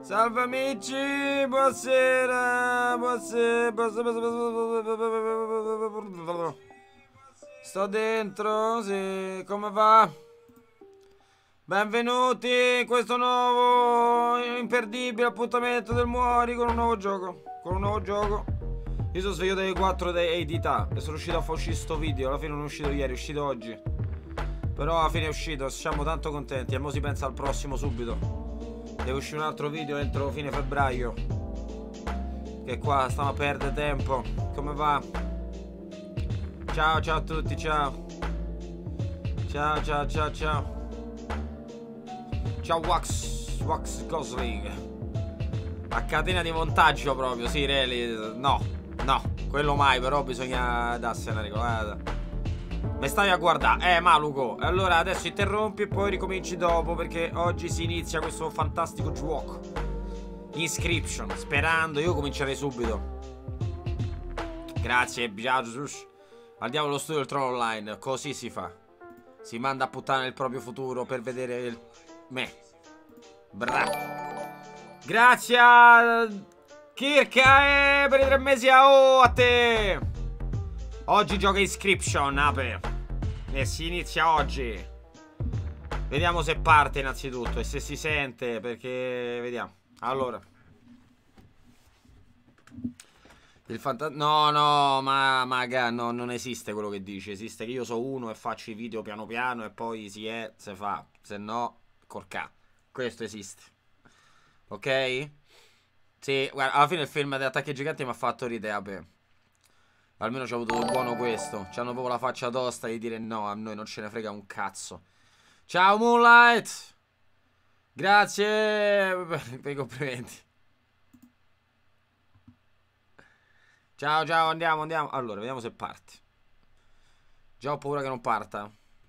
Salve amici, buonasera, buonasera. Sto dentro, sì, come va? Benvenuti in questo nuovo imperdibile appuntamento del Muori con un nuovo gioco. Io sono svegliato alle 4 di età e sono riuscito a far uscire sto video. Alla fine non è uscito ieri, è uscito oggi. Però alla fine è uscito, siamo tanto contenti. E mo si pensa al prossimo subito. Deve uscire un altro video entro fine febbraio. Che qua stiamo a perdere tempo. Come va? Ciao a tutti, ciao. Ciao. Ciao Wax Gosling. A catena di montaggio proprio, sì, Reli. No, quello mai, però bisogna darsi una regolata. Mi stai a guardare, Maluco. Allora adesso interrompi e poi ricominci dopo, perché oggi si inizia questo fantastico gioco Inscription. Sperando, io comincerei subito. Grazie, Jesus. Andiamo allo studio del Trono Online. Così si fa. Si manda a puttane il proprio futuro per vedere il me. Bravo. Grazie a Kirka per i 3 mesi a te. Oggi gioca Inscription, Ape. E si inizia oggi. Vediamo se parte innanzitutto e se si sente, perché vediamo. Allora, il no, maga, no, non esiste quello che dici. Esiste che io so uno e faccio i video piano piano e poi se fa. Se no, corcà. Questo esiste. Ok? Sì, guarda, alla fine il film di Attacchi Giganti mi ha fatto ridere, Ape. Almeno ci ho avuto di buono questo. C'hanno proprio la faccia tosta di dire no, a noi non ce ne frega un cazzo. Ciao Moonlight. Grazie per i complimenti. Ciao, andiamo. Allora, vediamo se parte. Già ho paura che non parta.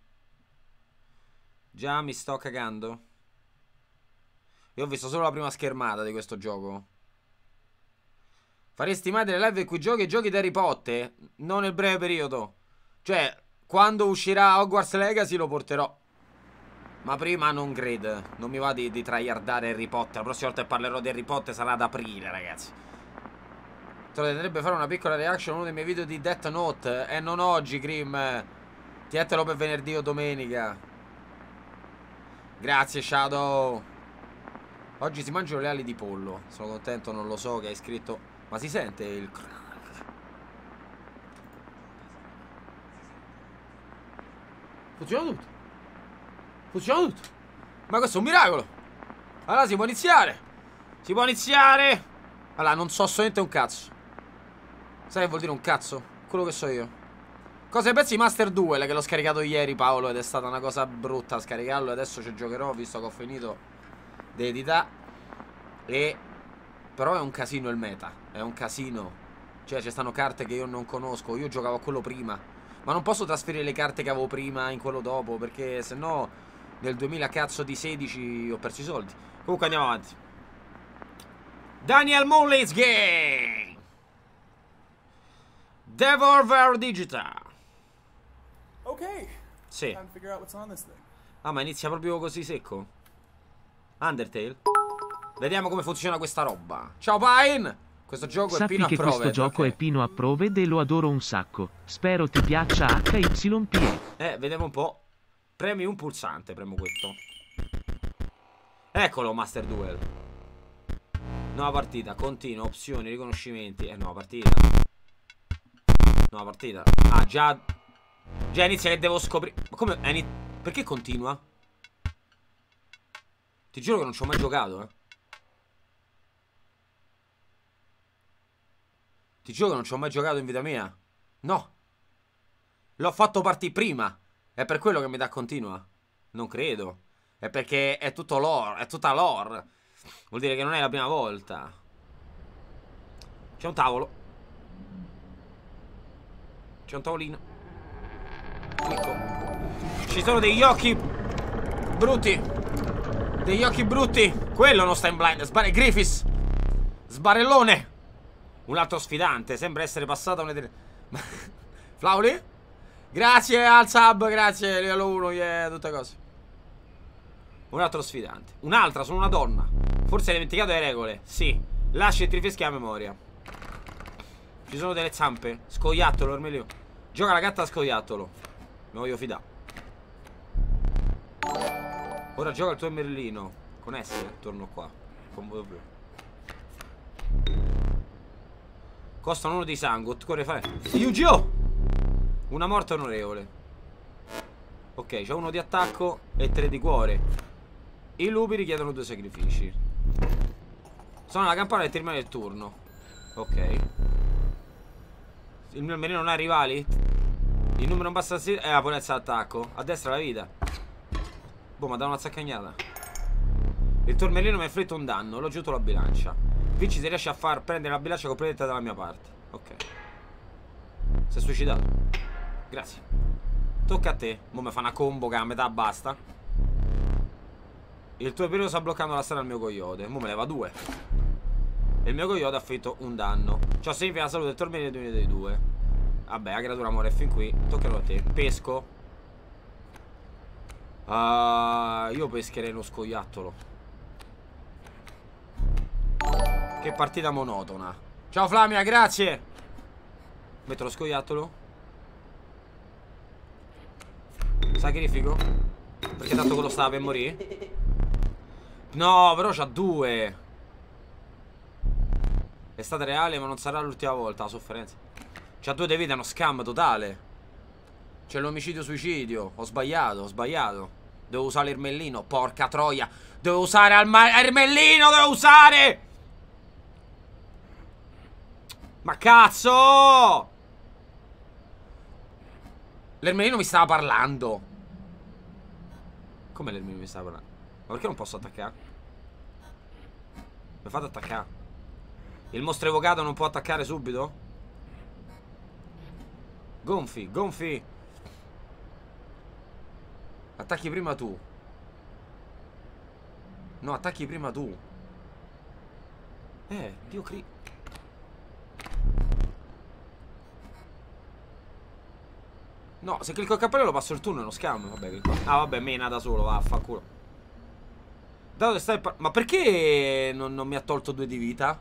Già mi sto cagando. Io ho visto solo la prima schermata di questo gioco. Faresti mai delle live in cui giochi di Harry Potter? Non nel breve periodo. Cioè, quando uscirà Hogwarts Legacy lo porterò. Ma prima non credo. Non mi va di tryhardare Harry Potter. La prossima volta che parlerò di Harry Potter sarà ad aprile, ragazzi. Dovrebbe fare una piccola reaction a uno dei miei video di Death Note. E non oggi, Grim. Tientelo per venerdì o domenica. Grazie, Shadow. Oggi si mangiano le ali di pollo. Sono contento, non lo so, che hai scritto... Ma si sente il... Funziona tutto. Ma questo è un miracolo. Allora si può iniziare. Allora non so assolutamente un cazzo. Sai che vuol dire un cazzo? Quello che so io. Cosa ne pensi di Master Duel, che l'ho scaricato ieri, Paolo, ed è stata una cosa brutta scaricarlo. E adesso ci giocherò, visto che ho finito di editare. Però è un casino il meta. È un casino. Cioè ci stanno carte che io non conosco. Io giocavo a quello prima. Ma non posso trasferire le carte che avevo prima in quello dopo, perché sennò nel 2016 ho perso i soldi. Comunque andiamo avanti. Daniel Moonlight's Game. Devolver Digital. Ok. Sì. Time to figure out what's on this thing. Ah, ma inizia proprio così secco? Undertale? Vediamo come funziona questa roba. Ciao Pine! Questo gioco è pieno a Sappi che prove. questo gioco è pieno a prove e lo adoro un sacco. Spero ti piaccia HYPE. Vediamo un po'. Premi un pulsante, premo questo. Eccolo, Master Duel. Nuova partita, continua, opzioni, riconoscimenti. Nuova partita. Ah, già inizia che devo scoprire. Ma come? Perché continua? Ti giuro che non ci ho mai giocato, Ti giuro che non ci ho mai giocato in vita mia. No. L'ho fatto partire prima. È per quello che mi dà continua. Non credo. È perché è tutto lore. È tutta lore. Vuol dire che non è la prima volta. C'è un tavolo. C'è un tavolino. Clicco. Ci sono degli occhi brutti. Quello non sta in blind. Griffiths. Sbarellone. Un altro sfidante. Sembra essere passata un'eternità. Flauli? Grazie al sub. Grazie. Livello 1. Yeah, tutte cose. Un altro sfidante. Un'altra, sono una donna. Forse hai dimenticato le regole. Sì. Lascia e ti rifreschi la memoria. Ci sono delle zampe. Scoiattolo, Ermelino. Gioca la gatta a scoiattolo. Mi voglio fidare. Ora gioca il tuo Ermelino. Con S, torno qua. Con V. Costano 1 di sangue. Corre fare. Yu-Gi-Oh! Una morte onorevole. Ok, c'è 1 di attacco e 3 di cuore. I lupi richiedono 2 sacrifici. Suona la campana e termina il turno. Ok. Il mio Ermelino non ha rivali? Il numero non basta è la potenza d'attacco. A destra la vita. Boh, ma dà una zaccagnata. Il tuo Ermelino mi ha inflitto un danno. L'ho giunto la bilancia. Vinci se riesci a far prendere la bilancia completa dalla mia parte. Ok. Si è suicidato. Grazie. Tocca a te. Mo' mi fa una combo che a metà basta. Il tuo Ermelino sta bloccando la strada al mio coyote. Mo' me leva 2. E il mio coyote ha fatto un danno. Ciò significa la salute del tuo Ermelino e di uno dei 2. Vabbè, la creatura muore fin qui. Toccalo a te. Pesco. Io pescherei uno scoiattolo. Che partita monotona. Ciao Flamia, grazie. Metto lo scoiattolo. Sacrifico. Perché tanto quello stava per morire. No, però c'ha 2. È stata reale, ma non sarà l'ultima volta. La sofferenza. C'ha 2 di vita, è uno scam totale. C'è l'omicidio suicidio. Ho sbagliato, ho sbagliato. Devo usare l'Ermelino, porca troia. Devo usare Ermelino, devo usare. Ma cazzo! L'Ermelino mi stava parlando. Come l'Ermelino mi stava parlando? Ma perché non posso attaccare? Mi fate attaccare. Il mostro evocato non può attaccare subito? Gonfi, gonfi. Attacchi prima tu. No, attacchi prima tu. Dio cri... No, se clicco il cappello passo il turno, è uno scam. Vabbè, clicco. Ah, vabbè, mena da solo, vaffanculo. Dato che stai ma perché non mi ha tolto 2 di vita?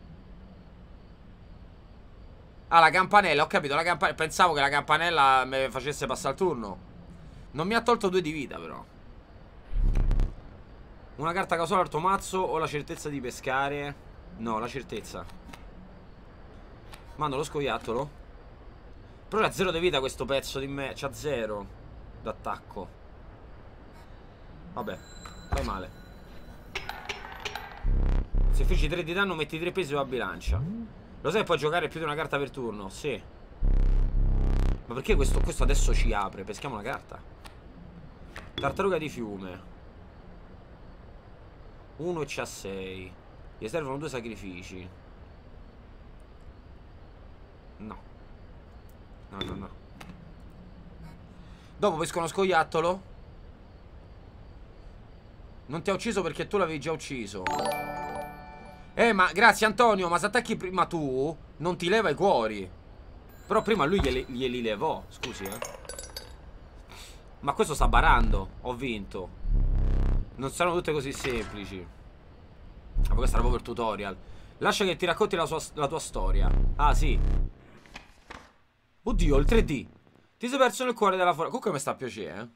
Ah, la campanella, ho capito, la campanella. Pensavo che la campanella mi facesse passare il turno. Non mi ha tolto 2 di vita, però. Una carta casuale al tuo mazzo o la certezza di pescare? No, la certezza. Mando lo scoiattolo. Però c'ha 0 di vita questo pezzo di me. C'ha 0 d'attacco. Vabbè, fai male. Se feci 3 di danno metti 3 pesi sulla bilancia. Lo sai che puoi giocare più di una carta per turno? Sì. Ma perché questo adesso ci apre? Peschiamo una carta. Tartaruga di fiume. 1 e c'ha 6. Gli servono 2 sacrifici. No. No, no, no. Dopo pesco uno scoiattolo. Non ti ha ucciso perché tu l'avevi già ucciso. Ma grazie Antonio. Ma se attacchi prima tu non ti leva i cuori. Però prima lui glieli levò. Scusi, Ma questo sta barando. Ho vinto. Non saranno tutte così semplici. Ma questo era proprio il tutorial. Lascia che ti racconti la tua storia. Ah sì. Oddio, il 3D. Ti sei perso nel cuore della foresta. Comunque mi sta a piacere,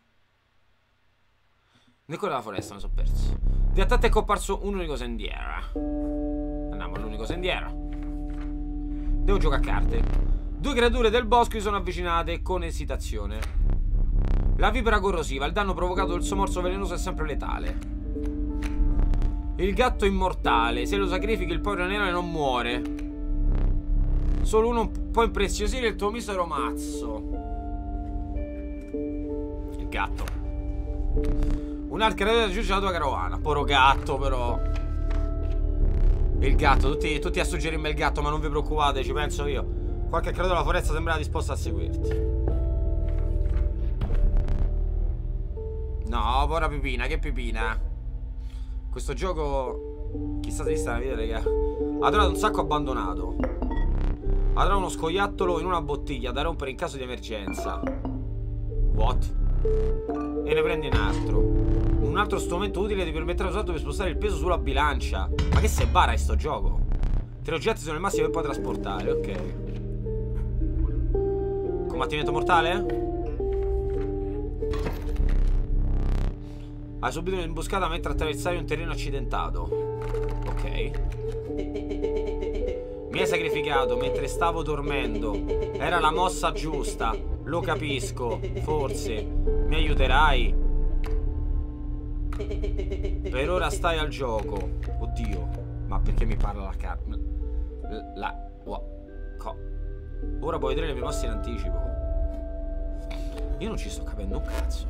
Nel cuore della foresta mi sono perso. Di attacco è comparso un unico sendiera. Andiamo all'unico sendiera. Devo giocare a carte. 2 creature del bosco si sono avvicinate con esitazione. La vipera corrosiva. Il danno provocato dal suo morso velenoso è sempre letale. Il gatto immortale. Se lo sacrifichi il povero animale non muore. Solo uno può impreziosire il tuo misero mazzo. Il gatto. Un'altra creatura raggiunge la tua carovana. Poro gatto, però. Il gatto, tutti a suggerirmi il gatto, ma non vi preoccupate, ci penso io. Qualche creatura della foresta sembrava disposta a seguirti. No, povera pipina, che pipina. Questo gioco, chissà se sta nella vita, raga. Ha trovato un sacco abbandonato. Avrà uno scoiattolo in una bottiglia da rompere in caso di emergenza. What? E ne prendi un altro. Un altro strumento utile ti permetterà usato per spostare il peso sulla bilancia. Ma che se bara è sto gioco? 3 oggetti sono il massimo che puoi trasportare, ok. Combattimento mortale? Hai subito un'imboscata mentre attraversavi un terreno accidentato. Ok. Mi hai sacrificato mentre stavo dormendo. Era la mossa giusta. Lo capisco. Forse mi aiuterai. Per ora stai al gioco. Oddio. Ma perché mi parla la carta? Ora puoi vedere le mie mosse in anticipo. Io non ci sto capendo un cazzo.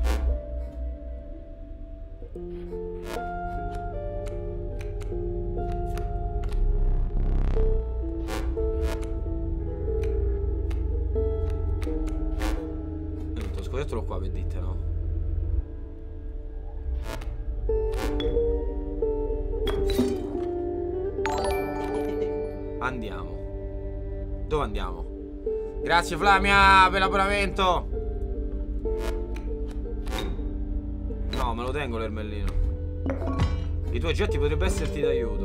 Lo scoiattolo qua, vedete, no? Andiamo. Dove andiamo? Grazie Flamia per l'abbonamento. No, me lo tengo l'ermellino. I tuoi oggetti potrebbero esserti d'aiuto.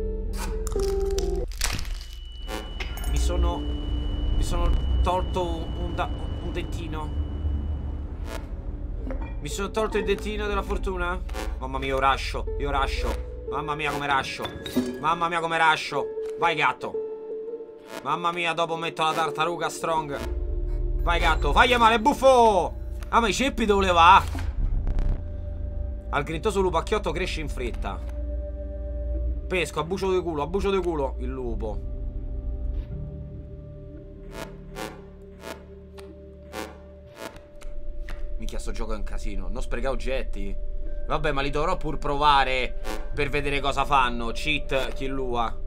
Mi sono tolto un dentino. Mi sono tolto il dentino della fortuna. Mamma mia, io rascio. Mamma mia come rascio. Mamma mia come rascio. Vai gatto. Mamma mia, dopo metto la tartaruga strong. Vai gatto, fagli male, buffo. Ah, ma i ceppi dove va? Al grintoso lupacchiotto cresce in fretta. Pesco, a bucio di culo, il lupo. Minchia, sto gioco è un casino. Non sprecare oggetti. Vabbè, ma li dovrò pur provare per vedere cosa fanno. Cheat, killua.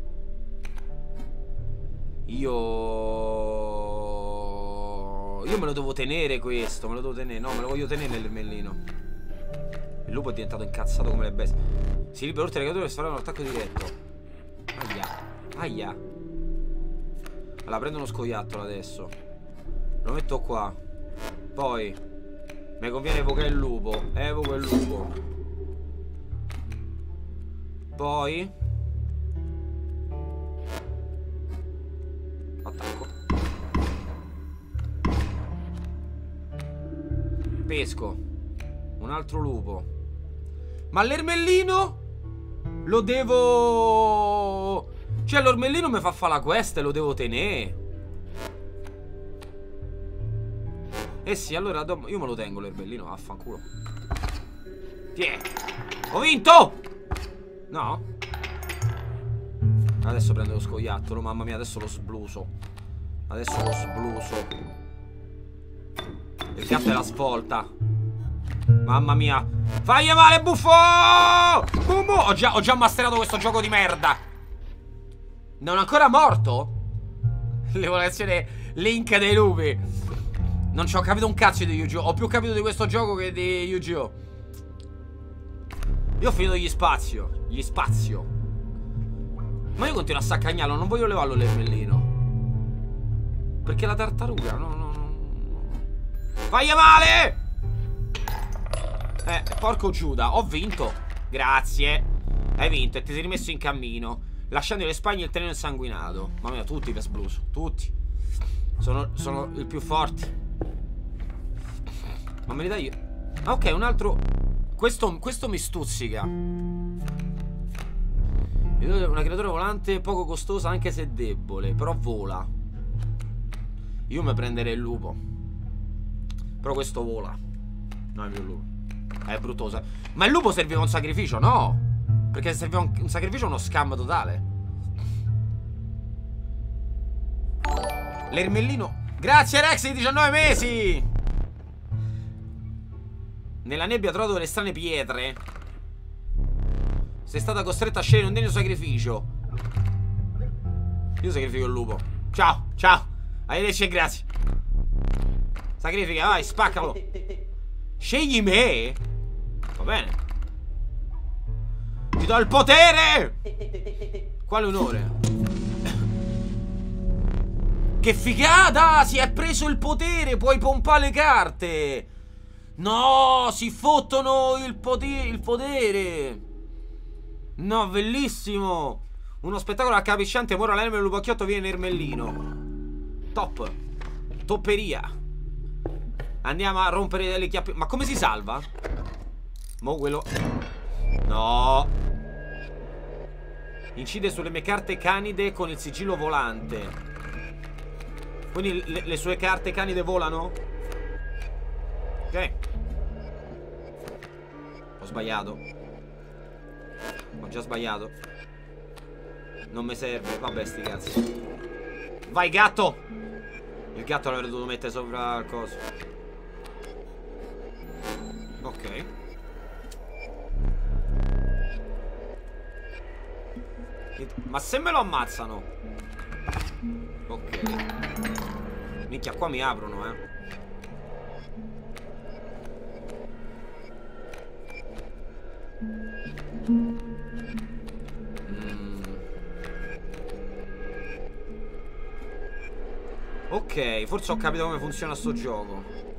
Io me lo devo tenere questo. Me lo devo tenere. No, me lo voglio tenere l'ermellino. Il lupo è diventato incazzato come le bestie. Si libera oltre le creature e sfarà un attacco diretto. Aia. Allora prendo uno scoiattolo adesso. Lo metto qua. Poi mi conviene evocare il lupo. Evoco il lupo. Poi attacco. Pesco un altro lupo. Ma l'ermellino lo devo... Cioè l'ermellino mi fa fare la quest e lo devo tenere. Eh sì, allora io me lo tengo l'ermellino. Affanculo. Tiè. Ho vinto. No. Adesso prendo lo scoiattolo. Mamma mia, adesso lo sbluso. Il gatto è la svolta. Mamma mia. Fagli male, buffo. Bum bum. Ho già masterato questo gioco di merda. Non è ancora morto? L'evoluzione Link dei lupi. Non ci ho capito un cazzo di Yu-Gi-Oh! Ho più capito di questo gioco che di Yu-Gi-Oh! Io ho finito gli spazio. Ma io continuo a saccagnarlo. Non voglio levarlo l'ermellino. Perché la tartaruga no. Fagli male. Porco Giuda. Ho vinto. Grazie. Hai vinto e ti sei rimesso in cammino, lasciando alle spalle il terreno insanguinato. Mamma mia, tutti per sbluso. Tutti. Sono il più forte. Ma me li dai io? Ah, ok, un altro. Questo mi stuzzica. Una creatura volante poco costosa anche se debole, però vola. Io mi prenderei il lupo. Però questo vola. No, è più il lupo. È bruttosa. Ma il lupo serviva un sacrificio, no? Perché se serviva un sacrificio è uno scam totale. L'ermellino. Grazie Rex di 19 mesi. Nella nebbia ho trovato delle strane pietre. Sei stata costretta a scegliere un degno sacrificio. Io sacrifico il lupo. Ciao. Arrivederci e grazie. Sacrifica, vai, spaccalo. Scegli me. Va bene. Ti do il potere. Quale onore. Che figata. Si è preso il potere. Puoi pompare le carte. No, si fottono il potere. No, bellissimo. Uno spettacolo accapisciante. Ora l'anima del lupacchiotto viene ermellino. Top. Topperia. Andiamo a rompere le chiappe. Ma come si salva? Mo quello. No. Incide sulle mie carte canide con il sigillo volante. Quindi le sue carte canide volano? Ok. Ho sbagliato. Ho già sbagliato. Non mi serve. Vabbè, sti cazzi. Vai, gatto. Il gatto l'avrei dovuto mettere sopra il coso. Ok. Ma se me lo ammazzano. Ok. Minchia, qua mi aprono, Ok, forse ho capito come funziona sto gioco.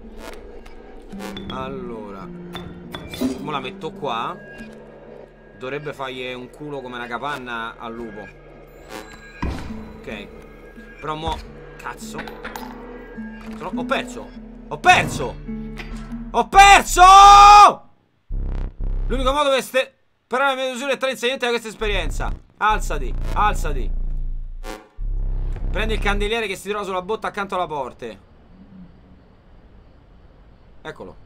Allora, mo la metto qua. Dovrebbe fargli un culo come una capanna al lupo. Ok. Però mo... Cazzo. Ho perso. Ho perso. Ho perso! L'unico modo per sperare le mie misure è tra insegnanti da questa esperienza. Alzati, alzati. Prendi il candeliere che si trova sulla botta accanto alla porta. Eccolo.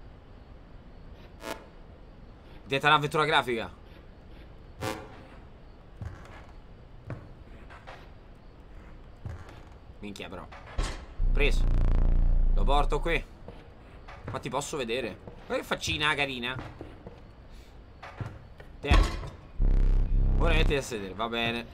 Diventa un'avventura grafica. Minchia però. Preso. Lo porto qui. Ma ti posso vedere? Guarda che faccina carina. Tieni. Ora mettiti a sedere, va bene.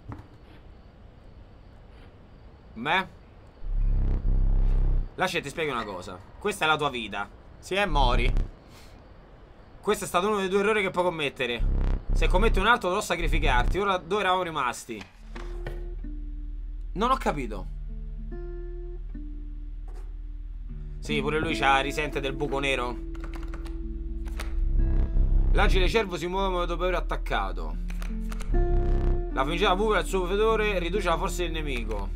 Beh, lascia ti spiego una cosa. Questa è la tua vita. Sì, mori. Questo è stato uno dei 2 errori che puoi commettere. Se commetti un altro dovrò sacrificarti. Ora dove eravamo rimasti? Non ho capito. Sì, pure lui risente del buco nero. L'agile cervo si muove dopo aver attaccato. La fumicida pupila del suo fedore riduce la forza del nemico.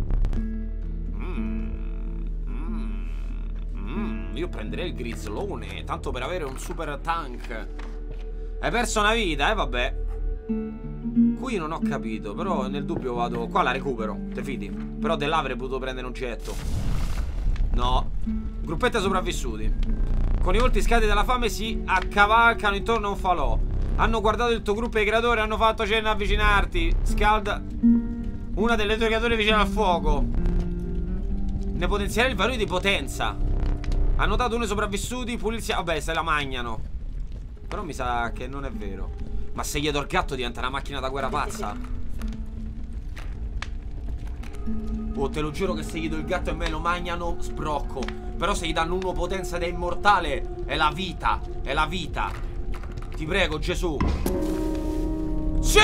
Io prenderei il grizzlone, tanto per avere un super tank. Hai perso una vita, vabbè. Qui non ho capito, però nel dubbio vado. Qua la recupero, te fidi. Però de là avrei potuto prendere un oggetto. No. Gruppette sopravvissuti. Con i volti scaldi dalla fame si accavalcano intorno a un falò. Hanno guardato il tuo gruppo e i creatori hanno fatto cenno a avvicinarti. Scalda una delle tue creature vicino al fuoco. Ne potenzierà il valore di potenza. Ha notato uno dei sopravvissuti. Pulirsi. Vabbè, se la mangiano. Però mi sa che non è vero. Ma se gli do il gatto diventa una macchina da guerra pazza. Oh, te lo giuro che se gli do il gatto e me lo mangiano sbrocco. Però se gli danno uno potenza da immortale è la vita. È la vita. Ti prego, Gesù. Sì!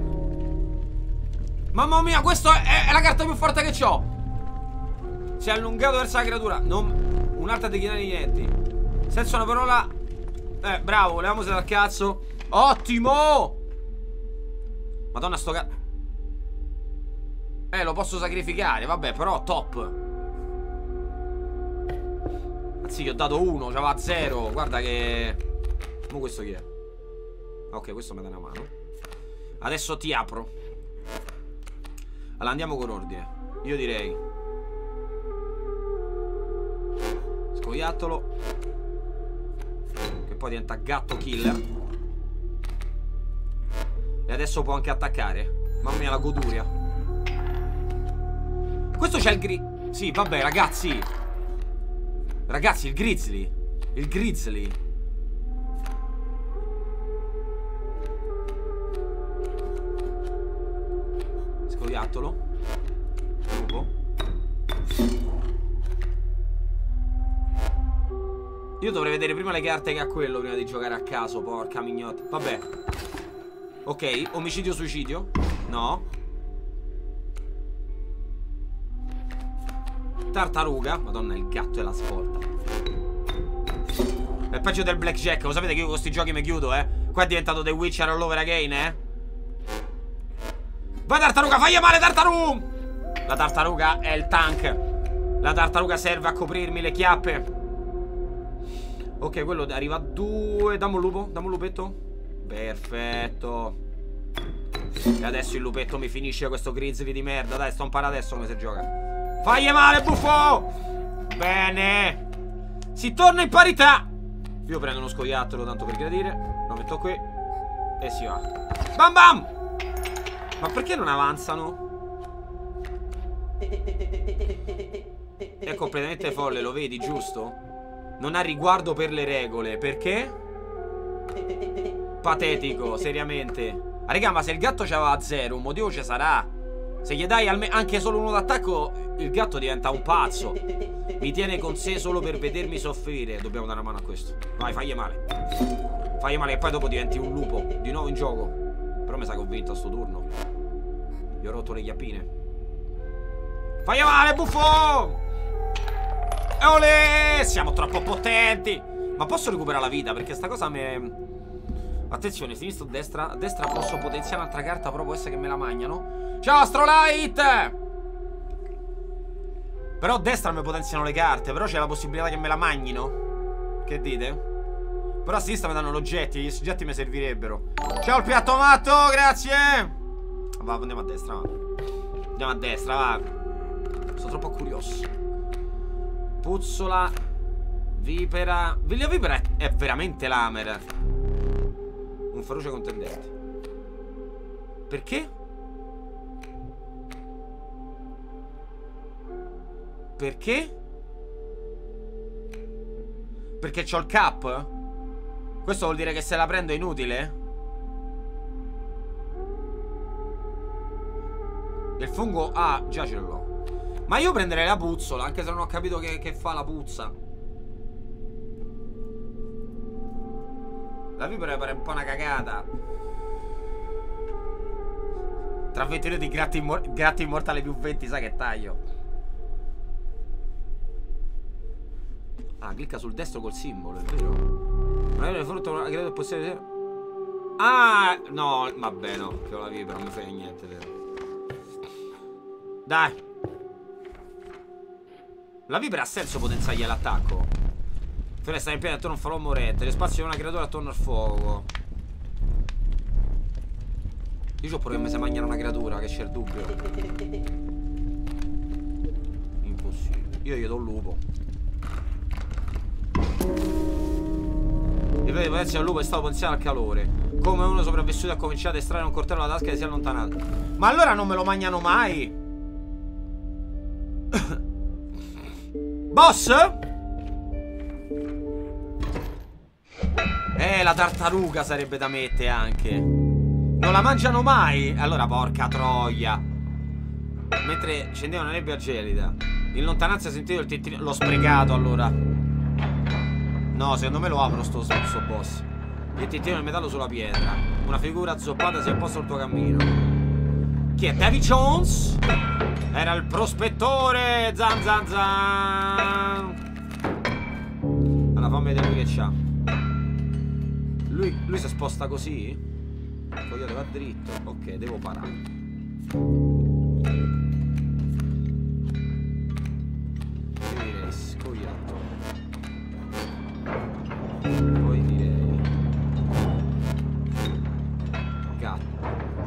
Mamma mia, questa è la carta più forte che ho. Si è allungato verso la creatura. Un'altra di chinare niente. Senza una parola. Bravo, leviamosi dal cazzo. Ottimo! Madonna, sto cazzo. Lo posso sacrificare, vabbè, però top. Anzi, gli ho dato 1, c'aveva 0. Guarda che... Mo questo chi è? Ok, questo mi dà una mano. Adesso ti apro. Allora, andiamo con ordine. Io direi scoiattolo, che poi diventa gatto killer. E adesso può anche attaccare. Mamma mia, la goduria. Questo c'è il sì, vabbè, ragazzi. Ragazzi, il grizzly. Il grizzly. Scoiattolo. Lupo. Io dovrei vedere prima le carte che ha quello prima di giocare a caso, porca mignotta. Vabbè. Ok, omicidio suicidio. No. Tartaruga. Madonna, il gatto e la svolta. È peggio del blackjack. Lo sapete che io con questi giochi mi chiudo, Qua è diventato The Witcher all over again, Vai tartaruga, fagli male tartaruga. La tartaruga è il tank. La tartaruga serve a coprirmi le chiappe. Ok, quello arriva a 2. Dammi un lupo, dammi un lupetto. Perfetto. E adesso il lupetto mi finisce questo grizzly di merda. Dai, sto imparando adesso come si gioca. Fagli male, buffo. Bene. Si torna in parità. Io prendo uno scoiattolo tanto per gradire. Lo metto qui e si va. Bam bam. Ma perché non avanzano? È completamente folle, lo vedi, giusto? Non ha riguardo per le regole. Perché? Patetico, seriamente. Ah, raga, ma se il gatto c'aveva 0, un motivo ci sarà. Se gli dai anche solo uno d'attacco, il gatto diventa un pazzo. Mi tiene con sé solo per vedermi soffrire. Dobbiamo dare una mano a questo. Vai, fagli male. Fagli male che poi dopo diventi un lupo. Di nuovo in gioco. Però mi sa che ho vinto a sto turno. Gli ho rotto le chiappine. Fagli male, buffo. Olè. Siamo troppo potenti. Ma posso recuperare la vita? Perché sta cosa mi... Attenzione, sinistra o destra? A destra posso potenziare un'altra carta, però può essere che me la mangiano. Ciao Astrolight! Però a destra mi potenziano le carte. Però c'è la possibilità che me la magnino. Che dite? Però a sinistra mi danno gli oggetti. Gli oggetti mi servirebbero. Ciao il piatto matto, grazie. Va, andiamo a destra, va. Andiamo a destra, va. Sono troppo curioso. Puzzola. Vipera. La vipera è veramente lamer. Un feroce contendente. Perché? Perché? Perché c'ho il cap? Questo vuol dire che se la prendo è inutile? Il fungo... Ah, già ce l'ho. Ma io prenderei la puzzola, anche se non ho capito che fa la puzza. La vipera pare un po' una cagata. Tra 20 di gratti immortale più 20, sai che taglio. Ah, clicca sul destro col simbolo, è vero. Non è frutto, credo è possibile. Ah, no, vabbè, no, che ho la vipera, non mi frega niente, vero. Dai. La vipera ha senso potenziargli l'attacco. Finestra in piedi attorno a un falò morente. Le spazio di una creatura attorno al fuoco. Io c'ho pure che mi si mangiare una creatura, che c'è il dubbio. Impossibile. Io gli do un lupo. Il vede potenza del lupo è stato potenziato al calore. Come uno sopravvissuto ha cominciato a estrarre un coltello dalla tasca e si è allontanato. Ma allora non me lo mangiano mai? Boss? La tartaruga sarebbe da mettere anche. Non la mangiano mai. Allora porca troia. Mentre scendeva una nebbia gelida, in lontananza sentivo il tintinio. L'ho sprecato allora. No, secondo me lo apro sto boss. Il tintinio del metallo sulla pietra. Una figura azzoppata si è posta sul tuo cammino. Chi è? Davy Jones? Era il prospettore. Zan zan zan. Allora fammi vedere lui che c'ha. Lui si sposta così? Coglione, va dritto. Ok, devo parare. Io direi scoiattolo. Poi direi gatto.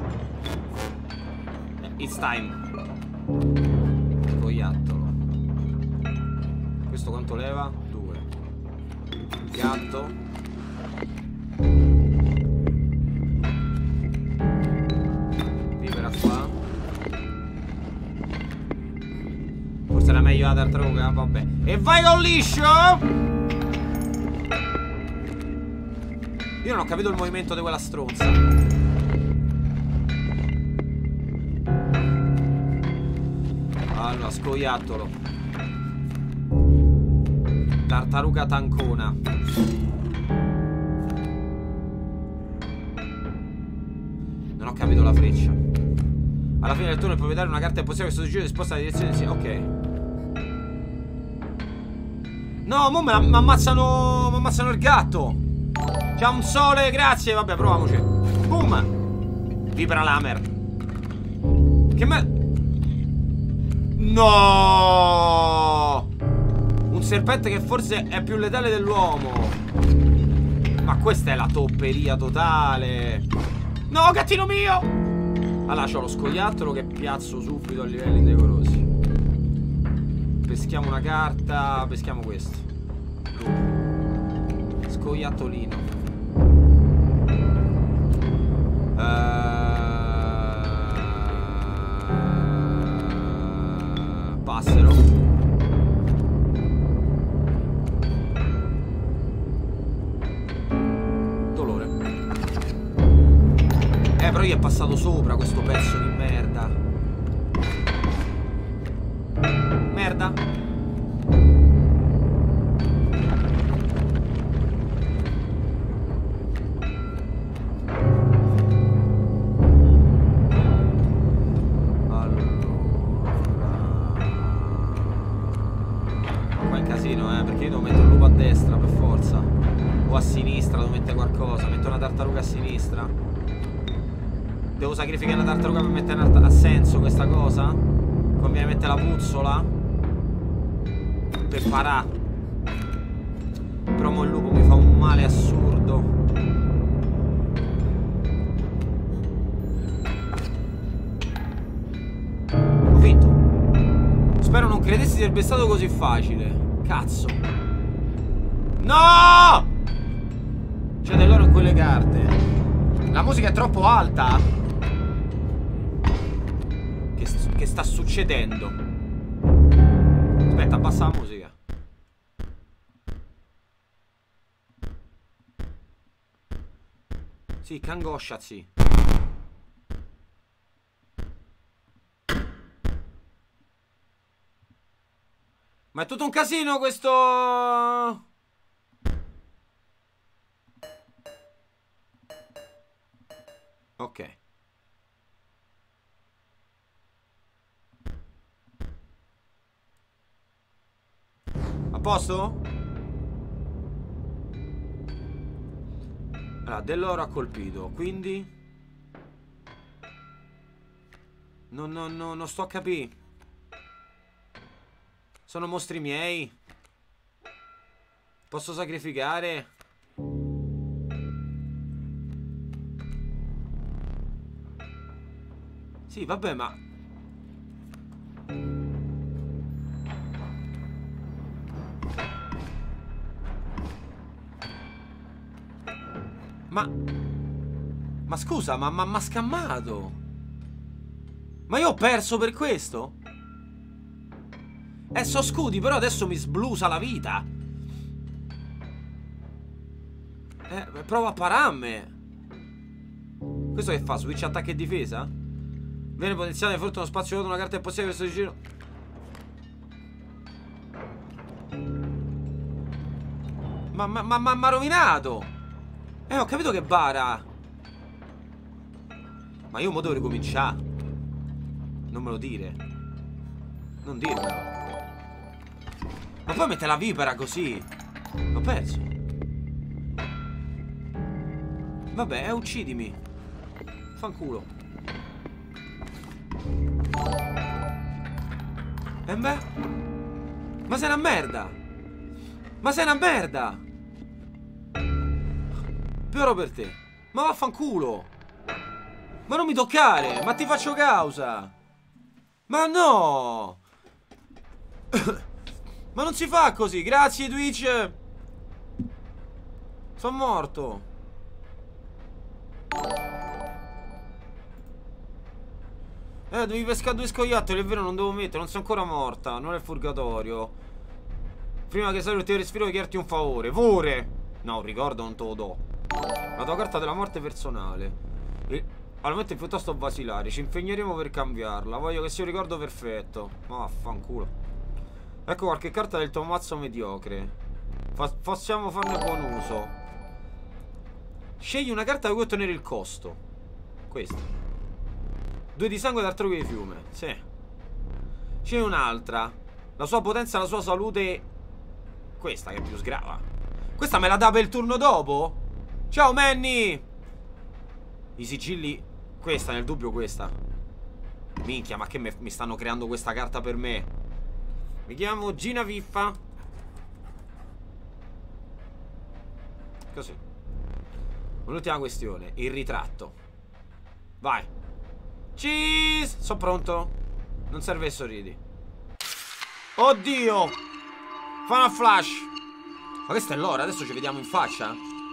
It's time. Scoiattolo. Questo quanto leva? 2. Gatto. Vipera qua. Forse era meglio la tartaruga, vabbè. E vai con liscio. Io non ho capito il movimento di quella stronza. Allora, scoiattolo. Tartaruga tancona. Non ho capito la freccia. Alla fine del turno il proprietario una carta è possibile che sto giro disposta alla direzione di sì. Ok. No, mo mi ammazzano il gatto. C'ha un sole, grazie. Vabbè, proviamoci. Boom. Vibra l'hammer. Che me... No! Un serpente che forse è più letale dell'uomo. Ma questa è la topperia totale. No, gattino mio! Allora, c'ho lo scoiattolo che piazzo subito a livelli indecorosi. Peschiamo una carta. Peschiamo questo. Scoiattolino. Passero. Dolore. Però gli è passato sopra questo pezzo di merda. Merda. Perché io devo mettere un lupo a destra per forza. O a sinistra devo mettere qualcosa. Metto una tartaruga a sinistra. Devo sacrificare una tartaruga per mettere ha senso questa cosa? Conviene mettere la puzzola per parare. Però mo il lupo mi fa un male assurdo. Ho vinto. Spero non credessi sarebbe stato così facile. Cazzo. No! C'è dell'oro in quelle carte. La musica è troppo alta. Che sta succedendo? Aspetta, abbassa la musica. Sì, che angoscia, sì. Ma è tutto un casino questo... Ok. A posto? Allora, dell'oro ha colpito, quindi... Non sto a capire. Sono mostri miei. Posso sacrificare? Sì, vabbè, ma... Ma scusa, ma m'ha scammato. Ma io ho perso per questo? So scudi, però adesso mi sblusa la vita. Prova a pararmi. Questo che fa? Switch attacco e difesa? Viene potenziato di fronte a uno spazio vuoto, una carta è possibile questo giro. Ma rovinato. Ho capito che bara. Ma io mo devo ricominciare. Non me lo dire. Non dirmelo. Ma poi mette la vipera così. L'ho perso. Vabbè, uccidimi. Fanculo. Beh. Ma sei una merda. Ma sei una merda. Più oro per te. Ma vaffanculo. Ma non mi toccare. Ma ti faccio causa. Ma no. Ma non si fa così. Grazie Twitch. Sono morto. Devi pescare 2 scoiattoli. È vero, non devo mettere. Non sono ancora morta. Non è il purgatorio. Prima che salvi l'ultimo respiro, chiederti un favore. Vore. No, ricordo, non te lo do. La tua carta della morte personale. Al momento è piuttosto basilare. Ci impegneremo per cambiarla. Voglio che sia un ricordo perfetto. Ma vaffanculo. Ecco qualche carta del tuo mazzo mediocre. Possiamo farne buon uso. Scegli una carta da cui ottenere il costo. Questa. 2 di sangue tartarughe di fiume. Sì. Scegli un'altra. La sua potenza e la sua salute questa che più sgrava. Questa me la dà per il turno dopo? Ciao Manny! I sigilli. Questa, nel dubbio questa. Minchia, ma che mi stanno creando questa carta per me? Mi chiamo Gina Viffa. Così. Un'ultima questione. Il ritratto. Vai. Cheese! Sono pronto. Non serve che sorridi. Oddio! Fa una flash. Ma questa è l'ora, adesso ci vediamo in faccia.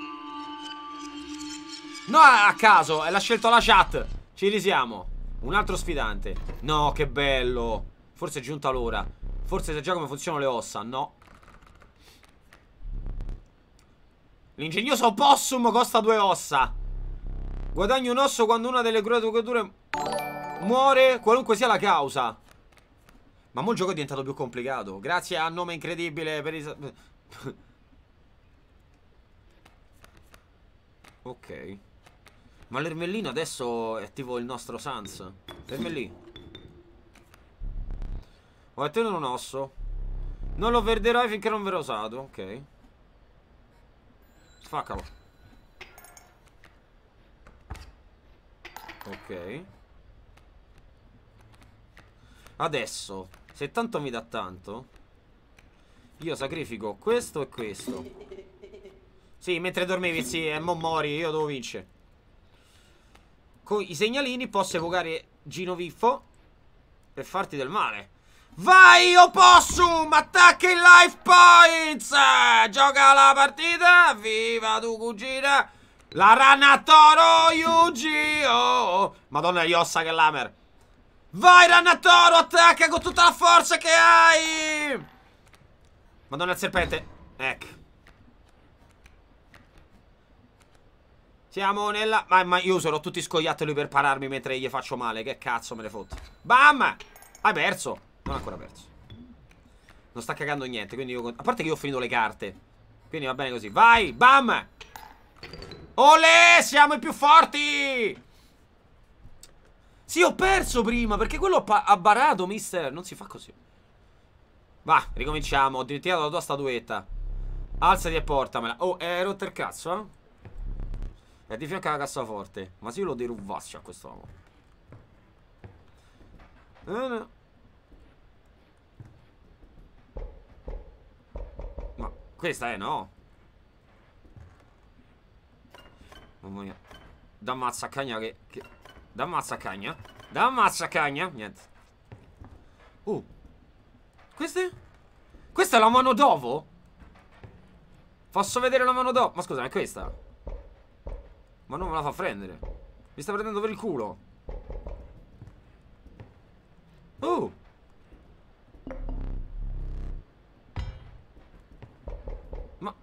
No, a caso, l'ha scelto la chat. Ci risiamo. Un altro sfidante. No, che bello. Forse è giunta l'ora. Forse sa già come funzionano le ossa. No. L'ingegnoso possum costa 2 ossa. Guadagni un osso quando una delle creature muore, qualunque sia la causa. Ma mo il gioco è diventato più complicato. Grazie a nome incredibile per i... Ok. Ma l'ermellino adesso è tipo il nostro Sans. L'ermellino. Ho ottenuto un osso. Non lo perderai finché non verrà usato. Ok. Sfaccalo. Ok. Adesso, se tanto mi dà tanto, io sacrifico questo e questo. Sì, mentre dormivi, sì, e mo mori, io devo vincere. Con i segnalini posso evocare Gino Viffo e farti del male. Vai, opossum! Attacca in life points! Gioca la partita! Viva tu cugina! La Rannatoro Yu-Gi-Oh! Madonna gli ossa che lamer! Vai Rannatoro! Attacca con tutta la forza che hai! Madonna il serpente! Ecco. Siamo nella... Ma io userò tutti i scoiattoli per pararmi mentre gli faccio male. Che cazzo me ne fotte? Bam! Hai perso. Non ho ancora perso. Non sta cagando niente, quindi io... A parte che io ho finito le carte. Quindi va bene così. Vai! Bam! Olè! Siamo i più forti! Sì, ho perso prima, perché quello ha barato, mister. Non si fa così. Va, ricominciamo. Ho dimenticato la tua statuetta. Alzati e portamela. Oh, è rotto il cazzo, eh? È di fianco alla cassaforte. Ma se io lo derubassi a quest'uomo. No. Ma questa è, no? Mamma mia. Da ammazza cagna che... Da ammazza cagna. Da ammazza cagna. Niente. Queste? Questa è la mano d'ovo? Posso vedere la mano d'ovo? Ma scusa, è questa? Ma non me la fa prendere. Mi sta prendendo per il culo. Ma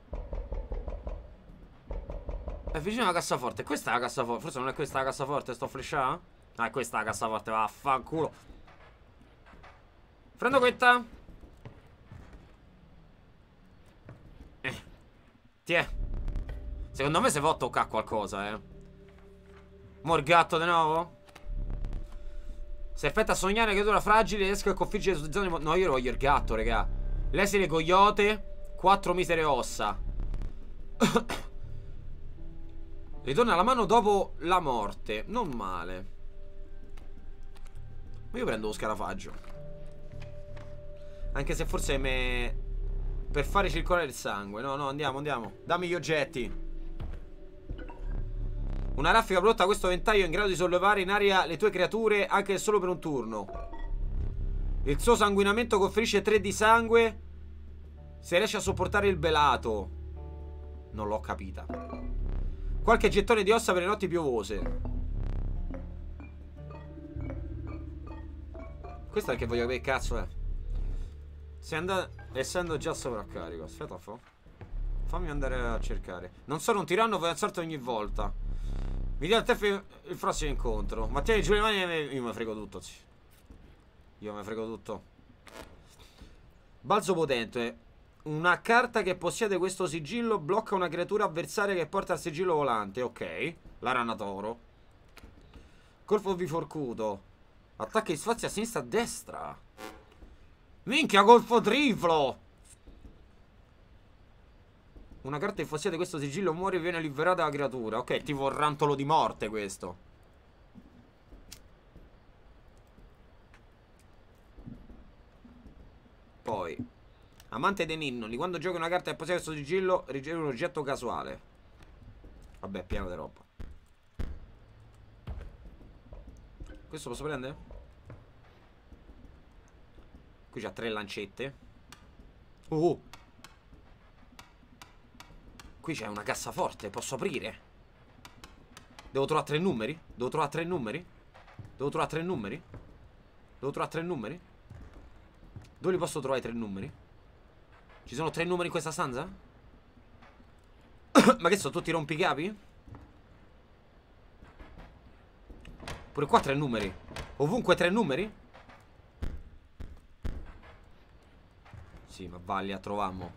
è vicino alla cassaforte. Questa è la cassaforte. Forse non è questa la cassaforte. Sto flashando? Ah, è questa la cassaforte. Vaffanculo. Prendo questa. Tiè. Secondo me se va a toccare qualcosa, Morgatto di nuovo? Se effetta a sognare che dura fragile, riesco a configgere su zone... No, io voglio il gatto, raga. L'esile coyote, 4 misere ossa. Ritorna alla mano dopo la morte. Non male. Ma io prendo lo scarafaggio. Anche se forse per fare circolare il sangue. No, andiamo. Dammi gli oggetti. Una raffica prodotta da questo ventaglio è in grado di sollevare in aria le tue creature anche solo per un turno. Il suo sanguinamento conferisce 3 di sangue se riesce a sopportare il belato. Non l'ho capita. Qualche gettone di ossa per le notti piovose. Questo è che voglio capire che cazzo è. Sei andato... Essendo già sovraccarico. Aspetta, fammi andare a cercare. Non sono un tiranno, puoi alzarti ogni volta. Mi dia a te il prossimo incontro. Ma tieni giù le mani e io me frego tutto, sì. Io me frego tutto. Balzo potente. Una carta che possiede questo sigillo blocca una creatura avversaria che porta il sigillo volante. Ok. La Rannatoro. Colpo biforcuto. Attacca in spazio a sinistra e a destra. Minchia, colpo triplo. Una carta che possiede questo sigillo muore e viene liberata la creatura. Ok, tipo un rantolo di morte questo. Poi amante dei ninnoli. Quando giochi una carta che possiede questo sigillo riceve un oggetto casuale. Vabbè, pieno di roba. Questo posso prendere? Qui c'ha 3 lancette. Qui c'è una cassaforte. Posso aprire? Devo trovare 3 numeri? Devo trovare 3 numeri? Devo trovare 3 numeri? Devo trovare 3 numeri? Dove li posso trovare i 3 numeri? Ci sono 3 numeri in questa stanza? Ma che sono tutti rompicapi? Pure qua 3 numeri. Ovunque 3 numeri? Sì, ma valli a trovammo.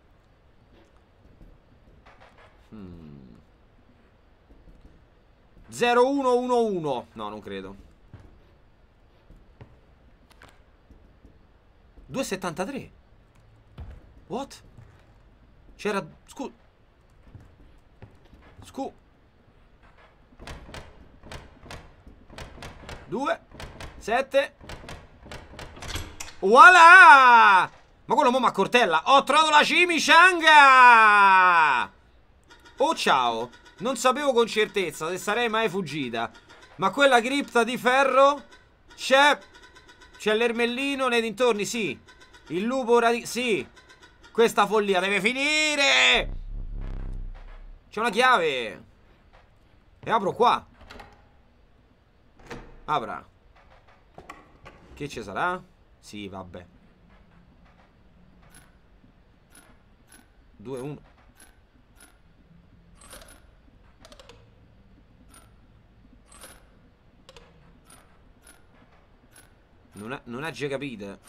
0111. No, non credo. 273. What? C'era... Scu... 2 7. Voilà! Ma quello mo' m'accortella. Ho trovato la cimicianga! Oh ciao. Non sapevo con certezza se sarei mai fuggita. Ma quella cripta di ferro c'è l'ermellino nei dintorni, sì. Il lupo sì. Questa follia deve finire. C'è una chiave. E apro qua. Apra. Che ci sarà? Sì, vabbè. 2 1. Non ha già capito.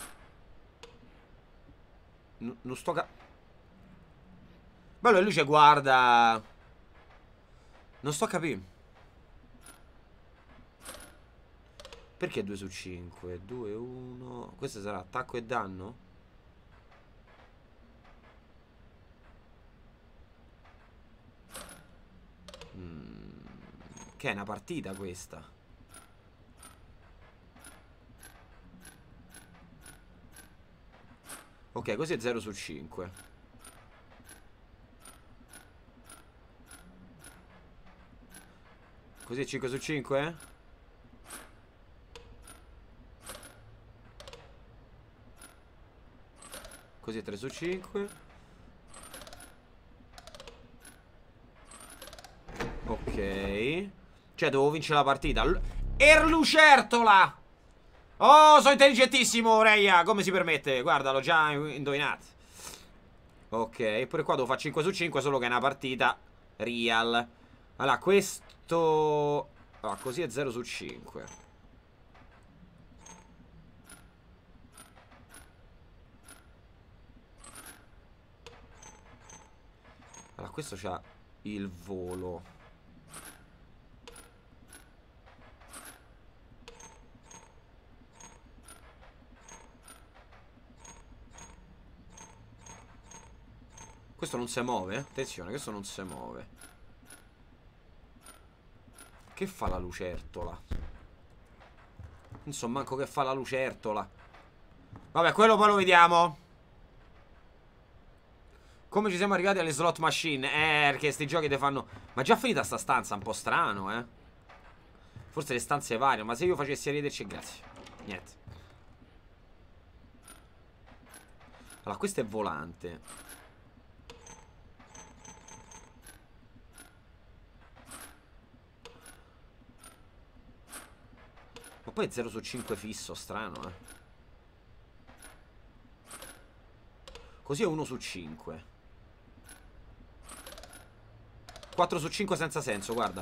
Non sto bello, lui ci guarda. Non sto a capire. Perché 2 su 5? 2, 1. Questo sarà attacco e danno? Che è una partita questa. Ok, così è 0 su 5. Così è 5 su 5? Così è 3 su 5. Ok. Cioè, devo vincere la partita. Erlucertola! Oh, sono intelligentissimo, Reia. Come si permette? Guarda, l'ho già indovinato. Ok, pure qua devo fare 5 su 5, solo che è una partita real. Allora, questo... Allora, così è 0 su 5. Allora, questo c'ha il volo. Questo non si muove, attenzione, questo non si muove. Che fa la lucertola? Non so manco che fa la lucertola. Vabbè, quello poi lo vediamo. Come ci siamo arrivati alle slot machine? Perché sti giochi te fanno... Ma già finita sta stanza, un po' strano, Forse le stanze variano, ma se io facessi riderci, grazie. Niente. Allora, questo è volante. Ma poi è 0 su 5 fisso, strano, Così è 1 su 5. 4 su 5 senza senso, guarda.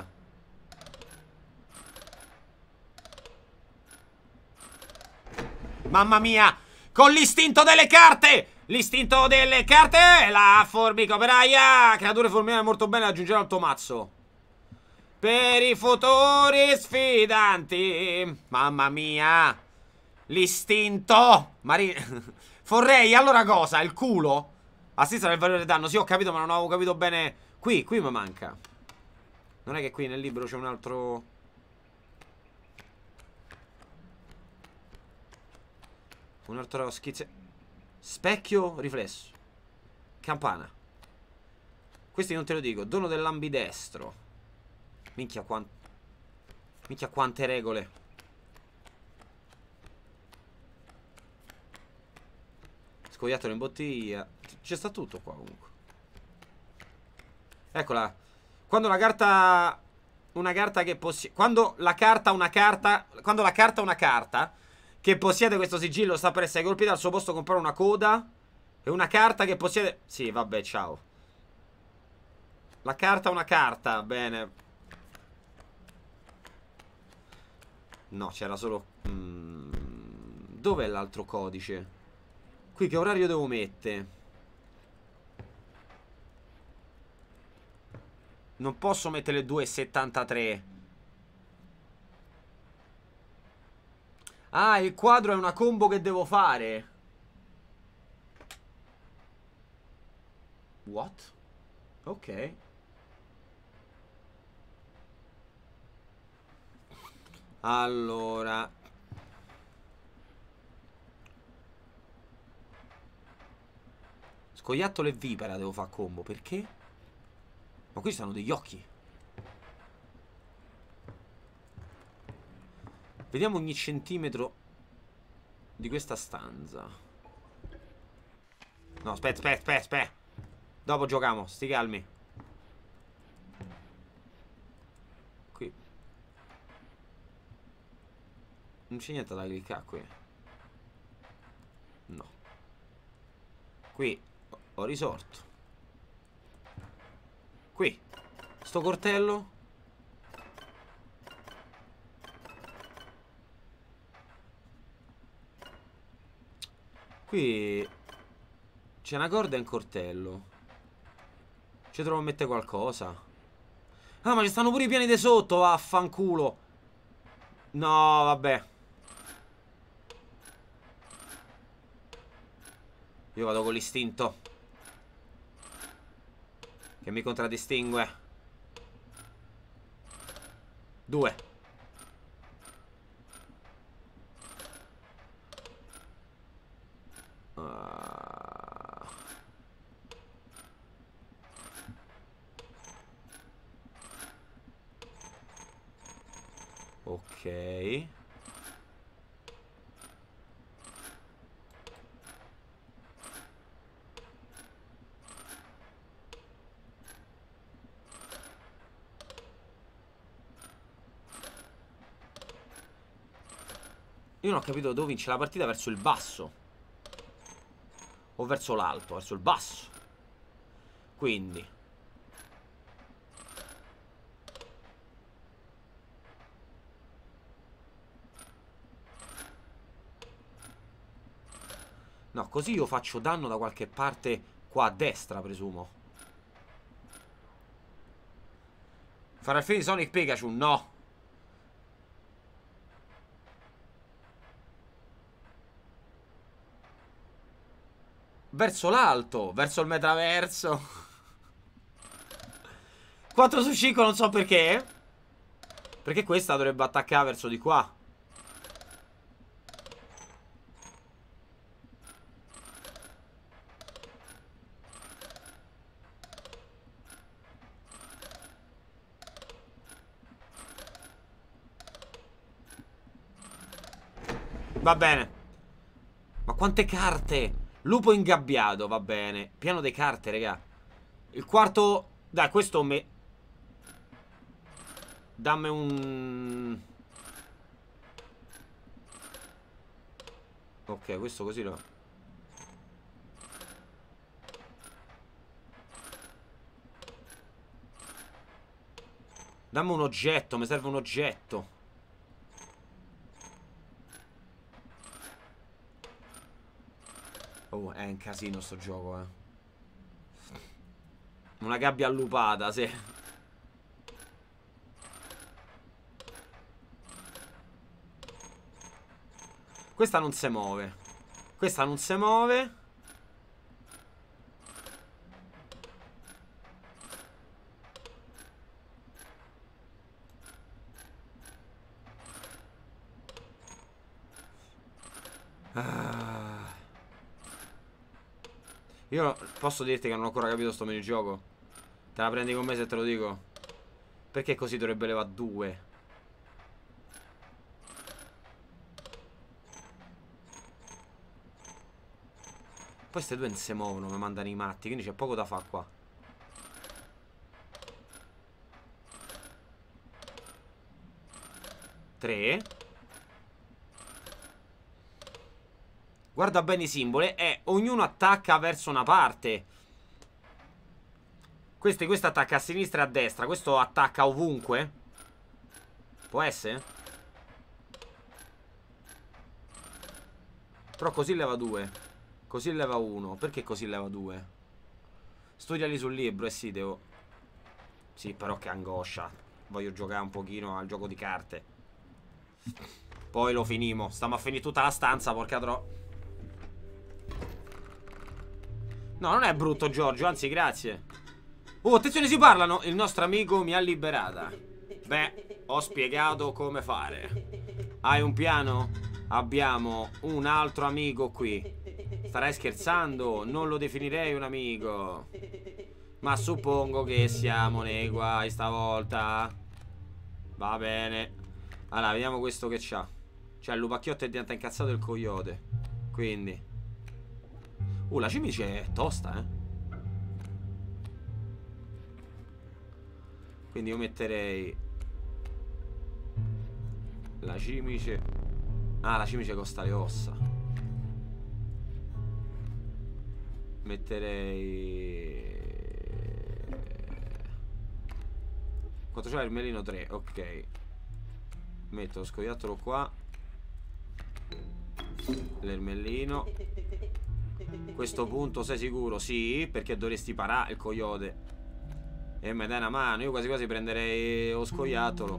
Mamma mia! Con l'istinto delle carte! L'istinto delle carte! La formica operaia! Creature formiche molto bene da aggiungere al tuo mazzo. Per i futuri sfidanti. Mamma mia. L'istinto. Vorrei, allora cosa? Il culo? Assista nel valore del danno. Sì, ho capito, ma non avevo capito bene. Qui mi manca. Non è che qui nel libro c'è un altro... Un altro schizzo. Specchio riflesso. Campana. Questi non te lo dico. Dono dell'ambidestro. Minchia quante regole. Scoiattolo in bottiglia. C'è sta tutto qua comunque. Eccola. Quando la carta... Una carta che possiede... Quando la carta una carta... Quando la carta una carta che possiede questo sigillo sta per essere colpita, al suo posto comprare una coda. E una carta che possiede... Sì, vabbè, ciao. La carta una carta. Bene. No, c'era solo... Dov'è l'altro codice? Qui che orario devo mettere? Non posso mettere le 2:73. Ah, il quadro è una combo che devo fare. What? Ok. Allora, scoiattolo e vipera devo fare combo. Perché? Ma qui stanno degli occhi. Vediamo ogni centimetro di questa stanza. No, aspetta. Dopo giochiamo, sti calmi. Qui non c'è niente da cliccare qui. No. Qui ho risorto. Qui sto coltello. Qui c'è una corda e un coltello. Ci trovo a mettere qualcosa. Ah, ma ci stanno pure i piani di sotto. Vaffanculo. No, vabbè. Io vado con l'istinto che mi contraddistingue. 2. Ok. Io non ho capito dove vince la partita, verso il basso o verso l'alto, verso il basso. Quindi no, così io faccio danno da qualche parte qua a destra, presumo. Fare il film di Sonic Pikachu, no. Verso l'alto, verso il metaverso. 4 su 5, non so perché. Perché questa dovrebbe attaccare verso di qua. Va bene. Ma quante carte? Lupo ingabbiato, va bene. Piano di carte, raga. Il quarto... Dai, questo me... Dammi un... Ok, questo così lo... Dammi un oggetto, mi serve un oggetto. Oh, è un casino sto gioco, eh. Una gabbia allupata, sì. Questa non si muove. Questa non si muove. Io posso dirti che non ho ancora capito sto minigioco. Te la prendi con me se te lo dico? Perché così dovrebbe levare 2? Poi queste due non si muovono, mi mandano i matti. Quindi c'è poco da fare qua. Tre. Guarda bene i simboli. Ognuno attacca verso una parte. Questo attacca a sinistra e a destra. Questo attacca ovunque. Può essere? Però così leva 2. Così leva 1. Perché così leva 2? Studiali sul libro. Sì, devo... Sì, però che angoscia. Voglio giocare un pochino al gioco di carte. Poi lo finimo. Stiamo a finire tutta la stanza, porca tro... No, non è brutto, Giorgio, anzi, grazie. Attenzione, si parlano. Il nostro amico mi ha liberata. Beh, ho spiegato come fare. Hai un piano? Abbiamo un altro amico qui. Starai scherzando? Non lo definirei un amico. Ma suppongo che siamo nei guai stavolta. Va bene. Allora, vediamo questo che c'ha. Cioè, il lupacchiotto è diventa incazzato il coyote. Quindi la cimice è tosta, Quindi io metterei la cimice. Ah, la cimice costa le ossa. Metterei... Quanto c'è il melino? 3, ok. Metto lo scoiattolo qua. L'ermellino. Questo punto sei sicuro? Sì, perché dovresti parare il coyote. E mi dai una mano. Io quasi quasi prenderei lo scoiattolo.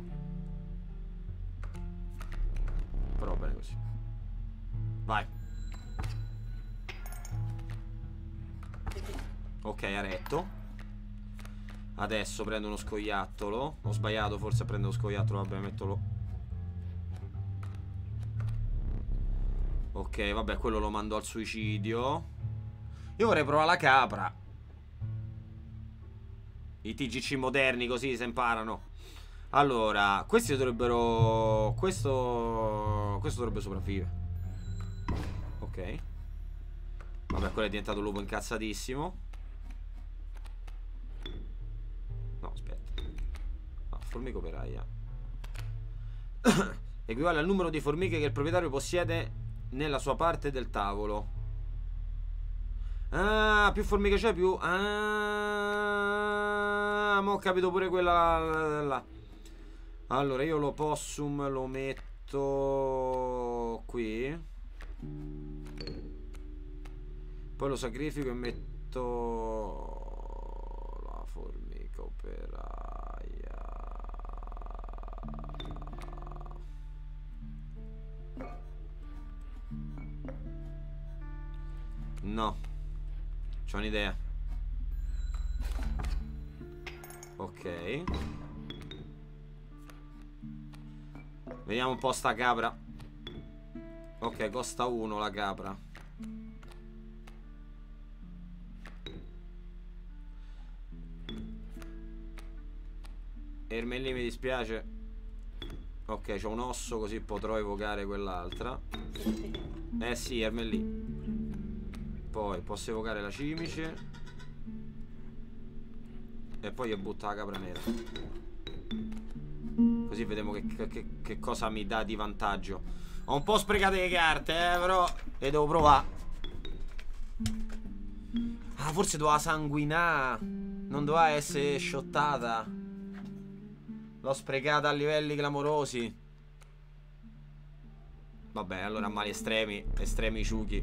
Però bene così. Vai. Ok, ha retto. Adesso prendo uno scoiattolo. Ho sbagliato forse a prendere lo scoiattolo. Vabbè, mettolo. Ok, vabbè, quello lo mando al suicidio. Io vorrei provare la capra. I TGC moderni, così si imparano. Allora, questi dovrebbero... Questo dovrebbe sopravvivere. Ok. Vabbè, quello è diventato un lupo incazzatissimo. No, aspetta. No, formica operaia. Equivale al numero di formiche che il proprietario possiede nella sua parte del tavolo. Ah, più formiche c'è più... Ah, ma ho capito pure quella là. Allora, io l'opossum lo metto qui. Poi lo sacrifico e metto la formica operaia. No, c'ho un'idea. Ok. Vediamo un po' sta capra. Ok, costa 1 la capra. Ermelli mi dispiace. Ok, c'ho un osso così potrò evocare quell'altra. Sì, Ermelli. Poi posso evocare la cimice. E poi io butto la capra nera. Così vediamo che cosa mi dà di vantaggio. Ho un po' sprecate le carte, però le devo provare. Ah, forse doveva sanguinare. Non doveva essere shottata. L'ho sprecata a livelli clamorosi. Vabbè, allora mali estremi. Estremi ciuchi.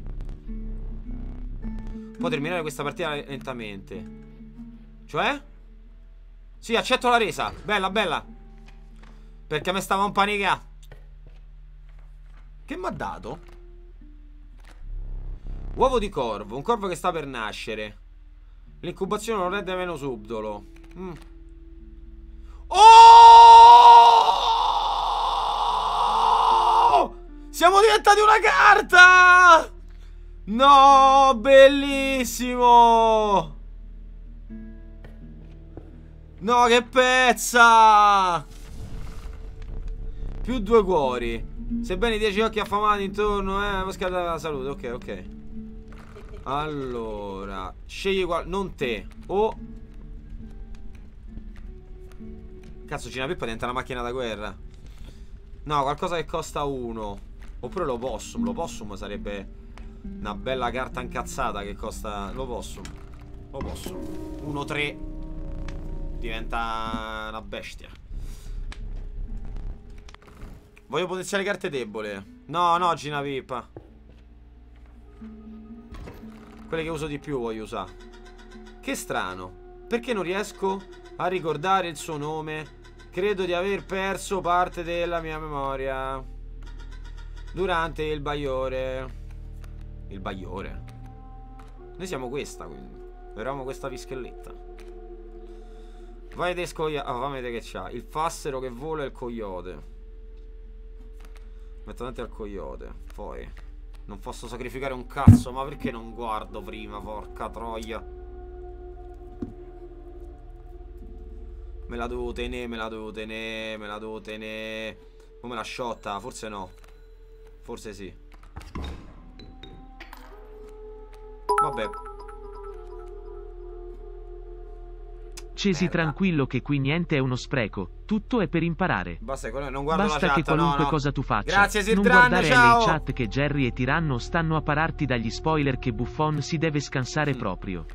Può terminare questa partita lentamente. Cioè? Sì, accetto la resa. Bella, bella. Perché mi stava un panicà. Che mi ha dato? Uovo di corvo. Un corvo che sta per nascere. L'incubazione non rende meno subdolo. Oh! Siamo diventati una carta! No, bellissimo! No, che pezza! Più 2 cuori. Sebbene 10 occhi affamati intorno, scaldare la salute. Ok, ok. Allora, scegli non te. O cazzo, Gina Pippa diventa una macchina da guerra. No, qualcosa che costa 1. Oppure l'Opossum. L'Opossum sarebbe una bella carta incazzata che costa. L'Opossum. 1-3. Diventa una bestia. Voglio potenziare carte debole. No, no, Gina Pippa. Quelle che uso di più voglio usare. Che strano. Perché non riesco a ricordare il suo nome? Credo di aver perso parte della mia memoria durante il bagliore. Il bagliore? Noi siamo questa, quindi. Eravamo questa fischelletta. Vai de scoglia. Ah, fammi vedere che c'ha. Il fassero che vola e il coyote. Metto davanti al coyote. Poi non posso sacrificare un cazzo. Ma perché non guardo prima? Porca troia. Me la devo tenere, me la devo tenere, me la devo tenere. Come la sciotta? Forse no. Forse sì. Vabbè. Cesi Merda. tranquillo che qui niente è uno spreco. Tutto è per imparare. Basta, non guardo Basta la chat, che qualunque no. cosa tu faccia. Grazie, non Sirtran, guardare ciao. alle chat che Jerry e Tiranno stanno a pararti dagli spoiler che Buffon si deve scansare proprio.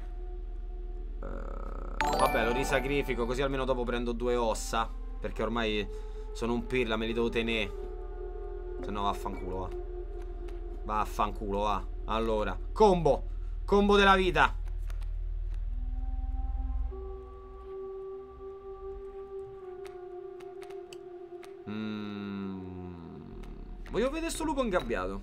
Vabbè, lo risacrifico così almeno dopo prendo 2 ossa. Perché ormai sono un pirla, me li devo tenere. Se no vaffanculo, va. Vaffanculo, va. Allora, combo. Combo della vita. Voglio vedere sto lupo ingabbiato.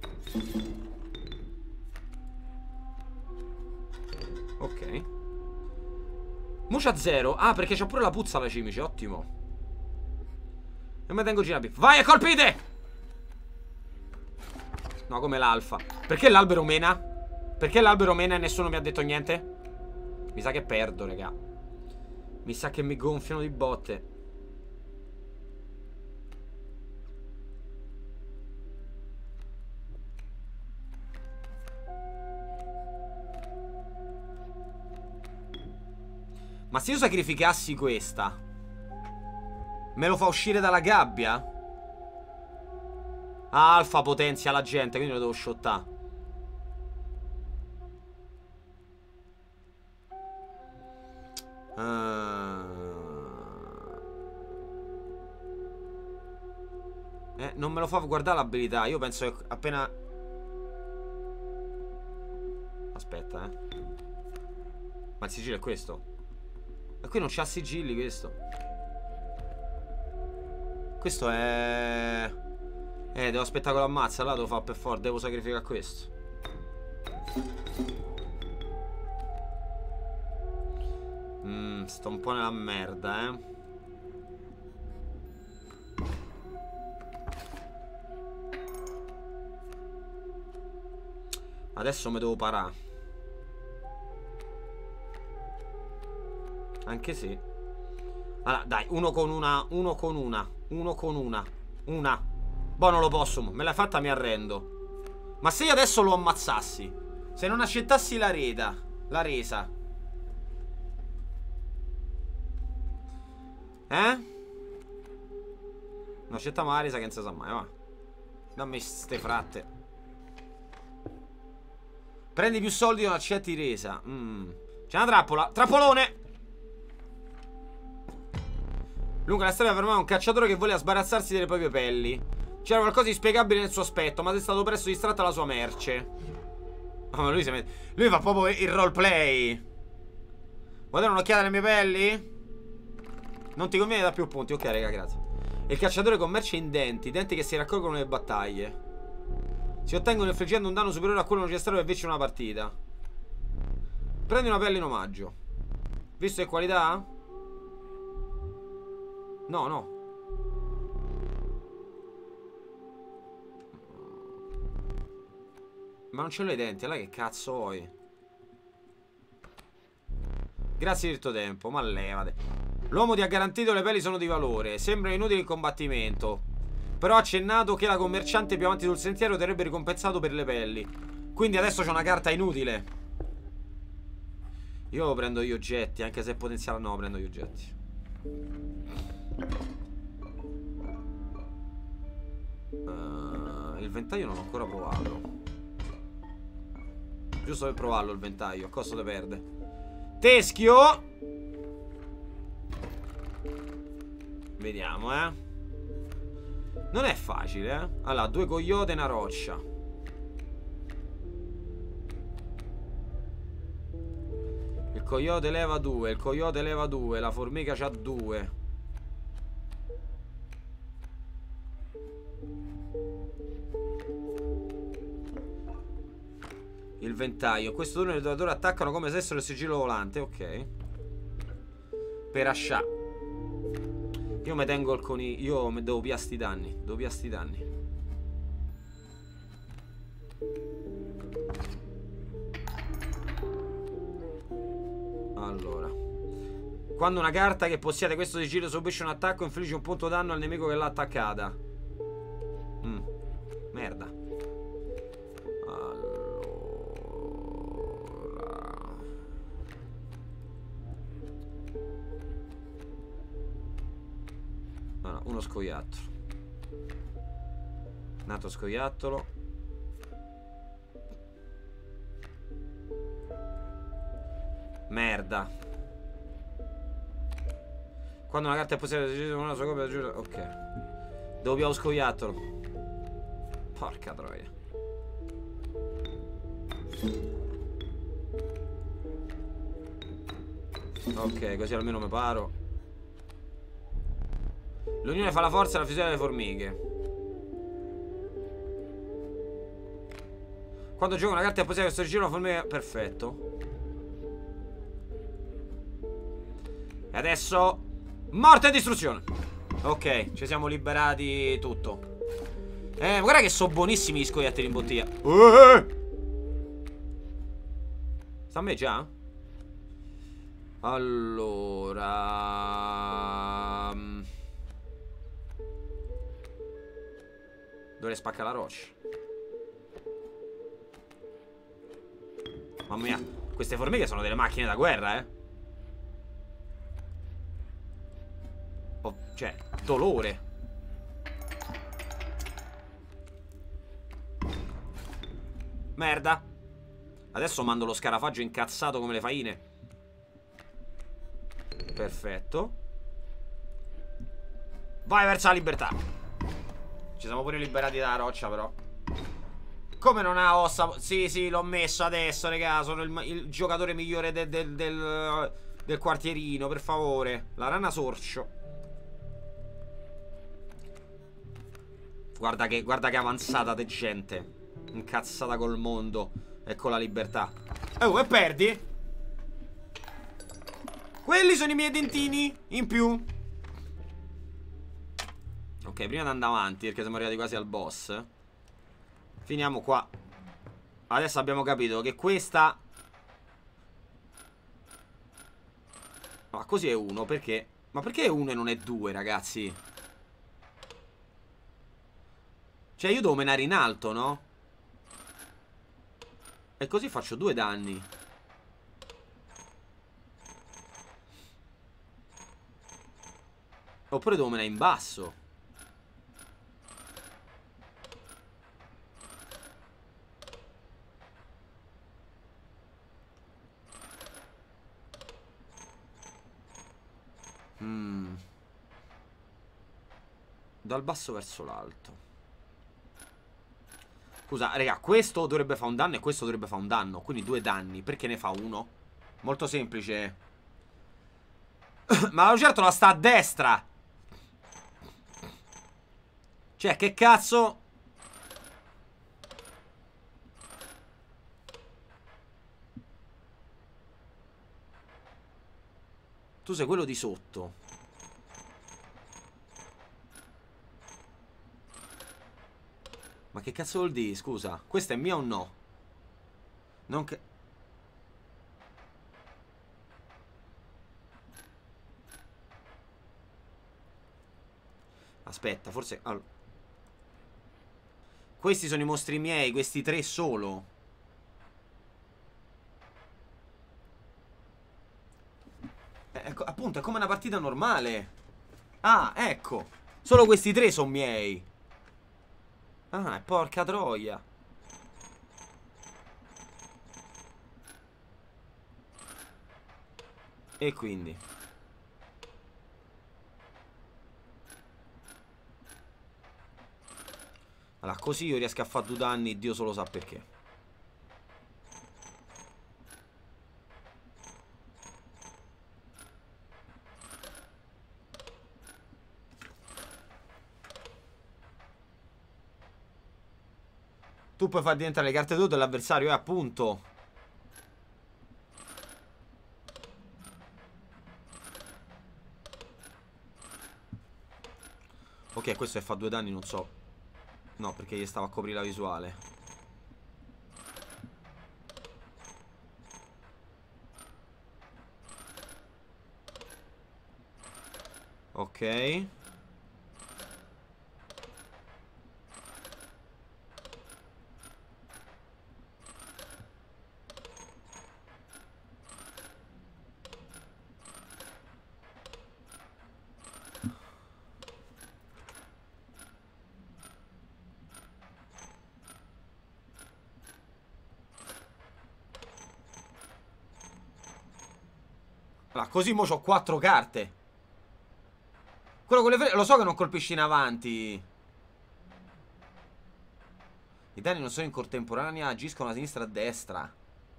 Ok. Mo c'ha 0. Ah, perché c'ha pure la puzza alla cimice. Ottimo. E me tengo Gina Pippa. Vai e colpite! No, come l'alfa. Perché l'albero mena? Perché l'albero mena e nessuno mi ha detto niente? Mi sa che perdo, raga. Mi sa che mi gonfiano di botte. Ma se io sacrificassi questa, me lo fa uscire dalla gabbia? Ah, Alfa potenzia la gente, quindi lo devo shottare. Non me lo fa guardare l'abilità. Io penso che appena... Aspetta, Ma il sigillo è questo? E qui non c'ha sigilli questo. Questo è... devo aspettare che lo ammazza. Là devo fare per forza. Devo sacrificare questo. Sto un po' nella merda, Adesso mi devo parare. Anche se... Allora, dai, uno con una. Una. Boh, non lo posso. Me l'hai fatta, mi arrendo. Ma se io adesso lo ammazzassi, se non accettassi la resa. Non accettiamo la resa che non si sa mai, va. Dammi ste fratte. Prendi più soldi e non accetti resa. C'è una trappola. Trappolone! Lungo la strada fermava un cacciatore che voleva sbarazzarsi delle proprie pelli. C'era qualcosa di inspiegabile nel suo aspetto, ma è stato presto distratto dalla sua merce. Oh, ma lui fa proprio il roleplay. Vuoi dare un'occhiata alle mie pelli? Non ti conviene da più punti. Ok, raga, grazie. E il cacciatore commercia in denti che si raccolgono nelle battaglie. Si ottengono infliggendo un danno superiore a quello necessario per vincere una partita. Prendi una pelle in omaggio. Visto che qualità? No. Ma non ce l'ho i denti, allora che cazzo vuoi? Grazie del tuo tempo, ma levate. L'uomo ti ha garantito le pelli sono di valore. Sembrano inutili in combattimento. Però ha accennato che la commerciante più avanti sul sentiero terrebbe ricompensato per le pelli. Quindi adesso c'è una carta inutile. Io prendo gli oggetti, anche se è potenziale. No, prendo gli oggetti. Il ventaglio non ho ancora provato. Giusto per provarlo il ventaglio. A costo di perde. Teschio. Vediamo, non è facile, Allora, 2 coyote e una roccia. Il coyote leva 2. Il coyote leva 2. La formica c'ha 2. Il ventaglio. Questo turno i giocatori attaccano come se fossero il sigillo volante. Ok. Per ascià. Io mi tengo il coniglio. Io devo piare sti danni. Devo piare sti danni. Allora. Quando una carta che possiede questo sigillo subisce un attacco, infligge un punto danno al nemico che l'ha attaccata. Merda. Allora, uno scoiattolo. Un altro scoiattolo. Merda. Quando una carta è possibile una sua copia giusta. Ok. Devo più lo scoiattolo. Porca troia. Ok, così almeno mi paro. L'unione fa la forza e la fusione delle formiche. Quando gioco una carta è possibile questo giro una formica. Perfetto. E adesso morte e distruzione. Ok, ci siamo liberati tutto. Guarda che sono buonissimi gli scoiattoli in bottiglia. Sta a me già? Allora dovrei spaccare la roccia. Mamma mia, queste formiche sono delle macchine da guerra, oh, cioè, dolore. Merda. Adesso mando lo scarafaggio incazzato come le faine. Perfetto. Vai verso la libertà. Ci siamo pure liberati dalla roccia, però. Come non ha ossa? Sì, sì, l'ho messo adesso, raga. Sono il giocatore migliore del quartierino, per favore. La rana sorcio. Guarda che avanzata de gente. Incazzata col mondo e con la libertà. Oh, e perdi? Quelli sono i miei dentini in più. Ok, prima di andare avanti, perché siamo arrivati quasi al boss. Finiamo qua. Adesso abbiamo capito che questa... Ma così è uno, perché? Ma perché è uno e non è due, ragazzi? Cioè io devo menare in alto, no? E così faccio 2 danni. Oppure devo menare in basso. Dal basso verso l'alto. Scusa, raga, questo dovrebbe fare un danno e questo dovrebbe fare un danno. Quindi 2 danni. Perché ne fa uno? Molto semplice. Ma la lucertola sta a destra. Cioè, che cazzo? Tu sei quello di sotto. Ma che cazzo vuol dire, scusa? Questa è mia o no? Non che... Aspetta, forse... Allora. Questi sono i mostri miei, questi 3 solo. Ecco, appunto, è come una partita normale. Ah, ecco. Solo questi 3 sono miei. Ah, porca troia. E quindi... Allora, così io riesco a fare 2 danni, Dio solo sa perché. Tu puoi far diventare le carte 2 dell'avversario, appunto. Ok, questo che fa 2 danni, non so. No, perché gli stava a coprire la visuale. Ok. Allora, così mo c'ho 4 carte. Quello con le frecce, lo so che non colpisci in avanti. I danni non sono in contemporanea, agiscono a sinistra e a destra.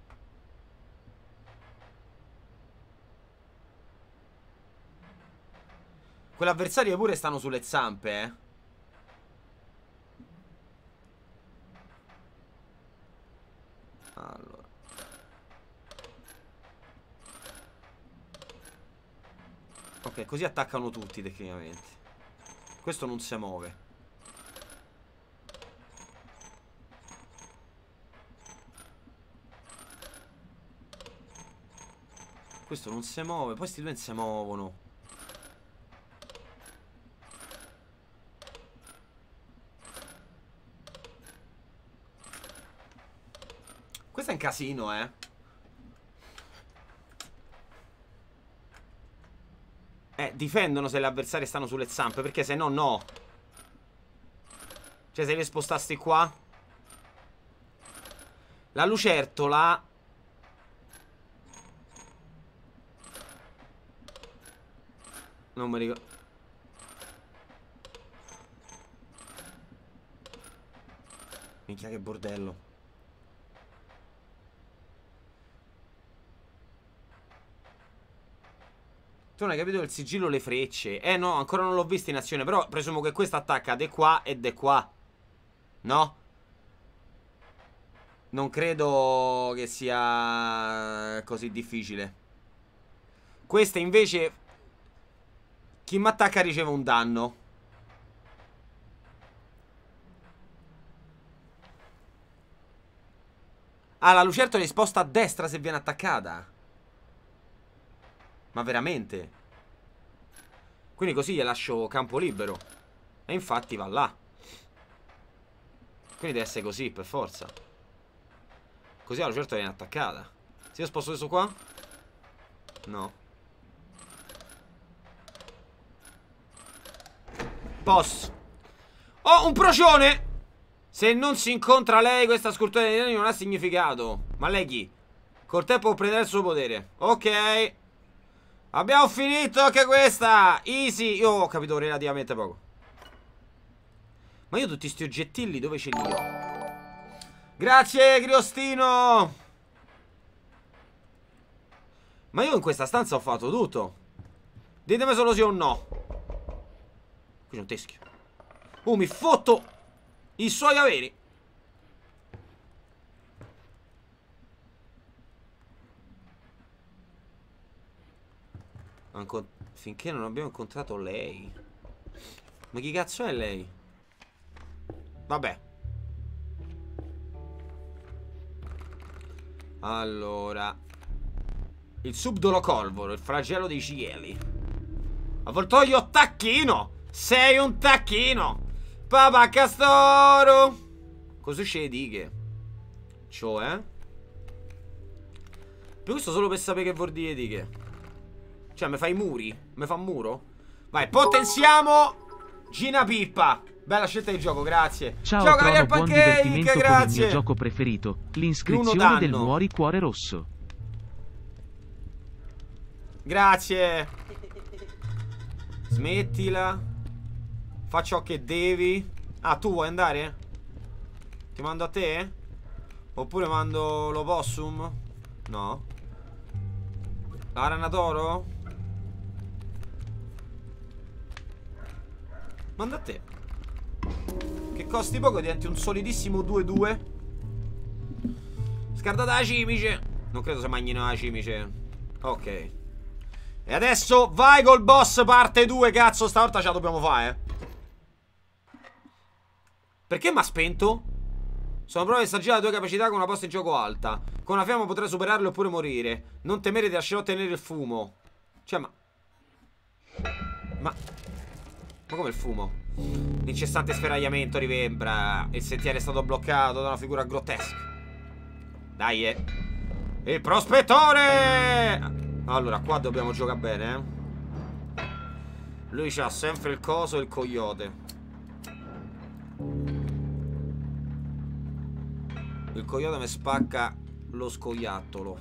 Quell'avversario pure stanno sulle zampe, eh. Allora. Ok, così attaccano tutti tecnicamente. Questo non si muove. Questo non si muove. Poi questi due non si muovono. Questo è un casino, eh. Difendono se gli avversari stanno sulle zampe, perché se no, no. Cioè, se li spostassi qua. La lucertola. Non mi ricordo. Minchia, che bordello. Tu non hai capito il sigillo, le frecce. No, ancora non l'ho vista in azione. Però presumo che questa attacca di qua e di qua. No? Non credo che sia così difficile. Questa invece, chi mi attacca riceve un danno. Ah, la lucertola è sposta a destra se viene attaccata. Ma veramente? Quindi così gli lascio campo libero. E infatti va là. Quindi deve essere così, per forza. Così la lucertola viene attaccata. Se io sposto questo qua? No. Boss. Oh, un procione! Se non si incontra lei, questa scultura di danni non ha significato. Ma lei chi? Col tempo può prendere il suo potere. Ok. Abbiamo finito anche questa. Easy. Io ho capito relativamente poco. Ma io tutti sti oggettilli dove ce li ho? Grazie, Criostino. Ma io in questa stanza ho fatto tutto. Ditemi solo sì o no. Qui c'è un teschio. Mi fotto i suoi averi. Finché non abbiamo incontrato lei. Ma chi cazzo è lei? Vabbè. Allora, il subdolo Colvoro, il flagello dei cieli. Avvoltoio tacchino. Sei un tacchino. Papà Castoro. Cosa succede dighe? Cioè? Per questo solo per sapere che vuol dire dighe. Cioè, mi fai i muri? Mi fa un muro? Vai, potenziamo Gina Pippa. Bella scelta di gioco, grazie. Ciao, Ciao Crono, al buon pancake, divertimento con il grazie. mio gioco preferito, l'iscrizione danno. del Muori Cuore Rosso. Grazie. Smettila. Fa ciò che devi. Ah, tu vuoi andare? Ti mando a te? Oppure mando l'opossum? No. L'aranatoro? Manda a te. Che costi poco, diventi un solidissimo 2-2. Scardata la cimice. Non credo se magnino la cimice. Ok. E adesso vai col boss parte 2. Cazzo, stavolta ce la dobbiamo fare. Perché mi ha spento? Sono prove di assaggiare le tue capacità con una posta in gioco alta. Con una fiamma potrai superarle oppure morire. Non temere, ti lascerò ottenere il fumo. Cioè, ma come il fumo? L'incessante sferagliamento rimembra. Il sentiero è stato bloccato da una figura grottesca. Dai, il prospettore! Allora, qua dobbiamo giocare bene, eh. Lui c'ha sempre il coso e il coyote. Il coyote mi spacca lo scoiattolo.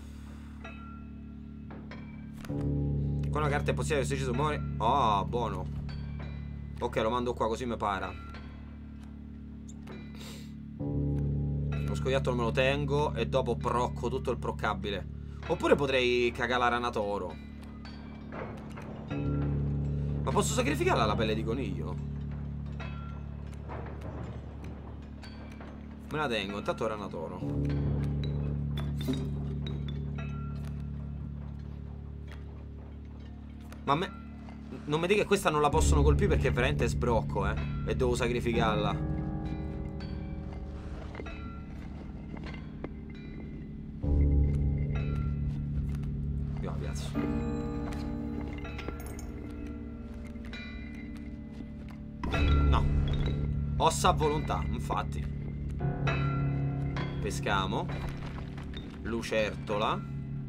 Con una carta è possibile che si deciso muore. Oh, buono. Ok, lo mando qua così mi para. Lo scoiattolo me lo tengo e dopo procco tutto il proccabile. Oppure potrei cagare l'aranatoro. Ma posso sacrificarla la pelle di coniglio? Me la tengo, intanto aranatoro. Ma a me... Non mi dica che questa non la possono colpire perché è veramente sbrocco, e devo sacrificarla. Andiamo, piazza. No. Ossa a volontà, infatti. Pescamo. Lucertola.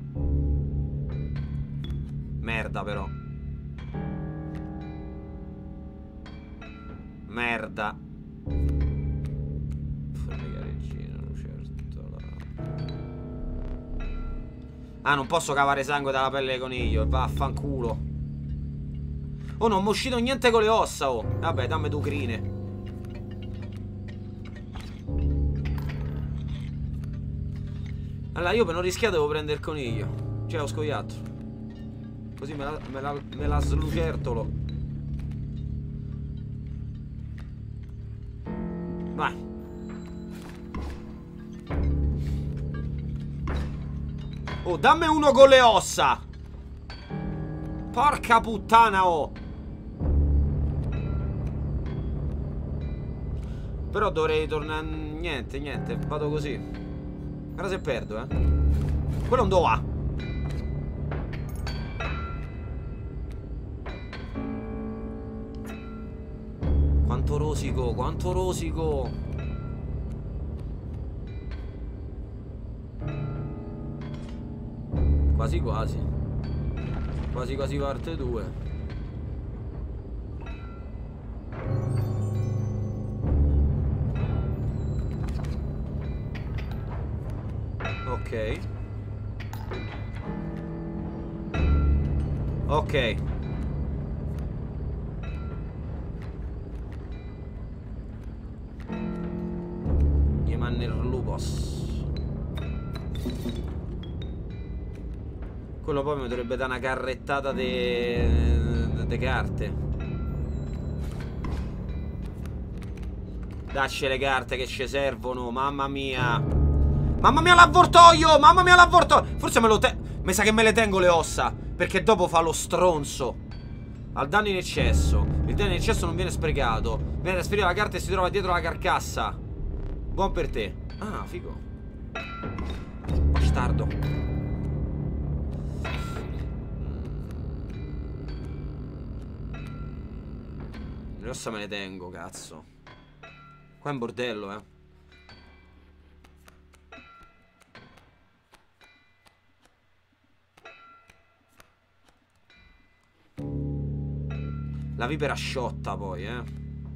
Merda però. Merda. Regina, lucertola. Ah, non posso cavare sangue dalla pelle di coniglio. Vaffanculo. Oh, non mi è uscito niente con le ossa, oh. Vabbè, dammi due crine. Allora, io per non rischiare devo prendere il coniglio. Cioè, ho scoiato. Così me la slucertolo. Vai. Oh, dammi uno con le ossa. Porca puttana, oh. Però dovrei tornare. Niente, niente, vado così. Guarda se perdo, Quello non dove va. Quanto rosico, quanto rosico. Quasi quasi. Quasi quasi parte 2. Ok. Ok. Quello poi mi dovrebbe dare una carrettata de carte. Dacci le carte che ci servono. Mamma mia. Mamma mia l'avvoltoio. Mamma mia l'avvoltoio. Forse mi sa che me le tengo le ossa, perché dopo fa lo stronzo. Al danno in eccesso. Il danno in eccesso non viene sprecato. Viene trasferita la carta e si trova dietro la carcassa. Buon per te. Ah, figo. bastardo. Le ossa me le tengo, cazzo. Qua è un bordello, eh. La vipera sciotta poi, eh.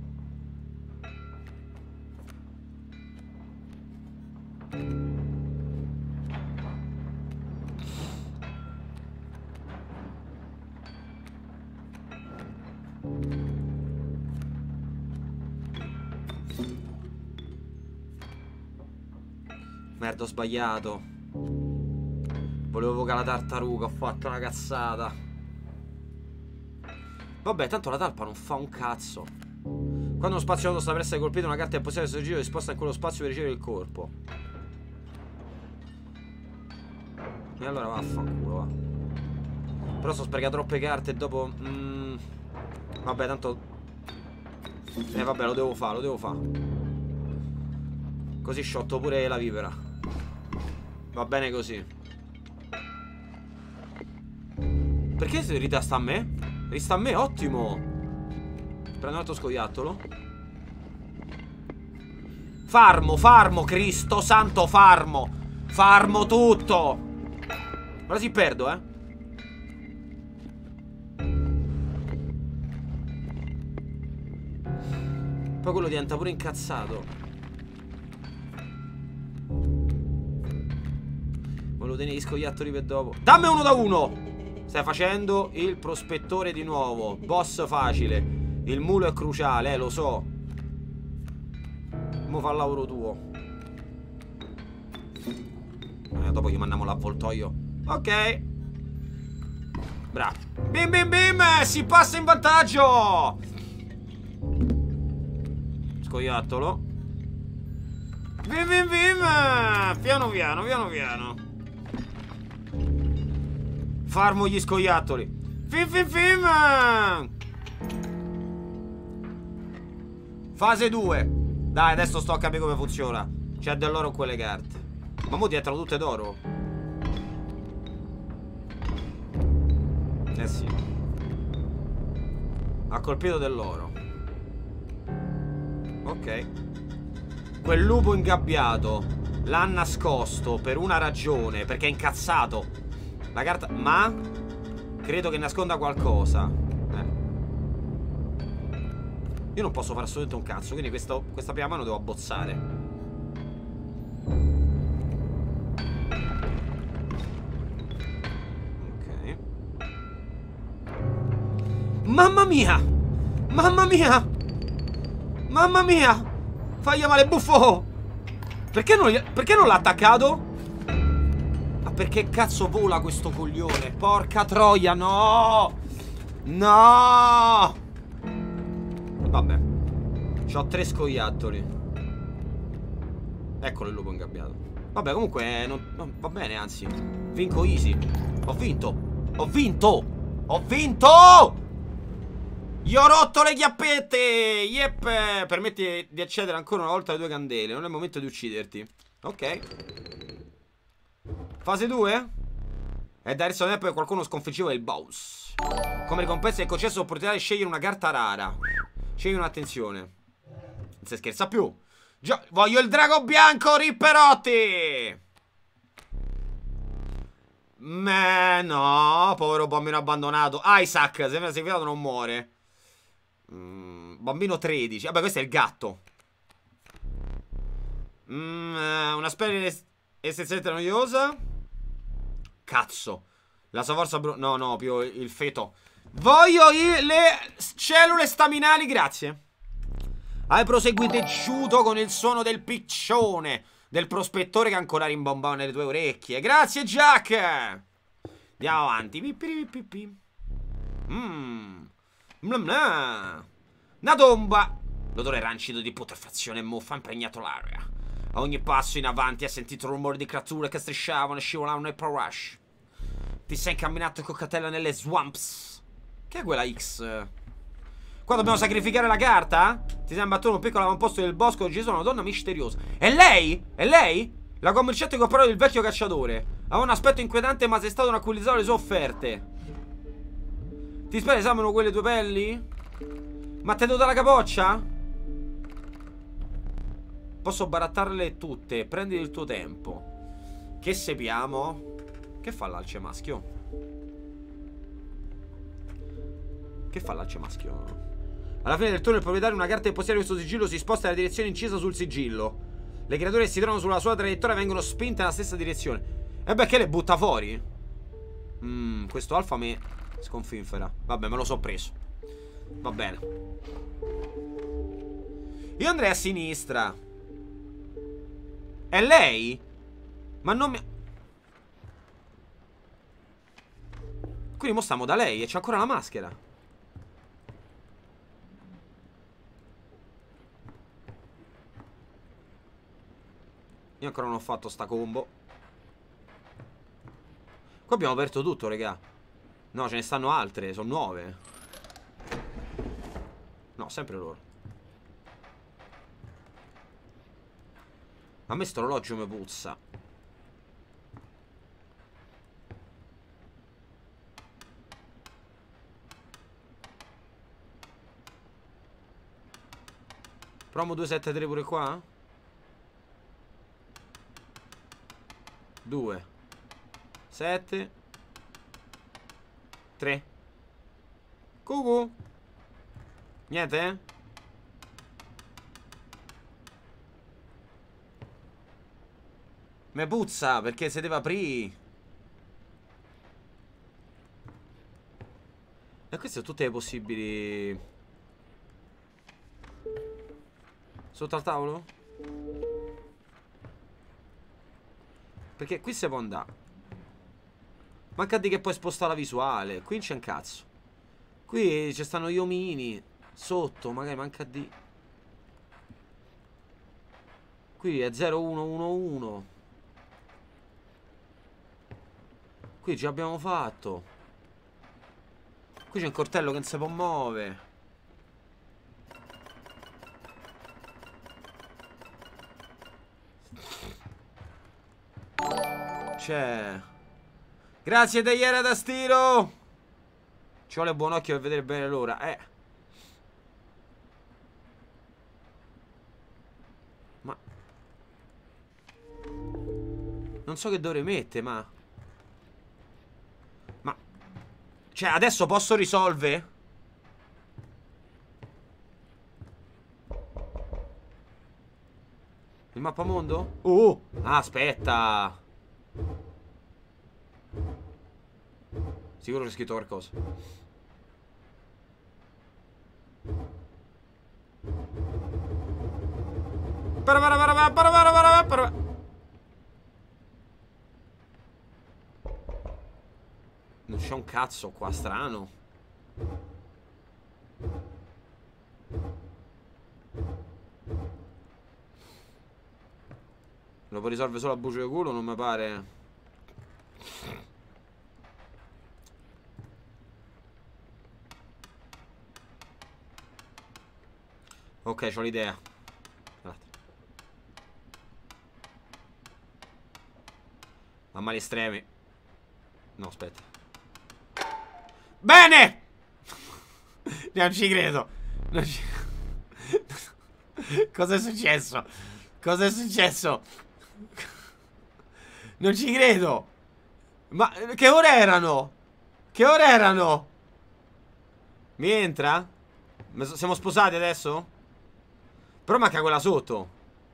Merda, ho sbagliato. Volevo evocare la tartaruga, ho fatto una cazzata. Vabbè, tanto la talpa non fa un cazzo. Quando uno spazio vuoto sta per essere colpito, una carta è possibile questo giro risposta in quello spazio per ricevere il colpo. E allora vaffanculo, va. Però sto sprecando troppe carte e dopo... Vabbè, tanto... vabbè, lo devo fare, lo devo fare. Così sciotto pure la vipera. Va bene così. Perché si ritasta a me? Rista a me, ottimo. Prendo un altro scoiattolo. Farmo, farmo, Cristo santo, farmo. Farmo tutto. Ora si perdo, eh. Poi quello diventa pure incazzato. Volevo tenere gli scoiattoli per dopo. Dammi uno da uno. Stai facendo il prospettore di nuovo. Boss facile. Il mulo è cruciale, lo so. Mo fa il lavoro tuo. Dopo gli mandiamo l'avvoltoio. Ok. Bravo. Bim bim bim. Si passa in vantaggio. Scoiattolo. Bim bim bim. Piano piano, piano piano. Farmo gli scoiattoli. Fim fim fim. Fase 2. Dai, adesso sto a capire come funziona. C'è dell'oro in quelle carte. Ma mo diventano tutte d'oro. Eh sì. Ha colpito dell'oro. Ok. Quel lupo ingabbiato l'ha nascosto per una ragione. Perché è incazzato. La carta... Ma credo che nasconda qualcosa. Io non posso fare assolutamente un cazzo. Quindi questa prima mano devo abbozzare. Ok. Mamma mia. Mamma mia. Mamma mia. Fagli male, buffo. Perché non l'ha attaccato? Perché cazzo vola questo coglione? Porca troia, no! No! Vabbè. C'ho 3 scoiattoli. Eccolo il lupo ingabbiato. Vabbè, comunque va bene, anzi. Vinco easy. Ho vinto. Ho vinto! Ho vinto! Gli ho rotto le chiappette! Yep! Permetti di accedere ancora una volta alle 2 candele. Non è il momento di ucciderti. Ok. Fase 2? E da adesso tempo che qualcuno sconfiggeva il boss. Come ricompensa è concesso l'opportunità di scegliere una carta rara. Scegli un'attenzione. Non si scherza più. Voglio il drago bianco, Ripperotti! No, povero bambino abbandonato. Isaac, sembra segnato non muore. Bambino 13. Vabbè, questo è il gatto. Una specie essenzialmente noiosa. Cazzo. La sua forza no, più il feto. Voglio le cellule staminali, grazie. Hai proseguito con il suono del piccione del prospettore che ancora rimbombava nelle tue orecchie. Grazie, Jack. Andiamo avanti. Una tomba. L'odore rancido di putrefazione e muffa ha impregnato l'aria. A ogni passo in avanti hai sentito il rumore di creature che strisciavano e scivolavano nel Pro Rush. Ti sei incamminato con cautela nelle swamps. Che è quella X? Qua dobbiamo sacrificare la carta? Ti sei imbattuto in un piccolo avamposto del bosco dove ci sono una donna misteriosa. È lei? È lei? La commerciante che ho parlato del vecchio cacciatore. Aveva un aspetto inquietante, ma sei stato un acquisitore le sue offerte. Ti spera esamino quelle tue pelli? Ma ti è dovuta la capoccia? Posso barattarle tutte. Prendi il tuo tempo. Che sepiamo? Che fa l'alce maschio? Che fa l'alce maschio? Alla fine del turno il proprietario di una carta impossibile di questo sigillo si sposta nella direzione incisa sul sigillo. Le creature che si trovano sulla sua traiettoria vengono spinte nella stessa direzione. E beh, che le butta fuori? Questo alfa mi sconfinfera. Vabbè, me lo so preso. Va bene. Io andrei a sinistra. È lei? Ma non mi... Quindi mo stiamo da lei e c'è ancora la maschera. Io ancora non ho fatto sta combo. Qua abbiamo aperto tutto, raga. No, ce ne stanno altre, sono 9. No, sempre loro. A me sto orologio mi puzza. Promo 273 pure qua? 2 7 3 Cucù. Niente? Me puzza perché si deve aprire. E queste sono tutte le possibili. Sotto al tavolo? Perché qui si può andare. Manca di che puoi spostare la visuale. Qui c'è un cazzo. Qui ci stanno gli omini. Sotto magari manca di... Qui è 0111. Qui ci abbiamo fatto. Qui c'è un cortello che non si può muovere. C'è. Grazie tagliere da stiro. Ci vuole buon occhio per vedere bene l'ora. Ma non so che dovrei mettere, ma cioè adesso posso risolvere? Il mappamondo? Aspetta. Sicuro che ho scritto qualcosa. Non c'è un cazzo qua, strano. Lo può risolvere solo a bucio di culo, non mi pare. Ok, c'ho l'idea. A mali estremi. No, aspetta. Bene! Non ci credo. Non ci... Cosa è successo? Cosa è successo? Non ci credo. Ma che ore erano? Che ore erano? Mi entra? Siamo sposati adesso? Però manca quella sotto.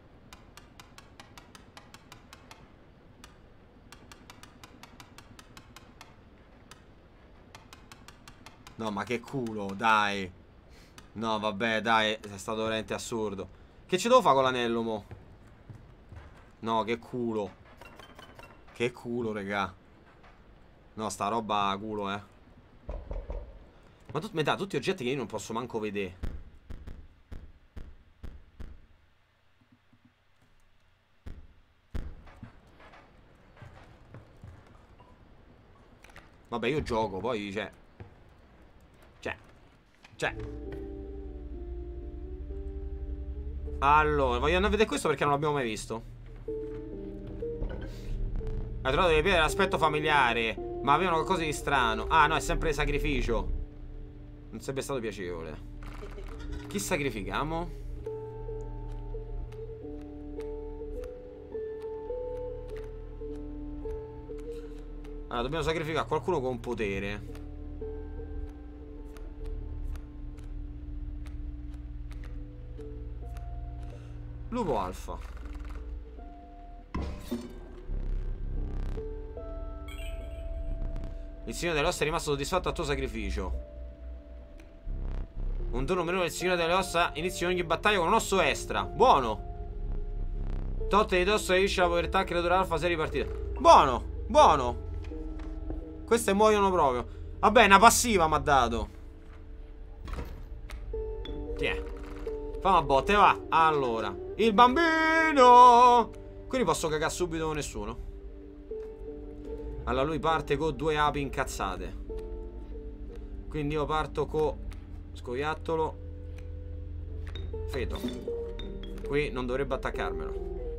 No, ma che culo, dai. No, vabbè, dai, è stato veramente assurdo. Che ci devo fare con l'anello, mo? No, che culo. Che culo, regà. No, sta roba culo, Ma metà, tutti oggetti che io non posso manco vedere. Vabbè, io gioco, poi, cioè. Allora, voglio andare a vedere questo perché non l'abbiamo mai visto. Hai trovato delle pietre dell'aspetto familiare, ma avevano qualcosa di strano. Ah no, è sempre sacrificio. Non sarebbe stato piacevole. Chi sacrificamo? Allora, dobbiamo sacrificare qualcuno con potere. Lupo alfa. Il Signore delle Ossa è rimasto soddisfatto al tuo sacrificio. Un turno meno del Signore delle Ossa inizia ogni battaglia con un osso extra. Buono. Totte di dosso riesce la povertà creatura alfa 6 ripartite. Buono, buono. Queste muoiono proprio. Vabbè, una passiva mi ha dato. Tiè. Fa una botte, va. Allora, il bambino. Quindi posso cagare subito con nessuno. Allora lui parte con 2 api incazzate. Quindi io parto con scoiattolo. Feto. Qui non dovrebbe attaccarmelo.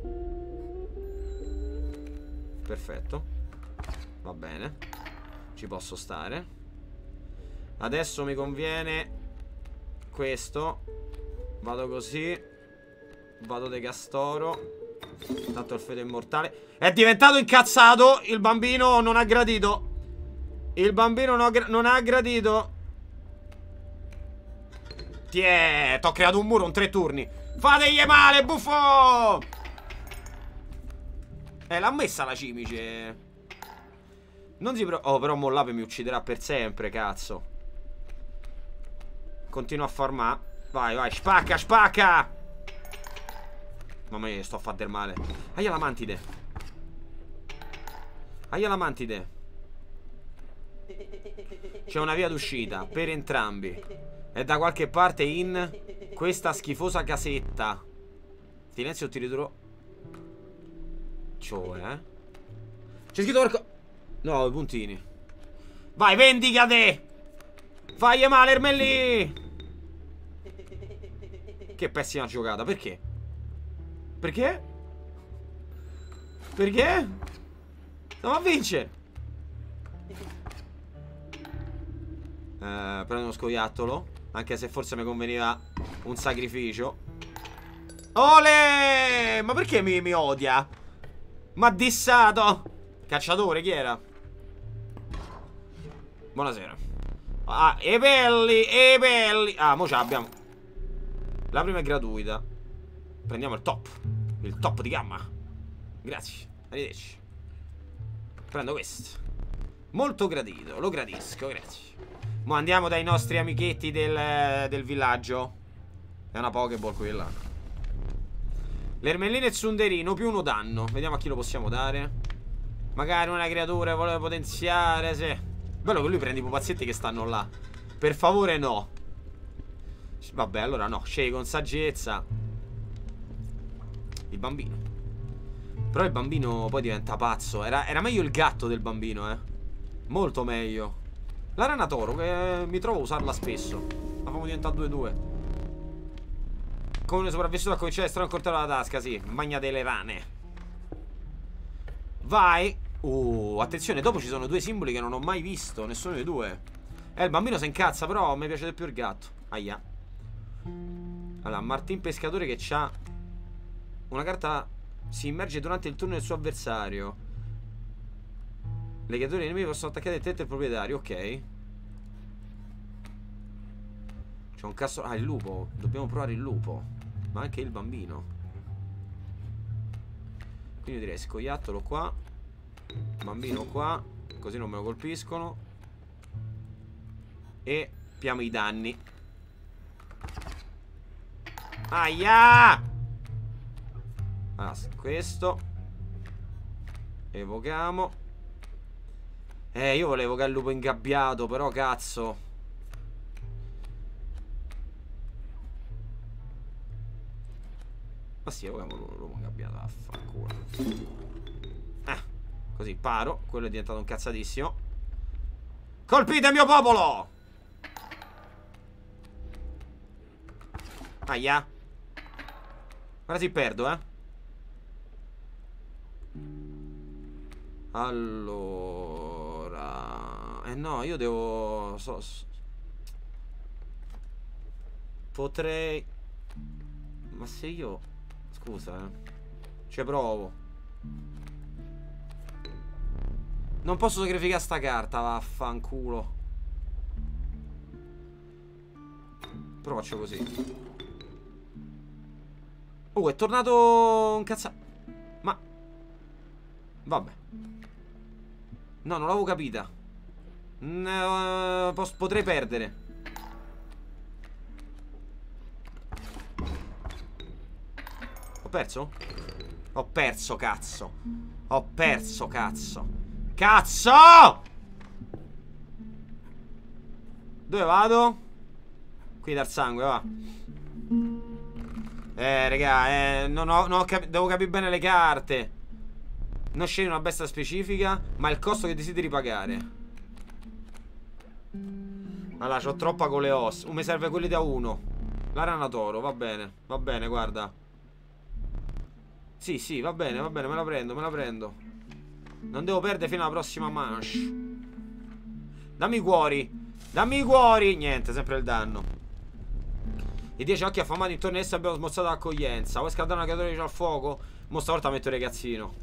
Perfetto. Va bene. Ci posso stare. Adesso mi conviene questo. Vado così. Vado de Castoro. Tanto il feto è immortale. È diventato incazzato. Il bambino non ha gradito. Il bambino non ha gradito. Tiè, t'ho creato un muro in 3 turni. Fategli male, buffo. L'ha messa la cimice. Non si Oh, però Mollape mi ucciderà per sempre, cazzo. Continua a farmare. Vai, vai, spacca, spacca. Mamma mia, sto a far del male. Aia la mantide. Aia la mantide. C'è una via d'uscita per entrambi. È da qualche parte in questa schifosa casetta. Silenzio, ti ridurrò. Cioè c'è scritto qualcosa. No, i puntini. Vai, vendicate. Fagli male, Ermelli. Che pessima giocata, perché? Perché? Perché? Stiamo a vincere. Prendo uno scoiattolo. Anche se forse mi conveniva un sacrificio. Ole! Ma perché mi odia? M'ha dissato. Cacciatore, chi era? Buonasera. Ah, e belli, e belli. Ah, mo ce l'abbiamo. La prima è gratuita. Prendiamo il top. Il top di gamma. Grazie, arrivederci. Prendo questo. Molto gradito, lo gradisco, grazie. Mo andiamo dai nostri amichetti del villaggio. È una Pokéball quella. L'ermellino e il Tsunderino più 1 danno. Vediamo a chi lo possiamo dare. Magari una creatura che vuole potenziare, sì. Bello che lui prende i pupazzetti che stanno là. Per favore no. Vabbè, allora no. Scegli con saggezza. Il bambino. Però il bambino poi diventa pazzo. Era meglio il gatto del bambino, molto meglio. La rana toro, che mi trovo a usarla spesso. La famo diventare 2-2. Come sopravvissuto a cominciare a estrarre un coltello dalla tasca, sì. Magna delle rane. Vai. Attenzione, dopo ci sono 2 simboli che non ho mai visto. Nessuno dei 2. Il bambino si incazza, però mi piace di più il gatto. Aia. Allora, Martin pescatore che c'ha una carta. Si immerge durante il turno del suo avversario. Le creature nemiche possono attaccare il tetto del proprietario. Ok. C'è un cazzo. Ah, il lupo. Dobbiamo provare il lupo. Ma anche il bambino. Quindi direi scoiattolo qua. Bambino qua. Così non me lo colpiscono. E piamo i danni. Aia! Allora, questo. Evochiamo. Io volevo evocare il lupo ingabbiato, però cazzo. Ma sì, evochiamo il lupo ingabbiato. Affanculo. Così paro. Quello è diventato un cazzatissimo. Colpite il mio popolo! Aia. Ora si perdo, Allora... no, io devo... Potrei... Ma se io... Scusa, ci provo. Non posso sacrificare sta carta, vaffanculo. Però faccio così. Oh, è tornato un cazzo. Ma... Vabbè. No, non l'avevo capita. Potrei perdere. Ho perso? Ho perso, cazzo. Ho perso, cazzo. Cazzo! Dove vado? Qui dal sangue, va. Raga, devo capire bene le carte. Non scegli una bestia specifica, ma il costo che desideri pagare. Allora, c'ho troppa con le ossa. Mi serve quelli da 1. La rana toro, va bene, guarda. Sì, va bene, me la prendo. Non devo perdere fino alla prossima manche. Dammi i cuori. Niente, sempre il danno. I 10 occhi affamati intorno a essa abbiamo smozzato l'accoglienza. Vuoi scaldare una creatura al fuoco? Mo stavolta metto il ragazzino.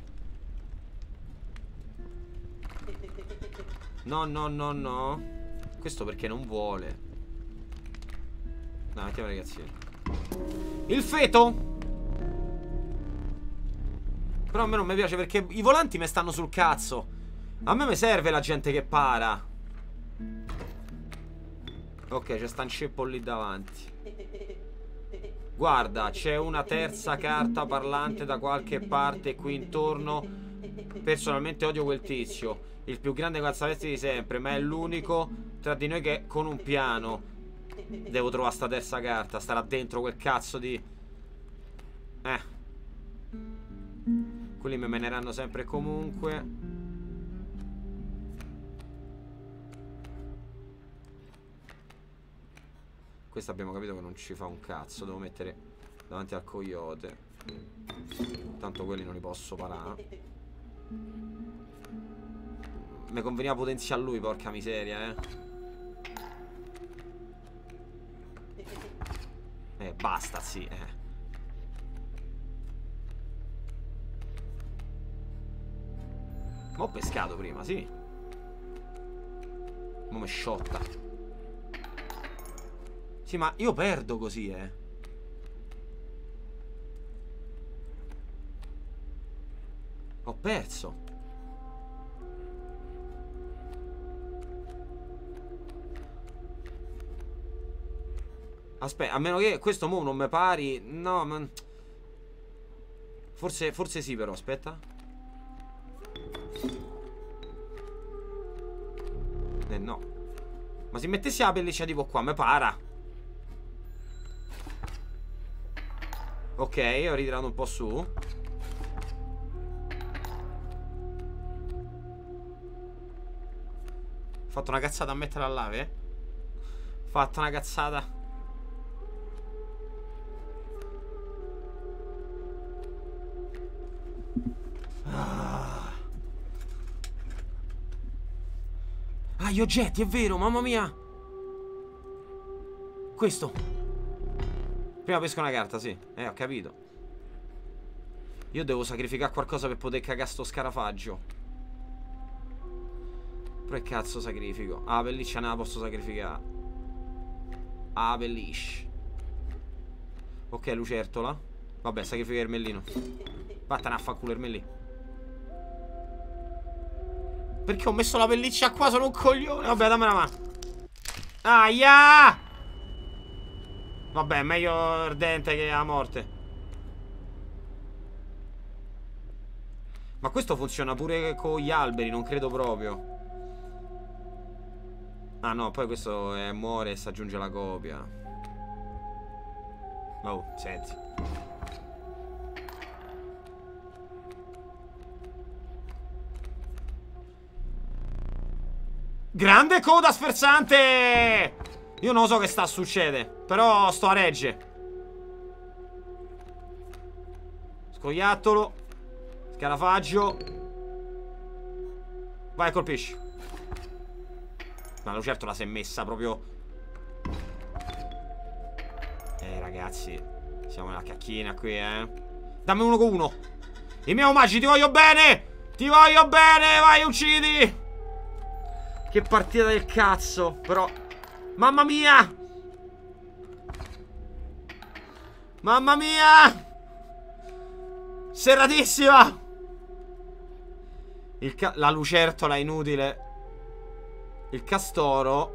No. Questo perché non vuole. No, mettiamo il ragazzino. Il feto. Però a me non mi piace perché i volanti mi stanno sul cazzo. A me mi serve la gente che para. Ok, c'è sta un ceppo lì davanti. Guarda, c'è una terza carta parlante da qualche parte qui intorno. Personalmente odio quel tizio. Il più grande calzavesti di sempre, ma è l'unico tra di noi che con un piano. Devo trovare sta terza carta. Starà dentro quel cazzo di... Quelli mi meneranno sempre e comunque. Questo abbiamo capito che non ci fa un cazzo. Devo mettere davanti al coyote. Tanto quelli non li posso parare. Mi conveniva potenziare lui, porca miseria, basta, sì, Ma ho pescato prima, sì. Mo' mi sciotta. Sì, ma io perdo così, Ho perso. Aspetta, a meno che questo mo non mi pari. No, ma... Forse sì, però, aspetta. No. Ma se mettessi la pelliccia tipo qua, mi para. Ok, ho ritirato un po' su. Ho fatto una cazzata a mettere a lave. Ho fatto una cazzata. Ah, gli oggetti, è vero, mamma mia. Questo. Prima pesco una carta, sì. Ho capito. Io devo sacrificare qualcosa per poter cagare sto scarafaggio. Però che cazzo sacrifico? Ah, pelliccia non la posso sacrificare. Ah, pelliccia. Ok, lucertola. Vabbè, sacrifica il ermellino. Vattene a fanculo ermellino. Perché ho messo la pelliccia qua? Sono un coglione. Vabbè, dammi una mano. Aia! Vabbè, meglio ardente che la morte. Ma questo funziona pure con gli alberi, non credo proprio. Ah no, poi questo muore e si aggiunge la copia. Oh, senti. Grande coda sferzante! Io non so che sta a succedere, però sto a regge. Scoiattolo. Scarafaggio. Vai, colpisci. Ma la lucertola si è messa proprio. Ragazzi, siamo nella cacchina qui, Dammi 1 con 1. I miei omaggi, ti voglio bene. Ti voglio bene, vai, uccidi. Che partita del cazzo. Però, mamma mia. Mamma mia. Serratissima. La lucertola è inutile. Il castoro.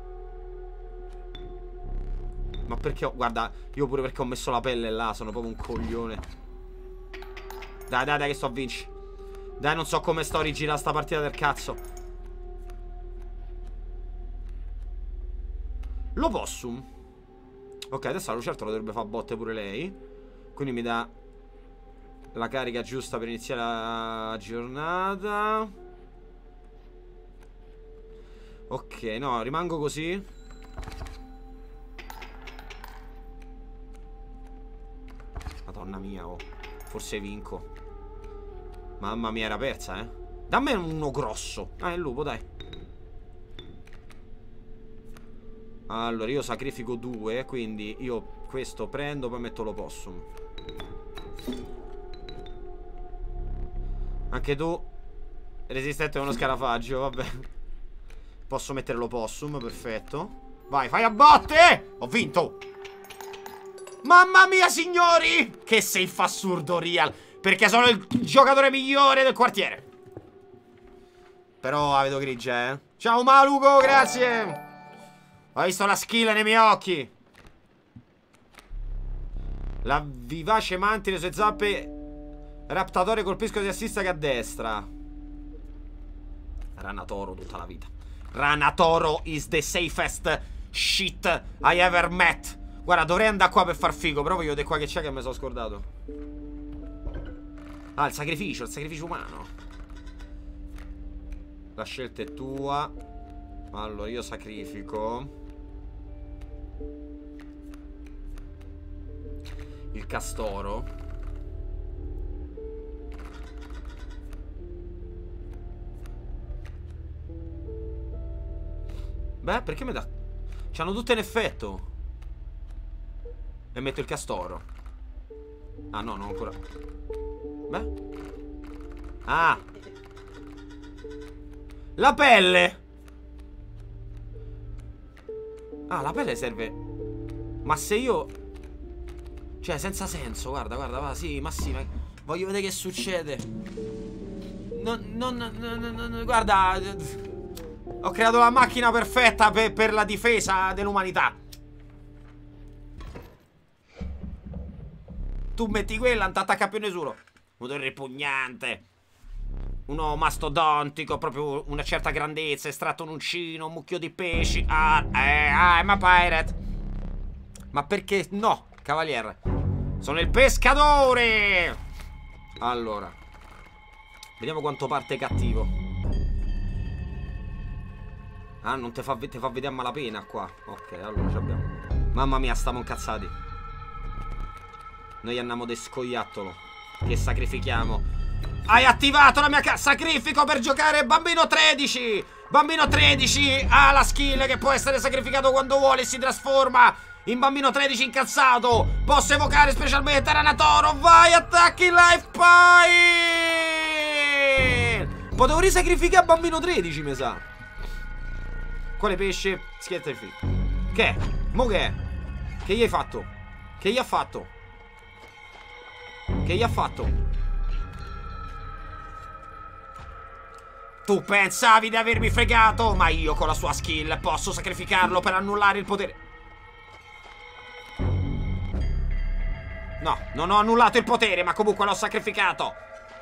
Ma perché guarda, io pure perché ho messo la pelle là. Sono proprio un coglione. Dai, dai, dai, che sto a vincere. Dai, non so come sto a rigirare sta partita del cazzo. L'opossum. Ok, adesso la lucertola dovrebbe fare botte pure lei. Quindi mi dà la carica giusta per iniziare la giornata. Ok, no, rimango così. Madonna mia, oh. Forse vinco. Mamma mia, era persa, Dammi uno grosso. Ah, è il lupo, dai. Allora, io sacrifico 2. Quindi io questo prendo, poi metto l'opossum. Anche tu resistente a uno scarafaggio, vabbè. Posso mettere l'opossum, perfetto. Vai, fai a botte! Ho vinto! Mamma mia, signori! Che safe assurdo, Real. Perché sono il giocatore migliore del quartiere. Però la vedo grigia, Ciao Maluco, grazie. Ho visto la skill nei miei occhi. La vivace mantide, le sue zampe raptatore colpiscono sia a sinistra che a destra. Ranatoro tutta la vita. Ranatoro is the safest shit I ever met. Guarda, dovrei andare qua per far figo, però voglio vedere qua che c'è che mi sono scordato. Ah, il sacrificio umano. La scelta è tua. Allora, io sacrifico il castoro. Beh, perché mi dà? C'hanno tutte in effetto. E metto il castoro. Ah no, non ancora. Beh. Ah. La pelle. Ah, la pelle serve. Ma se io... Cioè, senza senso, guarda, guarda, va, sì, ma sì, ma... Voglio vedere che succede. Guarda, ho creato la macchina perfetta per la difesa dell'umanità. Tu metti quella, non ti attacca più nessuno. Motore ripugnante. Uno mastodontico, proprio una certa grandezza. Estratto un uncino, un mucchio di pesci. I'm a pirate. Ma perché no, cavaliere? Sono il pescatore. Allora, vediamo quanto parte cattivo. Ah, non te fa vedere a malapena qua. Ok, allora ci abbiamo. Mamma mia, stiamo incazzati. Noi andiamo de scoiattolo. Che sacrifichiamo. Hai attivato la mia sacrifico per giocare bambino 13. Bambino 13 ha la skill che può essere sacrificato quando vuole e si trasforma in bambino 13 incazzato. Posso evocare specialmente Ranatoro. Vai, attacchi life pile. Potevo risacrificare bambino 13, mi sa. Quale pesce? Schietta il film. Che è? Mo che è? Che gli hai fatto? Che gli ha fatto? Che gli ha fatto? Tu pensavi di avermi fregato? Ma io con la sua skill posso sacrificarlo per annullare il potere. No, non ho annullato il potere, ma comunque l'ho sacrificato.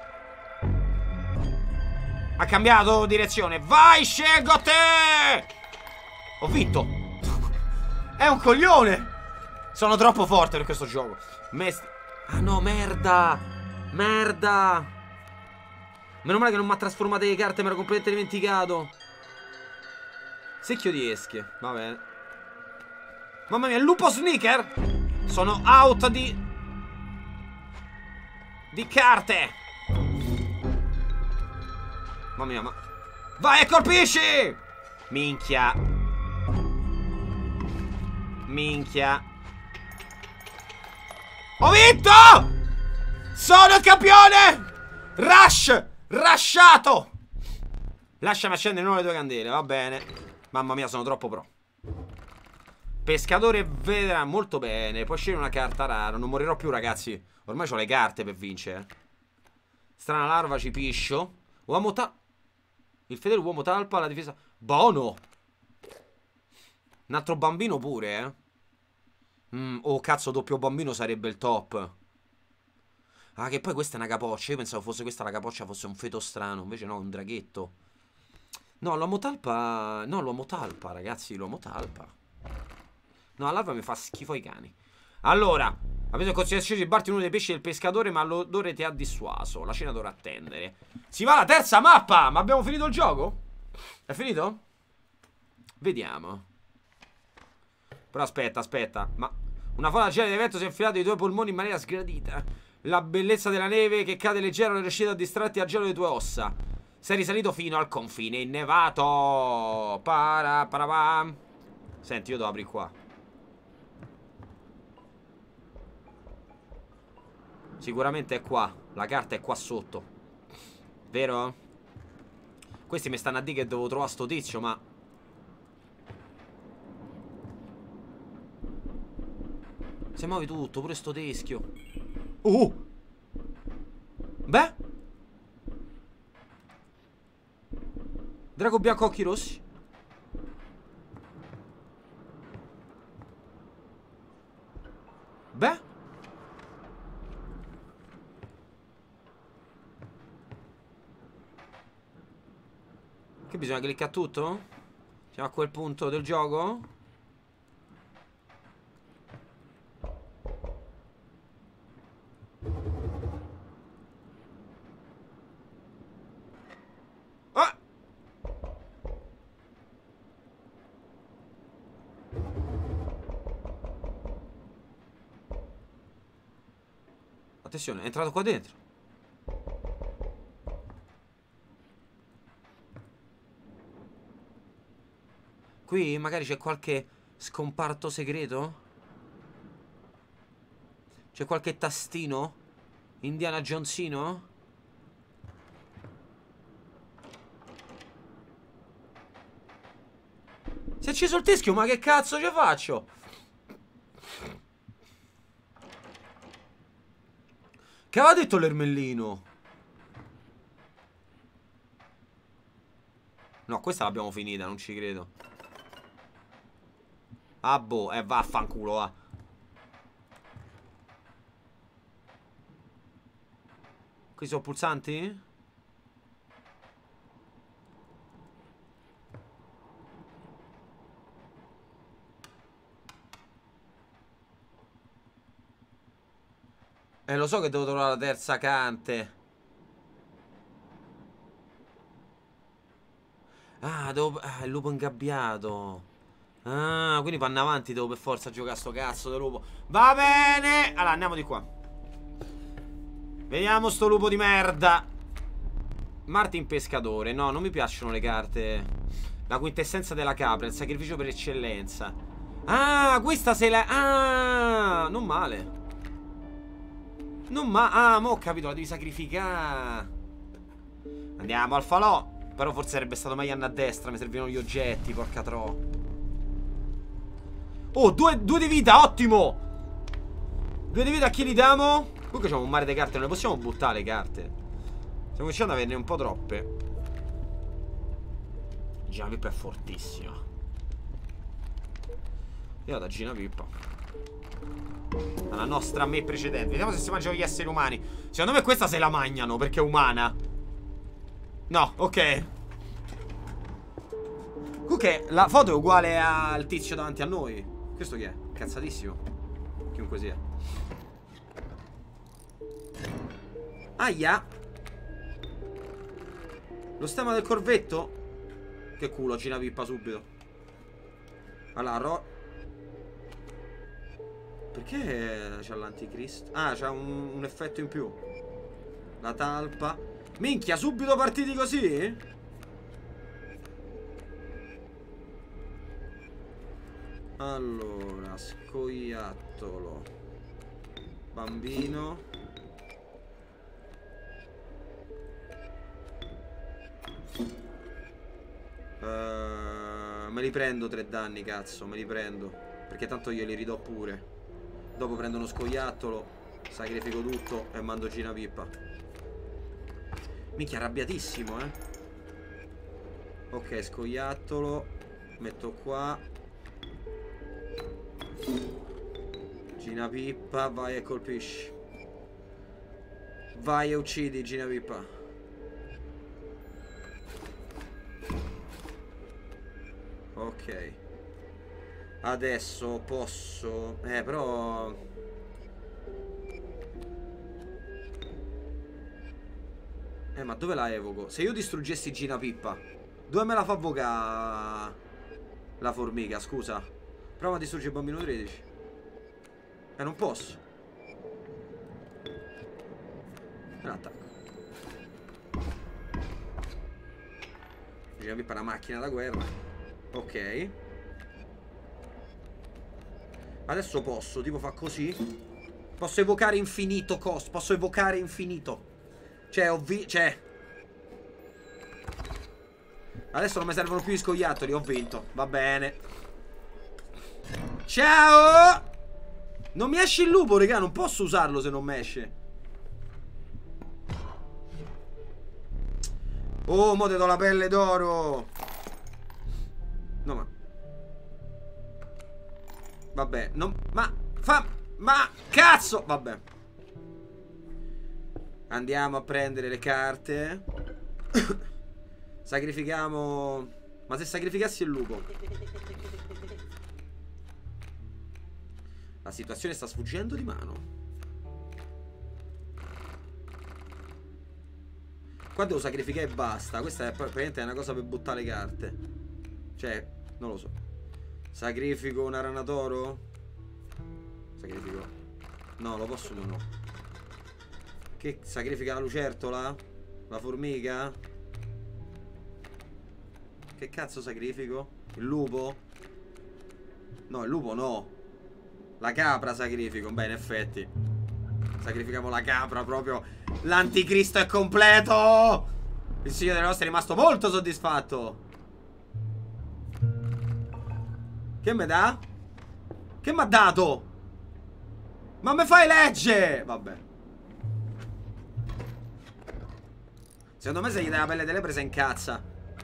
Ha cambiato direzione. Vai, scelgo te! Ho vinto. È un coglione. Sono troppo forte per questo gioco. Ah no, merda. Merda. Meno male che non mi ha trasformato le carte, mi ero completamente dimenticato. Secchio di esche. Va bene. Mamma mia, il lupo sneaker. Sono out di carte. Mamma mia, ma Vai e colpisci! Minchia. Minchia. Ho vinto! Sono il campione! Rush! Rushato! Lasciami accendere una delle tue candele, va bene. Mamma mia, sono troppo pro. Pescatore vedrà molto bene. Puoi scegliere una carta rara. Non morirò più, ragazzi. Ormai ho le carte per vincere. Strana larva, cipiscio. Uomo il fedele uomo talpa, la difesa. Bono. Un altro bambino pure, oh, cazzo, doppio bambino sarebbe il top. Ah, che poi questa è una capoccia. Io pensavo fosse questa la capoccia, fosse un feto strano. Invece no, un draghetto. No, l'uomo talpa. No, l'uomo talpa, ragazzi, l'uomo talpa. No, la larva mi fa schifo ai cani. Allora, avete in considerazione di barti uno dei pesci del pescatore, ma l'odore ti ha dissuaso. La cena dovrà attendere. Si va alla terza mappa. Ma abbiamo finito il gioco? È finito? Vediamo. Però aspetta. Ma una folla gelida di vento si è infilato i tuoi polmoni in maniera sgradita. La bellezza della neve che cade leggera non è riuscita a distrarti al gelo delle tue ossa. Sei risalito fino al confine innevato. Parapam. Senti, io devo aprire qua. Sicuramente è qua. La carta è qua sotto. Vero? Questi mi stanno a dire che devo trovare sto tizio, ma... Se muovi tutto, pure sto teschio. Beh, drago bianco occhi rossi. Beh, che bisogna cliccare tutto? Siamo a quel punto del gioco? Attenzione, è entrato qua dentro. Qui magari c'è qualche scomparto segreto? C'è qualche tastino? Indiana Jonesino? Si è acceso il teschio, ma che cazzo ci faccio? Che aveva detto l'ermellino? No, questa l'abbiamo finita, non ci credo. Ah boh, vaffanculo, va. Qui sono pulsanti? Lo so che devo trovare la terza cante. Ah, il lupo ingabbiato. Ah, quindi vanno avanti, devo per forza giocare a sto cazzo di lupo. Va bene. Allora, andiamo di qua. Vediamo sto lupo di merda. Martin pescatore. No, non mi piacciono le carte. La quintessenza della capra, il sacrificio per eccellenza. Ah, questa se la... Ah, non male. Ah, mo' ho capito, la devi sacrificare. Andiamo al falò. Però forse sarebbe stato meglio andare a destra. Mi servivano gli oggetti, porca tro. Oh, due di vita, ottimo. 2 di vita, a chi li diamo? Comunque c'è un mare di carte, non le possiamo buttare le carte. Stiamo cominciando ad averne un po' troppe. Gina Pippa è fortissima. Io vado a Gina Pippa. La nostra me precedente. Vediamo se si mangiano gli esseri umani. Secondo me questa se la mangiano perché è umana. No, ok. Comunque la foto è uguale al tizio davanti a noi. Questo chi è? Cazzatissimo. Chiunque sia. Aia. Lo stemma del corvetto. Che culo, Gina Pippa subito. Allora, perché c'ha l'anticristo? Ah, c'ha un effetto in più. La talpa. Minchia, subito partiti così? Allora, scoiattolo. Bambino. Me li prendo 3 danni, cazzo. Me li prendo. Perché tanto io li ridò pure. Dopo prendo uno scoiattolo, sacrifico tutto e mando Gina Pippa. Minchia, arrabbiatissimo, Ok, scoiattolo. Metto qua. Gina Pippa, vai e colpisci. Vai e uccidi Gina Pippa. Ok. Adesso posso... però... ma dove la evoco? Se io distruggessi Gina Pippa, dove me la fa avvocare la formica, scusa? Prova a distruggere il bambino 13. Non posso. Me l'attacco. Gina Pippa è una macchina da guerra. Ok. Adesso posso, tipo fa così. Posso evocare infinito costo. Posso evocare infinito. Cioè, cioè. Adesso non mi servono più i scoiattoli, ho vinto. Va bene. Ciao! Non mi esce il lupo, raga, non posso usarlo se non mi esce. Oh, mo te do la pelle d'oro. No, ma... Vabbè, non... Ma cazzo! Vabbè. Andiamo a prendere le carte. Sacrifichiamo... Ma se sacrificassi il lupo? La situazione sta sfuggendo di mano. Qua devo sacrificare e basta. Questa è praticamente una cosa per buttare le carte. Cioè, non lo so. Sacrifico una rana toro? Sacrifico. No, lo posso o no? Che sacrifica la lucertola? La formica? Che cazzo sacrifico? Il lupo? No, il lupo no. La capra sacrifico. Beh, in effetti sacrifichiamo la capra proprio. L'anticristo è completo. Il Signore delle Nostre è rimasto molto soddisfatto. Che me dà? Che mi ha dato? Ma me fai legge? Vabbè. Secondo me se gli dai la pelle delle prese incazza.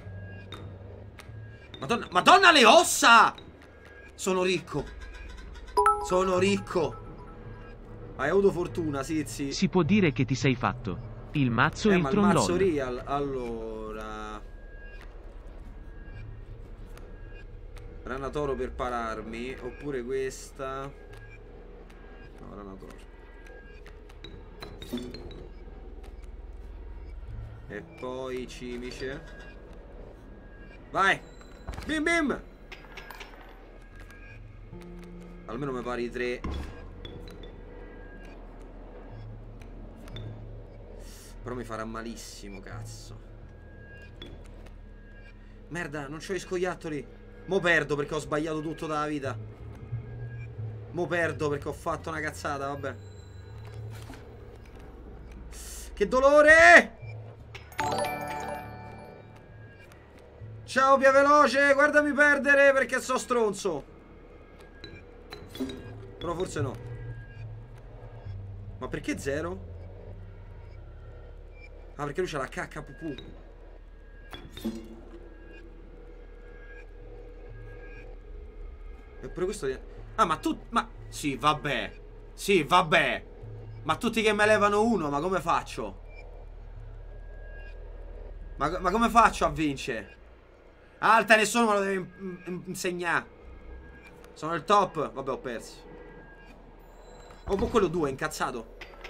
Madonna, Madonna le ossa! Sono ricco. Sono ricco. Hai avuto fortuna, Sizzi. Si può dire che ti sei fatto il mazzo e il ma il trollolo. mazzo real. Allora, rana toro per pararmi. Oppure questa. No, rana toro. E poi cimice. Vai. Bim bim. Almeno mi pari 3. Però mi farà malissimo, cazzo. Merda, non c'ho gli scoiattoli. Mo perdo perché ho sbagliato tutto dalla vita. Mo perdo perché ho fatto una cazzata, vabbè. Che dolore! Ciao, via veloce, guardami perdere perché so stronzo. Però forse no. Ma perché 0? Ah, perché lui c'ha la cacca pupù. Eppure questo... Ah, ma tu... Ma... Sì, vabbè. Sì, vabbè. Ma tutti che me levano uno, ma come faccio? Ma come faccio a vincere? Alta, nessuno me lo deve insegnare. Sono il top. Vabbè, ho perso. Oh, ma quello 2 è incazzato.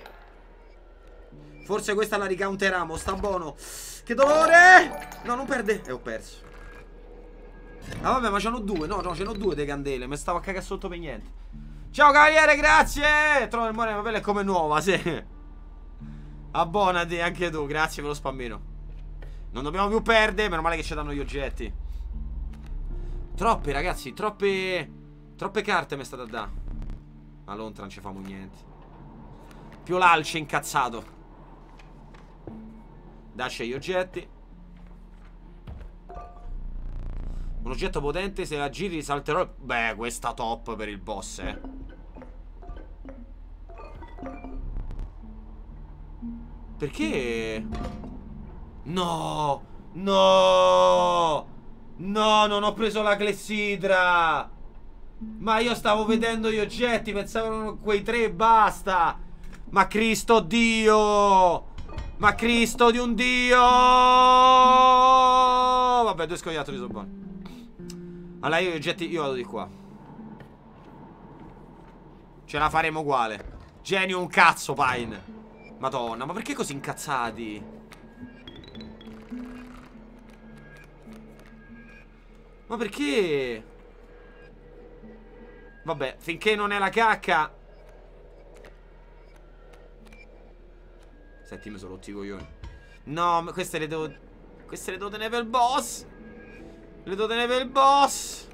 Forse questa la ricounteriamo. Sta buono. Che dolore. No, non perde. E ho perso. Ah, vabbè, ma c'hanno 2. No, no, c'hanno 2 dei candele. Mi stavo a cagare sotto per niente. Ciao, cavaliere, grazie. Trovo il mare, ma bella è come nuova, sì. Abbonati anche tu. Grazie per lo spammino. Non dobbiamo più perdere. Meno male che ci danno gli oggetti. Troppe, ragazzi, troppe Troppe carte mi è stata da. Ma l'ontra non ci famo niente. Più l'alce incazzato. Dacci gli oggetti. Un oggetto potente, se la giri salterò. Beh, questa top per il boss, Perché? No. No. No, non ho preso la clessidra. Ma io stavo vedendo gli oggetti, pensavo quei 3 basta. Ma Cristo Dio. Ma Cristo di un Dio. Vabbè, 2 scoiattoli sono buoni. Allora io gli oggetti, io vado di qua. Ce la faremo uguale. Genio un cazzo, Pine. Madonna, ma perché così incazzati? Ma perché? Vabbè, finché non è la cacca. Senti, mi sono rotti i coglioni. No, ma queste le devo tenere per il boss. Le devo tenere per il boss.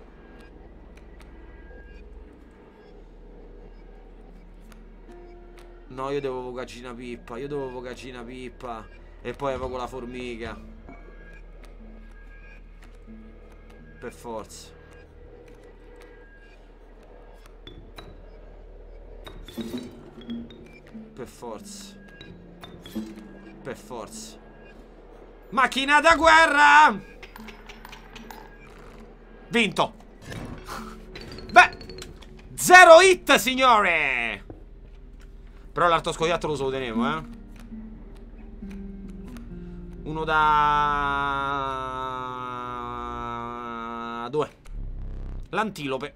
No, io devo vocagina pippa. Io devo vocagina pippa. E poi evoco la formica. Per forza. Per forza. Per forza. Macchina da guerra. Vinto. Beh, 0 hit, signore. Però l'altro scoiattolo lo tenevo, Uno da 2. L'antilope.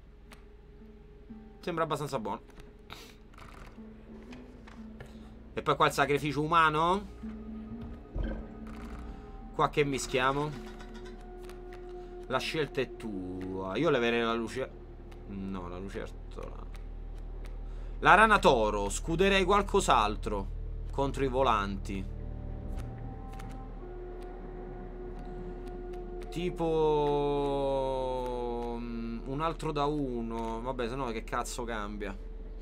Sembra abbastanza buono. E poi qua il sacrificio umano. Qua che mischiamo? La scelta è tua. Io leverei la luce. No, la lucertola. La rana toro. Scuderei qualcos'altro contro i volanti. Tipo un altro da 1. Vabbè, se no che cazzo cambia.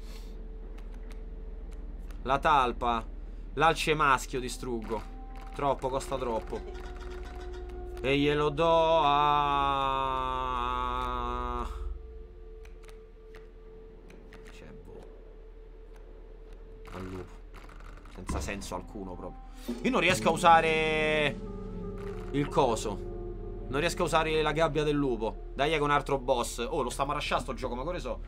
La talpa. L'alce maschio distruggo. Troppo, costa troppo. E glielo do a... C'è boh. Al lupo. Senza senso alcuno proprio. Io non riesco a usare il coso. Non riesco a usare la gabbia del lupo. Dai, con un altro boss. Oh, lo sta marasciando sto gioco, ma cosa so?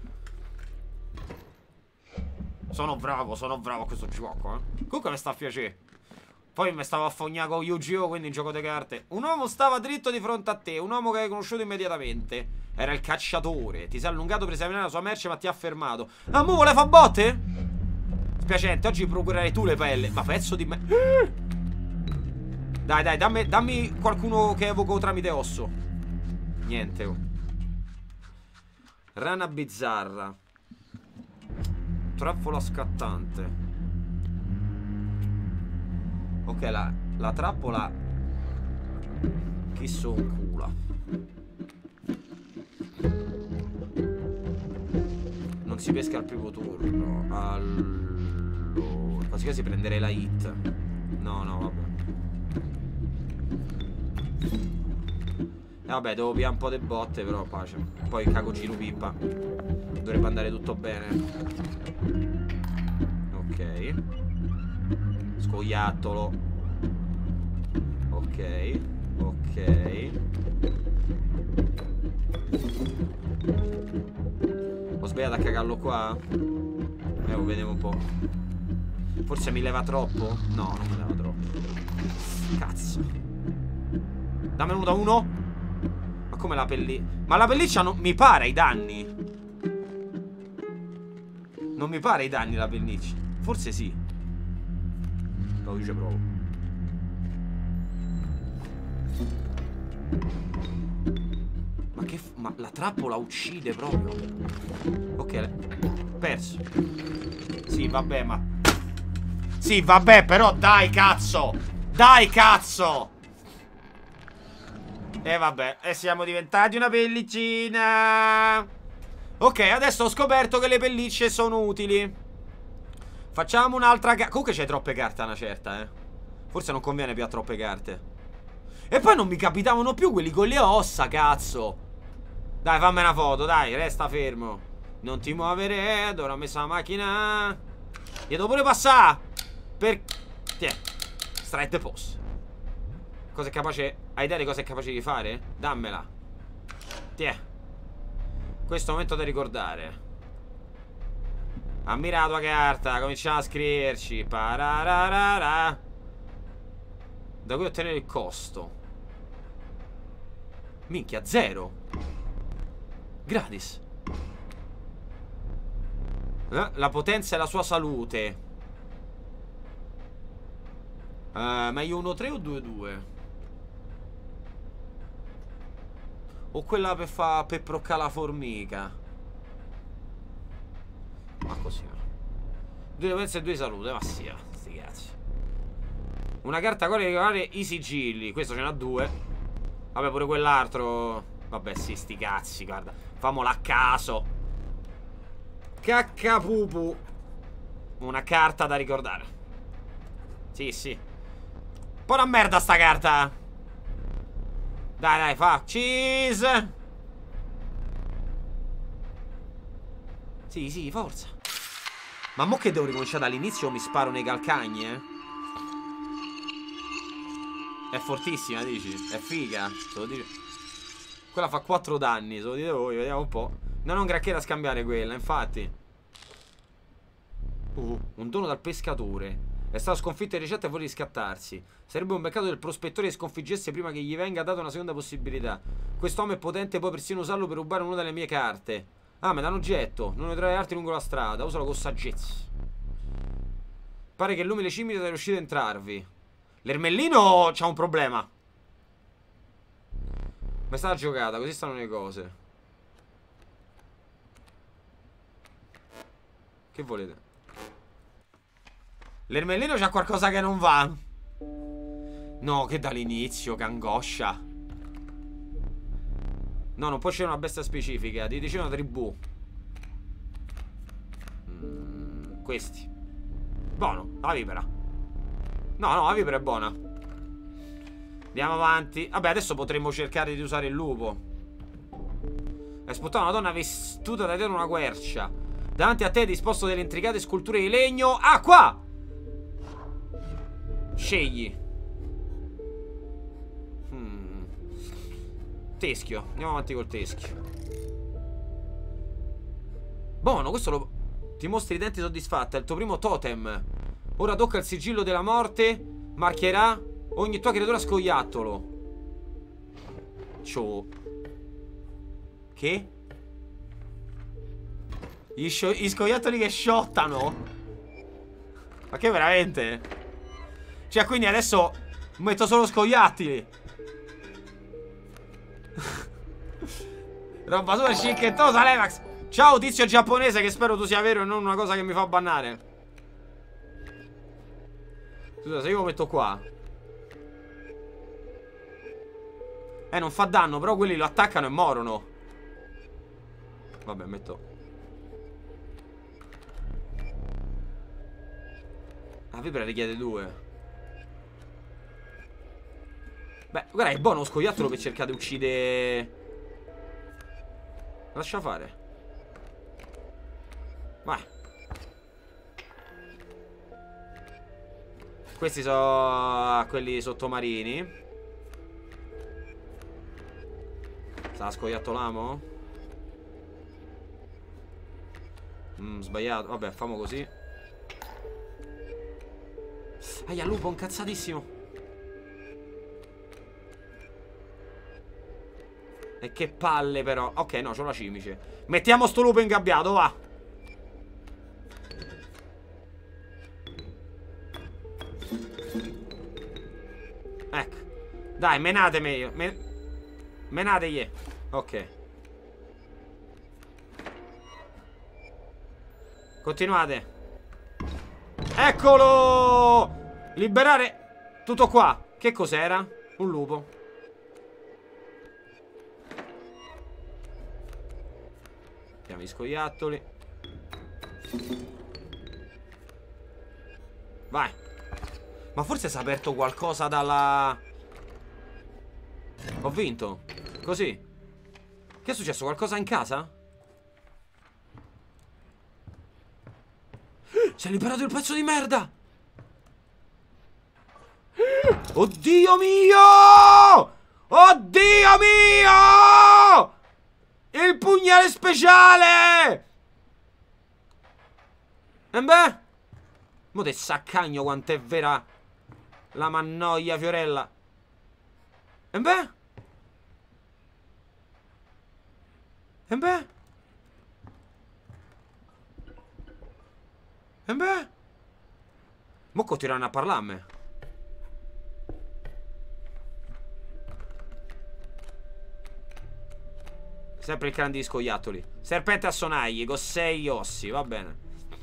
Sono bravo a questo gioco, Comunque mi sta a piacere. Poi mi stavo a fognare con Yu-Gi-Oh, quindi gioco di carte. Un uomo stava dritto di fronte a te. Un uomo che hai conosciuto immediatamente. Era il cacciatore. Ti sei allungato per esaminare la sua merce, ma ti ha fermato. Ah, mo vuole fa botte? Spiacente, oggi procurerai tu le pelle. Ma pezzo di me. Dai, dammi qualcuno che evoco tramite osso. Niente, oh. Rana bizzarra. Trappola scattante. Ok, la trappola. Chi son cula. Non si pesca al primo turno. Allora, quasi quasi prenderei la hit. No, vabbè. Vabbè, devo pigliare un po' di botte, però pace. Poi cago giro pippa. Dovrebbe andare tutto bene. Ok. Scoiattolo. Ok. Ho sbagliato a cagarlo qua? Lo vediamo un po'. Forse mi leva troppo? No, non mi leva troppo. Cazzo. Dammene uno da 1. Ma come la pelliccia? Ma la pelliccia non mi pare i danni. Non mi pare i danni la pelliccia. Forse sì. No, io ci provo. Ma la trappola uccide proprio. Ok, perso. Sì, vabbè, ma... Sì, vabbè, però dai, cazzo. Dai, cazzo. E vabbè, e siamo diventati una pellicina. Ok, adesso ho scoperto che le pellicce sono utili. Facciamo un'altra carta. Comunque c'hai troppe carte a una certa, eh. Forse non conviene più a troppe carte. E poi non mi capitavano più quelli con le ossa, cazzo. Dai, fammi una foto, dai, resta fermo. Non ti muovere, dovrò messa la macchina. Gli devo pure passare. Per... Tiè. Straight post. Cosa è capace... Hai idea di cosa è capace di fare? Dammela. Tiè. Questo momento da ricordare. Ammira la tua carta. Cominciamo a scriverci. Parararara. Da cui ottenere il costo. Minchia, 0. Gratis. La potenza e la sua salute. Meglio 1-3 o 2-2? O quella per proccare la formica. Ma così. 2 potenza e 2 salute. Ma sì, sti cazzi. Una carta con regolare i sigilli. Questo ce n'ha 2. Vabbè, pure quell'altro. Vabbè, sì, sti cazzi, guarda. Famola a caso. Caccapupu. Una carta da ricordare. Sì, sì. Un po' una merda sta carta. Dai, dai, fa. Cheese. Sì, sì, forza. Ma mo che devo ricominciare dall'inizio o mi sparo nei calcagni, eh? È fortissima, dici? È figa? Se lo dici. Quella fa 4 danni, se lo dite voi, vediamo un po'. Non ho un granché da scambiare quella, infatti. Un dono dal pescatore. È stato sconfitto in ricetta e vuole riscattarsi. Sarebbe un peccato che il prospettore sconfiggesse prima che gli venga data una seconda possibilità. Quest'uomo è potente e può persino usarlo per rubare una delle mie carte. Ah, mi dà un oggetto. Non ne troverai altri lungo la strada. Usalo con saggezza. Pare che l'umile cimice sia riuscito a entrarvi. L'ermellino c'ha un problema. Ma è stata giocata, così stanno le cose. Che volete? L'ermellino c'ha qualcosa che non va. No, che dall'inizio, che angoscia. No, non può scegliere una bestia specifica. Ti dice una tribù. Questi. Buono, la vipera. No, no, la vipera è buona. Andiamo avanti. Vabbè, adesso potremmo cercare di usare il lupo. Hai sputtato una donna vestuta da te una quercia. Davanti a te è disposto delle intricate sculture di legno. Ah, qua! Scegli. Teschio. Andiamo avanti col teschio. Buono, questo lo... Ti mostri i denti soddisfatta. È il tuo primo totem. Ora tocca il sigillo della morte. Marcherà ogni tua creatura scoiattolo. Ciao. Che? Gli scoiattoli che sciottano. Ma che veramente? Cioè, quindi adesso metto solo scoiattoli. Roba super cicchettosa, Levax. Ciao tizio giapponese, che spero tu sia vero e non una cosa che mi fa bannare. Scusa, se io lo metto qua. Non fa danno, però quelli lo attaccano e morono. Vabbè, metto. La vipera richiede 2. Beh, guarda, è buono lo scoiattolo per cercare di uccidere. Lascia fare. Vai. Questi sono quelli sottomarini. Sta scoiattolamo? Sbagliato. Vabbè, famo così. Aia, lupo incazzatissimo. E che palle però. Ok, no, c'ho la cimice. Mettiamo sto lupo ingabbiato, va. Ecco. Dai, menate meglio. Menategli. Ok. Continuate. Eccolo. Liberare. Tutto qua. Che cos'era? Un lupo. Mettiamo gli scoiattoli. Vai. Ma forse si è aperto qualcosa dalla... Ho vinto. Così. Che è successo? Qualcosa in casa? Si è liberato il pezzo di merda. Oddio mio! Oddio mio! Il pugnale speciale! E beh, mo te saccagno quanto è vera la mannoia Fiorella. E beh? E beh? E beh? Mo continuano a parlarmi. Sempre il clan di scoiattoli. Serpente a sonagli con 6 ossi, va bene.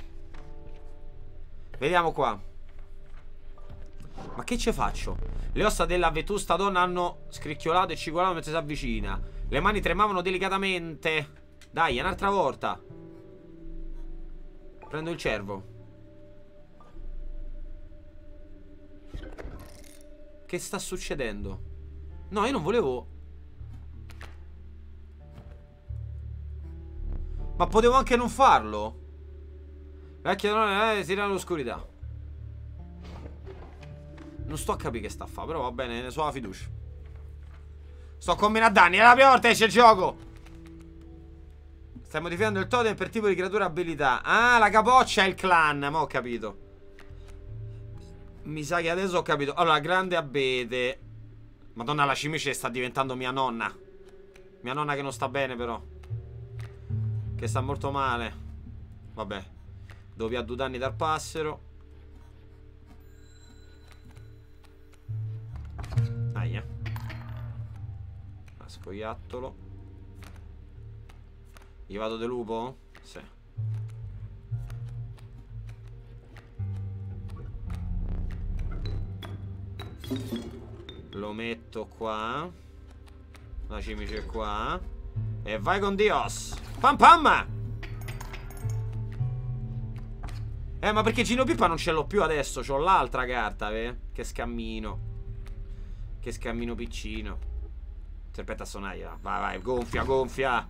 Vediamo qua. Ma che ce faccio? Le ossa della vetusta donna hanno scricchiolato e cigolato mentre si avvicina. Le mani tremavano delicatamente. Dai, un'altra volta. Prendo il cervo. Che sta succedendo? No, io non volevo... Ma potevo anche non farlo. Vecchia donna si era all'oscurità. Non sto a capire che sta a fare, però va bene, ne so la fiducia. Sto combinando danni, è la prima volta che c'è il gioco. Stai modificando il totem per tipo di creatura abilità. Ah, la capoccia è il clan, ma ho capito. Mi sa che adesso ho capito. Allora, grande abete. Madonna, la cimice sta diventando mia nonna. Mia nonna che non sta bene però. Che sta molto male. Vabbè. Dove ha 2 danni dal passero. Aia. Scoiattolo. Gli vado de lupo? Sì. Lo metto qua. La cimice qua. E vai con Dios. Pam pam. Ma perché Gino Pippa non ce l'ho più adesso. C'ho l'altra carta, che scammino. Che scammino piccino. Serpente a sonaglia. Vai, vai, gonfia, gonfia.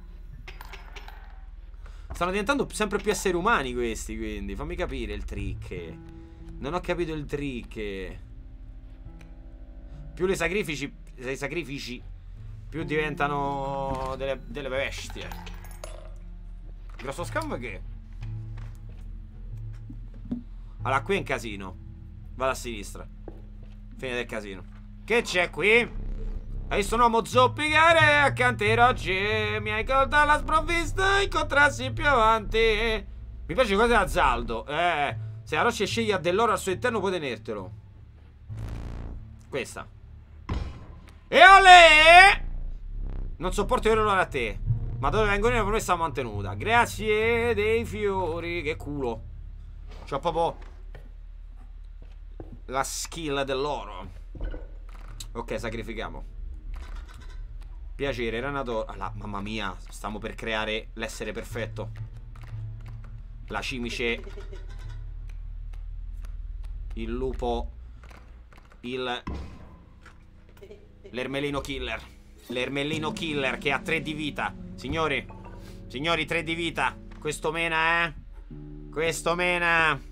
Stanno diventando sempre più esseri umani questi, quindi fammi capire il trick. Non ho capito il trick. Più le sacrifici più diventano delle bestie. Grosso scambio che... Allora, qui è un casino. Vado a sinistra. Fine del casino. Che c'è qui? Hai visto un uomo zoppicare accanto ai rocci. Mi hai colto alla sprovvista. Incontrassi più avanti. Mi piace cosa da Zaldo. Se la roccia sceglie dell'oro al suo interno puoi tenertelo. Questa. E olè! Non sopporto io l'onore a te. Ma dove vengono io la promessa mantenuta. Grazie dei fiori. Che culo. C'ho proprio la skill dell'oro. Ok, sacrifichiamo. Piacere, Renato. Mamma mia, stiamo per creare l'essere perfetto. La cimice. Il lupo. L'ermelino killer. L'ermelino killer che ha 3 di vita. Signori, 3 di vita. Questo mena, questo mena.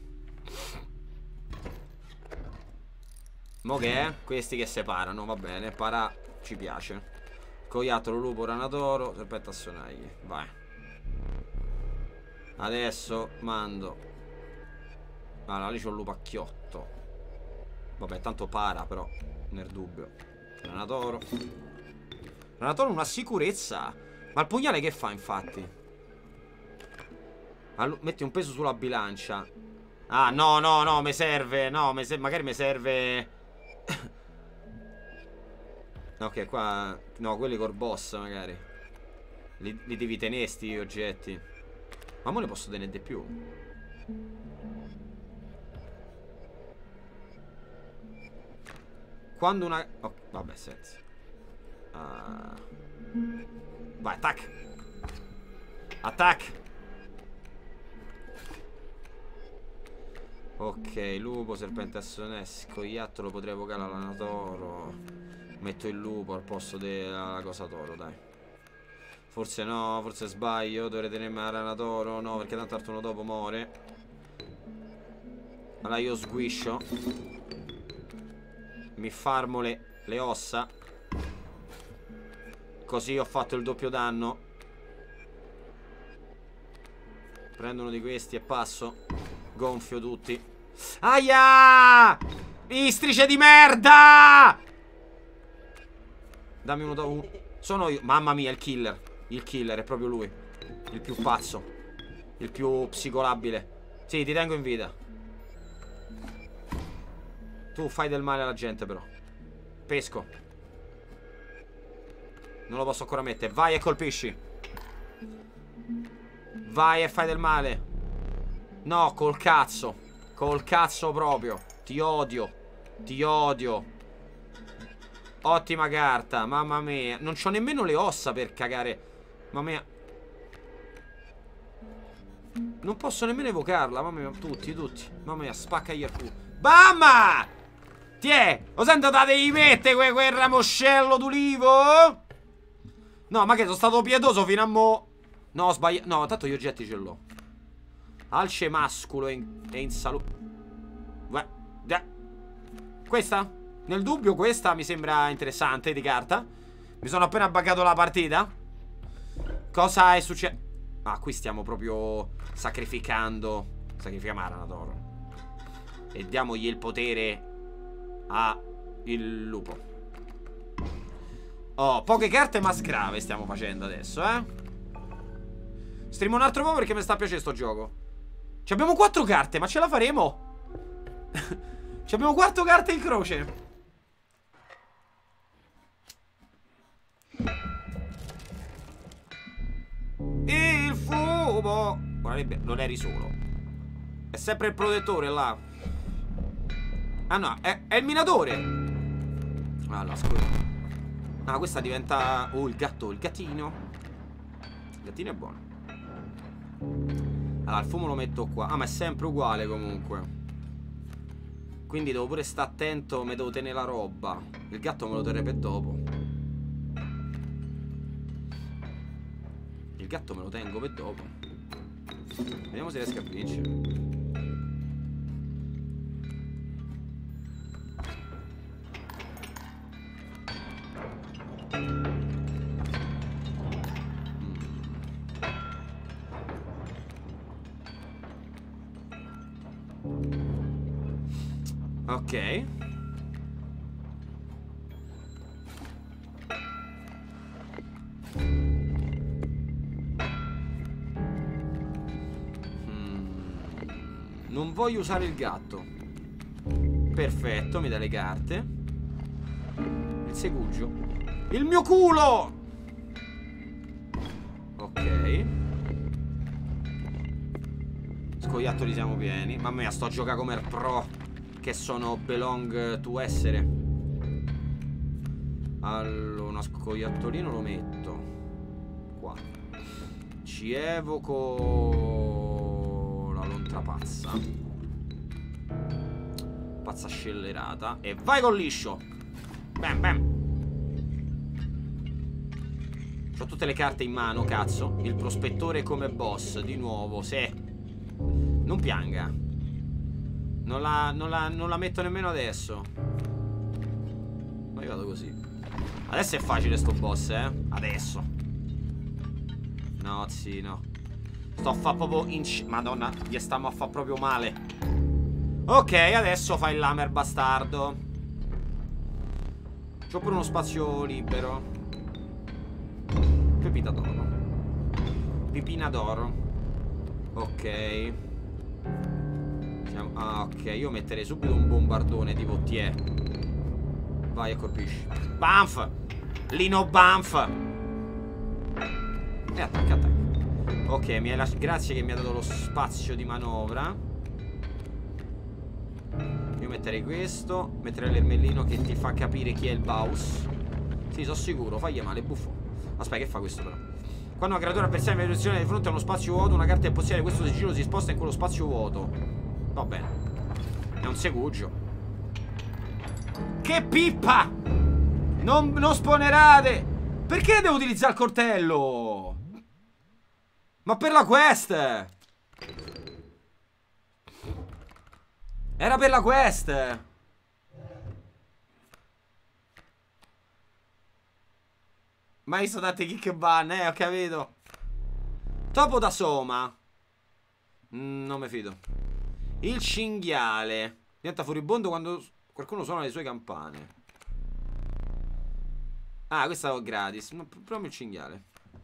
Mo che è? Questi che separano, va bene. Para ci piace. Coiattolo, lupo, ranatoro, serpente a sonagli. Vai. Adesso mando. Allora, lì c'ho un lupacchiotto. Vabbè, tanto para però, nel dubbio. Ranatoro. Ranatoro una sicurezza. Ma il pugnale che fa, infatti? Metti un peso sulla bilancia. Ah, no, no, no, mi serve. No, magari mi serve. Ok, qua. No, quelli col boss magari. Li devi tenere sti oggetti. Ma mo ne posso tenere di più. Quando una... Oh, vabbè, senza. Vai, tac. Attack. Ok, lupo, serpente scoiattolo, potrei evocare la lana toro. Metto il lupo al posto della cosa toro, dai. Forse no, forse sbaglio. Dovrei tenermi la rana toro. No, perché tanto il turno dopo muore. Allora io sguiscio. Mi farmo le ossa. Così ho fatto il doppio danno. Prendo uno di questi e passo. Gonfio tutti. Aia! Istrice di merda! Dammi uno da uno. Sono io. Mamma mia, il killer. Il killer è proprio lui. Il più pazzo. Il più psicolabile. Sì, ti tengo in vita. Tu fai del male alla gente però. Pesco. Non lo posso ancora mettere. Vai e colpisci. Vai e fai del male. No, col cazzo. Col cazzo proprio. Ti odio. Ti odio. Ottima carta. Mamma mia. Non c'ho nemmeno le ossa per cagare. Mamma mia. Non posso nemmeno evocarla. Mamma mia. Tutti. Mamma mia. Spaccagli il culo. Bamma! Tiè. Lo sento da devi mettere quel ramoscello d'ulivo? No, ma che sono stato pietoso fino a mo'. No, ho sbagliato. No, tanto gli oggetti ce l'ho. Alce masculo e in salute. Questa? Nel dubbio questa mi sembra interessante di carta. Mi sono appena buggato la partita. Cosa è successo? Ah, qui stiamo proprio sacrificando. Sacrifichiamo Aranatoro. E diamogli il potere a il lupo. Oh, poche carte ma scrave stiamo facendo adesso, Streamo un altro po' perché mi sta piacendo sto gioco. Ci abbiamo 4 carte, ma ce la faremo? Ci abbiamo 4 carte in croce. Il fumo. Non eri solo. È sempre il protettore là. Ah no, è il minatore. Allora, scusa. Ah, questa diventa... Oh, il gatto, il gattino. Il gattino è buono. Allora, il fumo lo metto qua. Ah, ma è sempre uguale comunque. Quindi devo pure stare attento. Mi devo tenere la roba. Il gatto me lo terrei per dopo. Il gatto me lo tengo per dopo. Vediamo se riesco a vincere. Ok. Non voglio usare il gatto. Perfetto, mi dà le carte. Il segugio. Il mio culo! Ok. Scoiattoli siamo pieni. Mamma mia, sto a giocare come il pro. Che sono belong to essere. Allora, uno scoiattolino lo metto qua. Ci evoco la lontra pazza. Pazza scellerata. E vai col liscio. Bam bam. C'ho tutte le carte in mano, cazzo. Il prospettore come boss. Di nuovo, se non pianga. Non la metto nemmeno adesso. Ma io vado così. Adesso è facile sto boss, Adesso. No, sì, no. Sto a fa proprio Madonna, gli stiamo a fa proprio male. Ok, adesso fa il lamer bastardo. C'ho pure uno spazio libero. Pepita d'oro. Pipina d'oro. Ok. Ah, ok, io metterei subito un bombardone tipo Tiè. Vai e colpisci. Banff! Lino Banff! E attacca, attacca. Ok, grazie che mi ha dato lo spazio di manovra. Io metterei questo. Metterei l'ermellino che ti fa capire chi è il boss. Sì, sono sicuro, fagli male, buffo. Aspetta, che fa questo però? Quando una creatura avversaria viene posizionata di fronte a uno spazio vuoto, una carta del possibile questo sigillo si sposta in quello spazio vuoto. Va bene. È un segugio. Che pippa! Non sponerate! Perché devo utilizzare il coltello? Ma per la quest! Era per la quest! Ma hai visto tanti kick ban, ho capito. Topo da Soma. Non mi fido. Il cinghiale diventa furibondo quando qualcuno suona le sue campane. Ah, questa è gratis. Ma proviamo il cinghiale.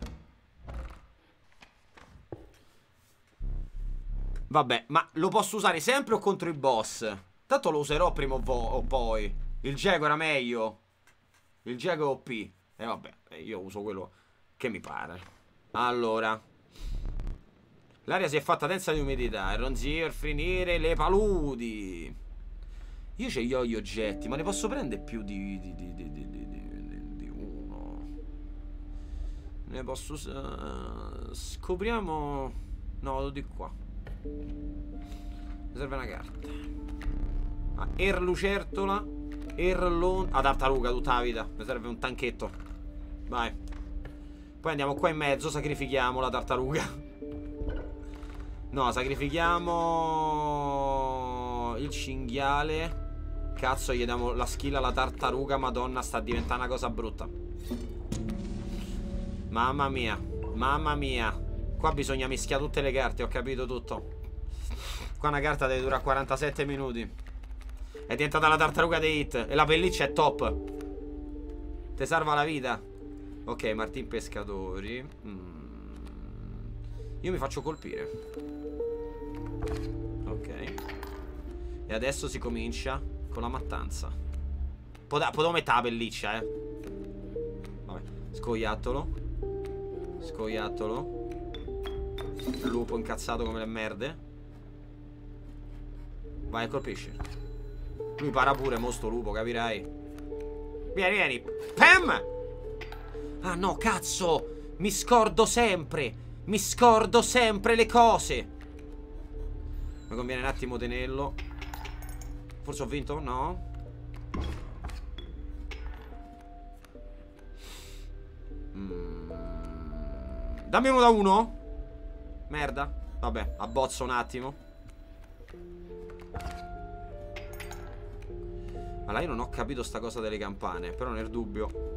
Vabbè, ma lo posso usare sempre o contro i boss? Tanto lo userò prima o poi. Il Geco era meglio. Il Geco è OP. E vabbè, io uso quello che mi pare. Allora, l'aria si è fatta densa di umidità. Il ronzio per finire le paludi. Io ce li ho gli oggetti, ma ne posso prendere più di uno. Ne posso... scopriamo... No, vado di qua. Mi serve una carta. Ah, Erlucertola. Erlon... Ah, tartaruga tutta la vita. Mi serve un tanchetto. Vai. Poi andiamo qua in mezzo. Sacrifichiamo la tartaruga. No, sacrifichiamo il cinghiale. Cazzo, gli diamo la skill alla tartaruga. Madonna, sta diventando una cosa brutta. Mamma mia. Mamma mia. Qua bisogna mischiare tutte le carte, ho capito tutto. Qua una carta deve durare 47 minuti. È diventata la tartaruga dei hit. E la pelliccia è top. Te salva la vita. Ok, Martin Pescatori. Io mi faccio colpire. Ok. E adesso si comincia con la mattanza. Potevo mettere la pelliccia, Vabbè. Scoiattolo. Scoiattolo. Lupo incazzato come le merde. Vai e colpisci. Lui para pure, mo sto lupo, capirai. Vieni, vieni. Pam! Ah no, cazzo. Mi scordo sempre. Mi scordo sempre le cose. Mi conviene un attimo tenerlo. Forse ho vinto? No. Dammi uno da uno. Merda. Vabbè, abbozzo un attimo. Allora, io non ho capito sta cosa delle campane. Però nel dubbio.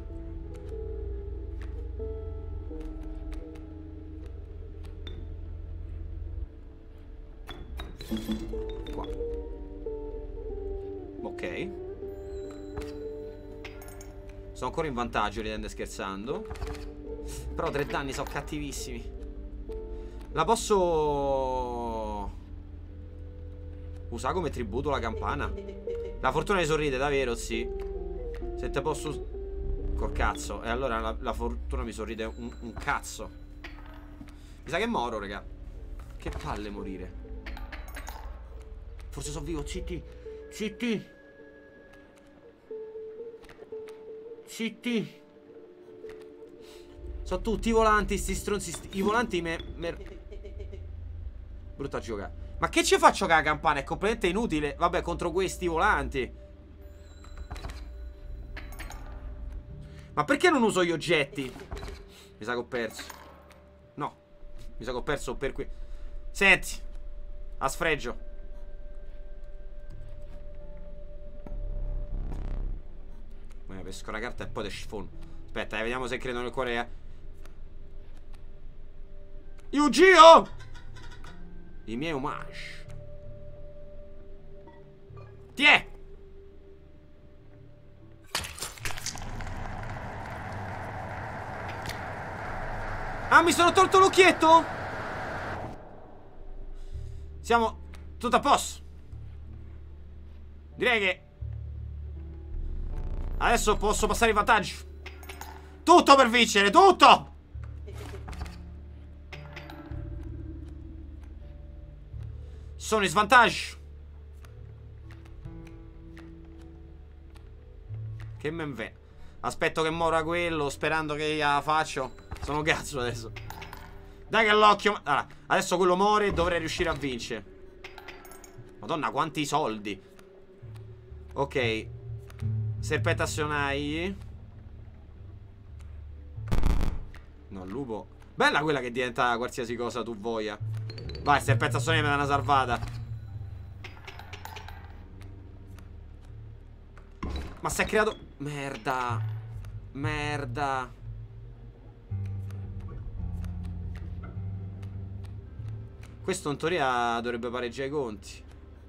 Qua. Ok. Sono ancora in vantaggio, ridendo e scherzando. Però 3 danni sono cattivissimi. La posso usare come tributo la campana? La fortuna mi sorride, davvero, sì. Se te posso... Col cazzo. E allora la fortuna mi sorride un cazzo. Mi sa che moro, raga. Che palle morire. Forse sono vivo. Zitti. Zitti. Zitti. Sono tutti i volanti, sti stronzi. I volanti brutta giocata. Ma che ci faccio con la campana? È completamente inutile. Vabbè, contro questi volanti. Ma perché non uso gli oggetti? Mi sa che ho perso. No. Mi sa che ho perso per qui. Senti. A sfregio. Pesco una carta e poi te scifono. Aspetta, vediamo se credo nel cuore. Yu-Gi-Oh! I miei omage. Tiè! Ah, mi sono tolto l'occhietto? Siamo tutto a posto. Direi che adesso posso passare in vantaggio. Tutto per vincere, tutto! Sono in svantaggio. Che men ve. Aspetto che mora quello, sperando che la faccio. Sono cazzo adesso. Dai che l'occhio. Allora, adesso quello muore e dovrei riuscire a vincere. Madonna, quanti soldi. Ok. Serpentazionai. No, lupo. Bella quella che diventa qualsiasi cosa tu voglia. Vai, serpentazionai mi dà una salvata. Ma si è creato... Merda. Merda. Questo in teoria dovrebbe pareggiare i conti.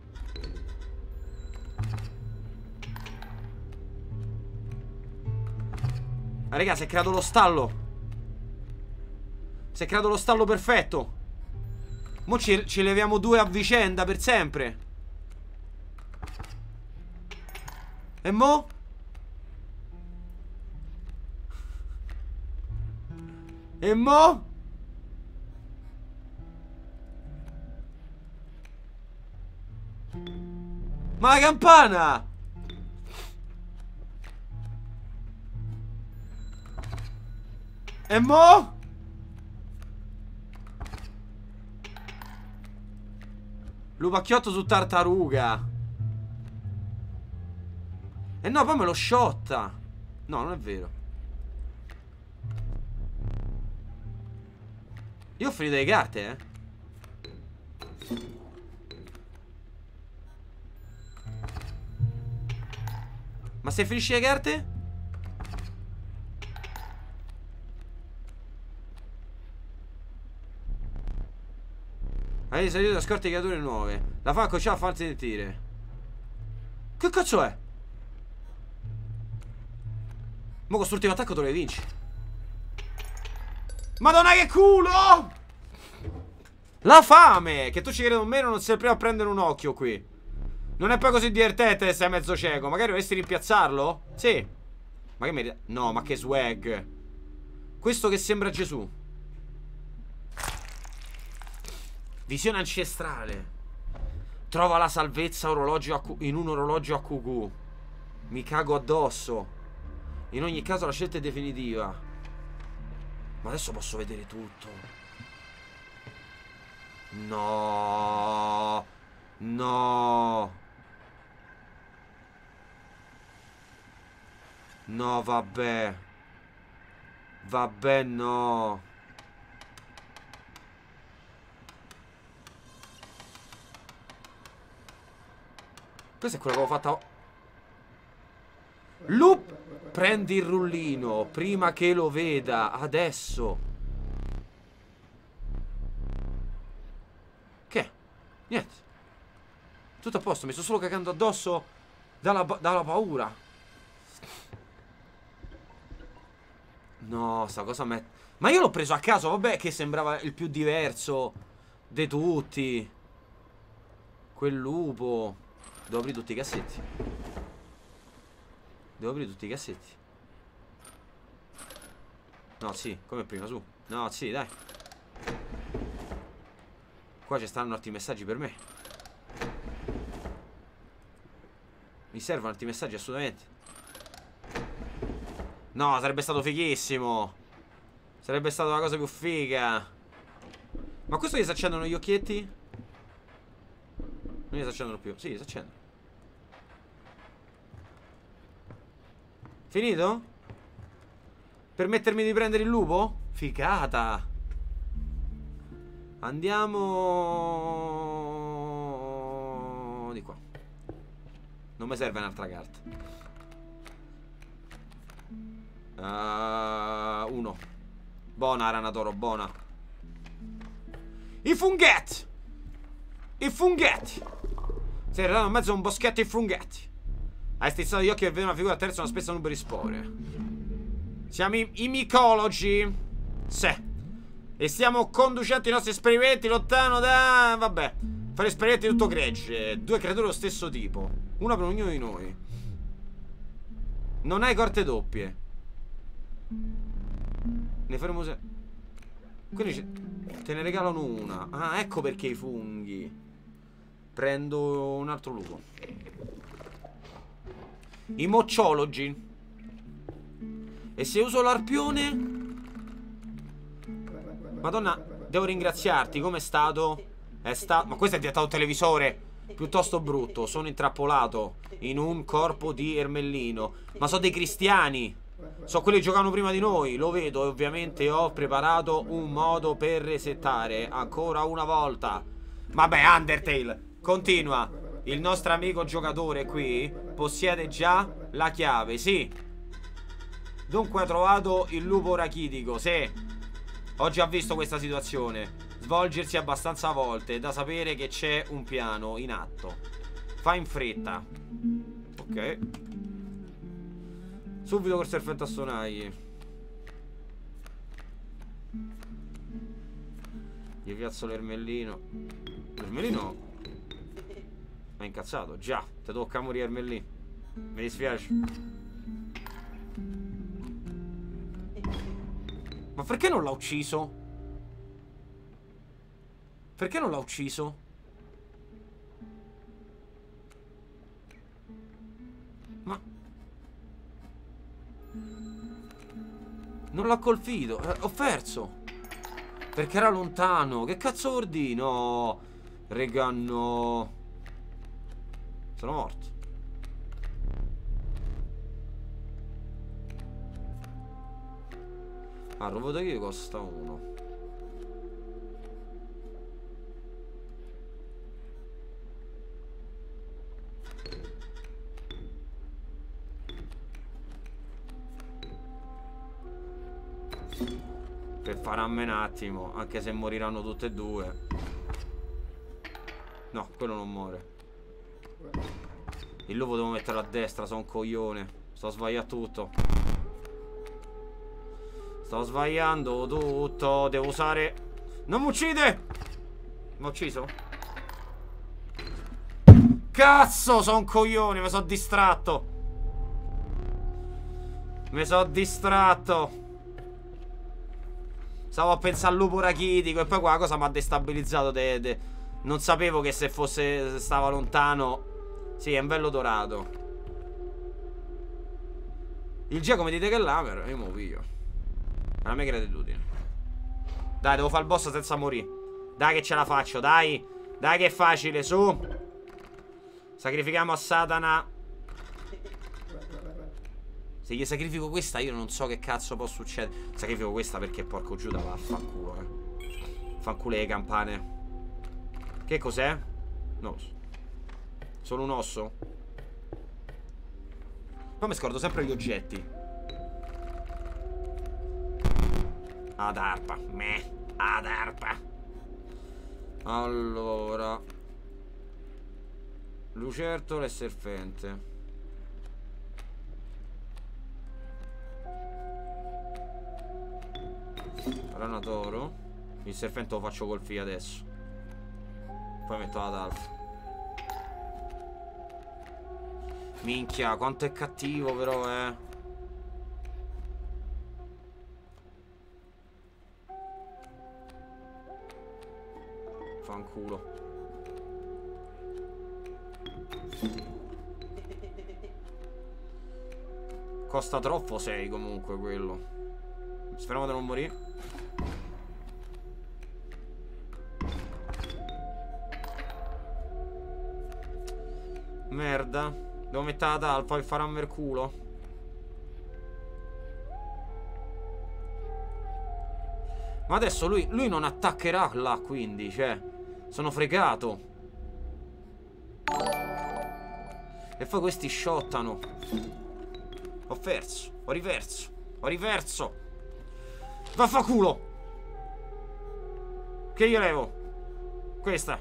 Ma raga, si è creato lo stallo. Si è creato lo stallo perfetto. Mo ci leviamo due a vicenda per sempre. E mo? E mo? Ma la campana! E mo? Lupacchiotto su tartaruga. E no, poi me lo sciotta. No, non è vero. Io ho finito le carte, eh. Ma se finisci le carte? Hai salito da scorte di creature nuove. La fa conciare a farti sentire. Che cazzo è? Mo' con quest'ultimo attacco te lo vinci. Madonna che culo! La fame! Che tu ci credi o meno, non sei il primo a prendere un occhio qui. Non è poi così divertente se sei mezzo cieco. Magari dovresti rimpiazzarlo? Sì. Ma che merita? No, ma che swag. Questo che sembra Gesù. Visione ancestrale. Trova la salvezza in un orologio a cucù. Mi cago addosso. In ogni caso la scelta è definitiva. Ma adesso posso vedere tutto. No. No. No, vabbè. Vabbè, no. Questa è quella che avevo fatta. Loop. Prendi il rullino prima che lo veda. Adesso. Che? Niente. Tutto a posto. Mi sto solo cagando addosso dalla paura. No, sta cosa me... Ma io l'ho preso a caso. Vabbè che sembrava il più diverso di tutti. Quel lupo. Devo aprire tutti i cassetti. Devo aprire tutti i cassetti. No, sì, come prima, su. No, sì, dai. Qua ci stanno altri messaggi per me. Mi servono altri messaggi, assolutamente. No, sarebbe stato fighissimo. Sarebbe stata la cosa più figa. Ma questo gli si accendono gli occhietti? Non gli si accendono più. Sì, si accendono. Finito? Permettermi di prendere il lupo? Ficata. Andiamo di qua. Non mi serve un'altra carta. Uno. Buona Ranatoro, buona. I funghetti. I funghetti. Sei arrivato in mezzo a un boschetto di funghetti. Hai strizzato gli occhi e vedi una figura terza, una spessa nube di spore. Siamo i micologi. Sì. E stiamo conducendo i nostri esperimenti lontano da... Vabbè. Fare esperimenti tutto gregge. Due creature dello stesso tipo. Una per ognuno di noi. Non hai corte doppie. Ne faremo se... Quindi te ne regalano una. Ah, ecco perché i funghi. Prendo un altro lupo. I mocciologi. E se uso l'arpione? Madonna, devo ringraziarti. Com'è stato? Ma questo è diventato un televisore piuttosto brutto. Sono intrappolato in un corpo di ermellino. Ma sono dei cristiani. Sono quelli che giocavano prima di noi. Lo vedo e ovviamente ho preparato un modo per resettare ancora una volta. Vabbè, Undertale, continua. Il nostro amico giocatore qui possiede già la chiave, sì. Dunque ha trovato il lupo rachitico, sì. Ho già visto questa situazione svolgersi abbastanza volte da sapere che c'è un piano in atto. Fa in fretta. Ok. Subito col serpente a sonagli. Gli piazzo l'ermellino. L'ermellino è incazzato. Già, ti tocca morire Ermellino. Mi dispiace. Ma perché non l'ha ucciso? Perché non l'ha ucciso? Ma non l'ha colpito. Ho perso. Perché era lontano. Che cazzo vuol dire? No. Regà, no. Sono morto. Ah, il robot che costa 1. Per farmi un attimo. Anche se moriranno tutte e due. No, quello non muore. Il lupo devo metterlo a destra. Sono un coglione. Sto sbagliando tutto. Sto sbagliando tutto. Devo usare... Non mi uccide! Mi ha ucciso? Cazzo, sono un coglione. Mi sono distratto. Mi sono distratto. Stavo a pensare al lupo rachitico. E poi quella cosa mi ha destabilizzato. Non sapevo che se fosse... Stava lontano. Sì, è un bello dorato. Il G come dite che è l'Hammer. Io me lo piglio. È la mia gratitudine. Dai, devo fare il boss senza morire. Dai che ce la faccio, dai. Dai che è facile, su. Sacrifichiamo a Satana. Se gli sacrifico questa io non so che cazzo può succedere. Sacrifico questa perché porco Giuda vaffanculo, Fanculo le campane. Che cos'è? Non lo so. Solo un osso? Poi mi scordo sempre gli oggetti. Ad arpa. Ad arpa. Allora. Lucertola e serpente. Rana d'oro. Il serpente lo faccio col FI adesso. Poi metto la talfa. Minchia, quanto è cattivo però, Fanculo. Costa troppo 6 comunque quello. Speriamo di non morire. Merda. Devo mettere la talpa e fare a merculo. Ma adesso lui non attaccherà là, quindi, cioè, sono fregato. E poi questi shottano. Ho perso, ho riverso. Vaffanculo. Che io levo? Questa.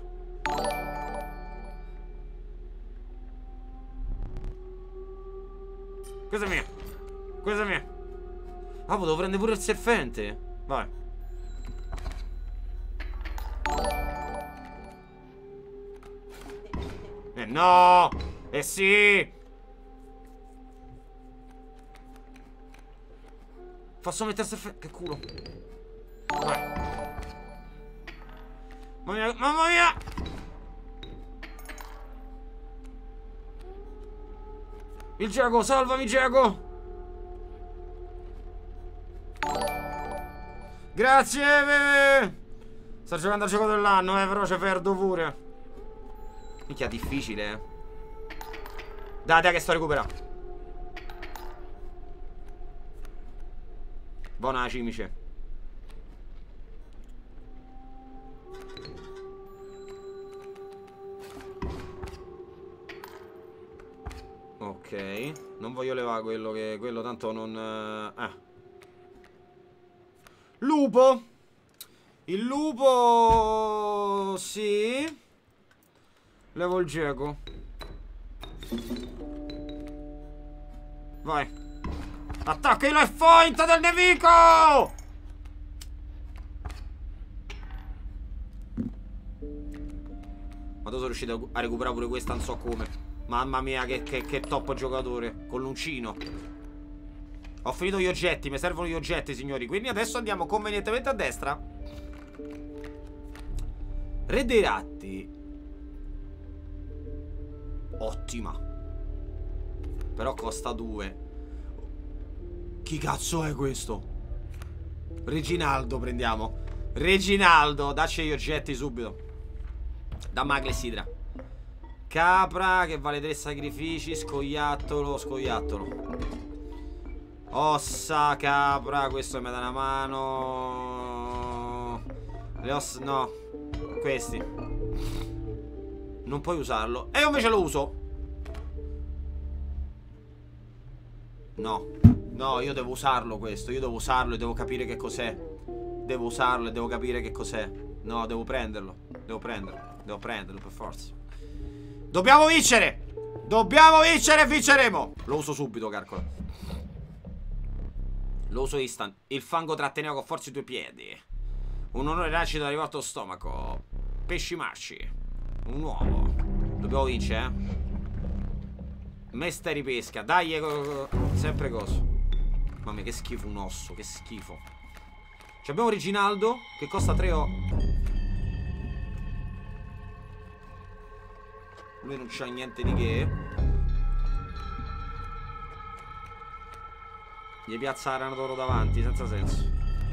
Questa è mia. Ah, devo prendere pure il serpente. Vai. No. Sì. Posso mettere il serpente. Che culo. Vai. Mamma mia. Il Giacomo, salvami Giacomo. Grazie. Sta giocando al gioco dell'anno, però ci perdo pure. Minchia, difficile, Dai, che sto recuperando. Buona cimice. Ok. Non voglio levare quello che... Quello tanto non... Lupo. Il lupo... Sì. Levo il geco. Vai. Attacca il life point del nemico. Ma tu sono riuscito a recuperare pure questa, non so come. Mamma mia, che top giocatore. Con l'uncino. Ho finito gli oggetti, mi servono gli oggetti, signori. Quindi adesso andiamo convenientemente a destra. Re dei ratti. Ottima. Però costa 2. Chi cazzo è questo? Reginaldo prendiamo. Reginaldo, dacci gli oggetti subito. Da Maglessidra. Capra, che vale 3 sacrifici. Scoiattolo, scoiattolo. Ossa, capra, questo mi dà una mano. Le ossa, no. Questi. Non puoi usarlo. E io invece lo uso. No. No, io devo usarlo questo. Io devo usarlo e devo capire che cos'è. Devo usarlo e devo capire che cos'è. No, devo prenderlo. Devo prenderlo. Devo prenderlo per forza. Dobbiamo vincere. Dobbiamo vincere e vinceremo. Lo uso subito, calcola. Lo uso instant. Il fango tratteneva con forza i tuoi piedi. Un onore racido arrivato allo stomaco. Pesci marci. Un uovo. Dobbiamo vincere, Mesteri pesca. Dai, sempre coso. Mamma mia, che schifo un osso. Che schifo. Ci abbiamo Reginaldo, che costa 3 o... Lui non c'ha niente di che. Gli piazza la rana d'oro davanti, senza senso.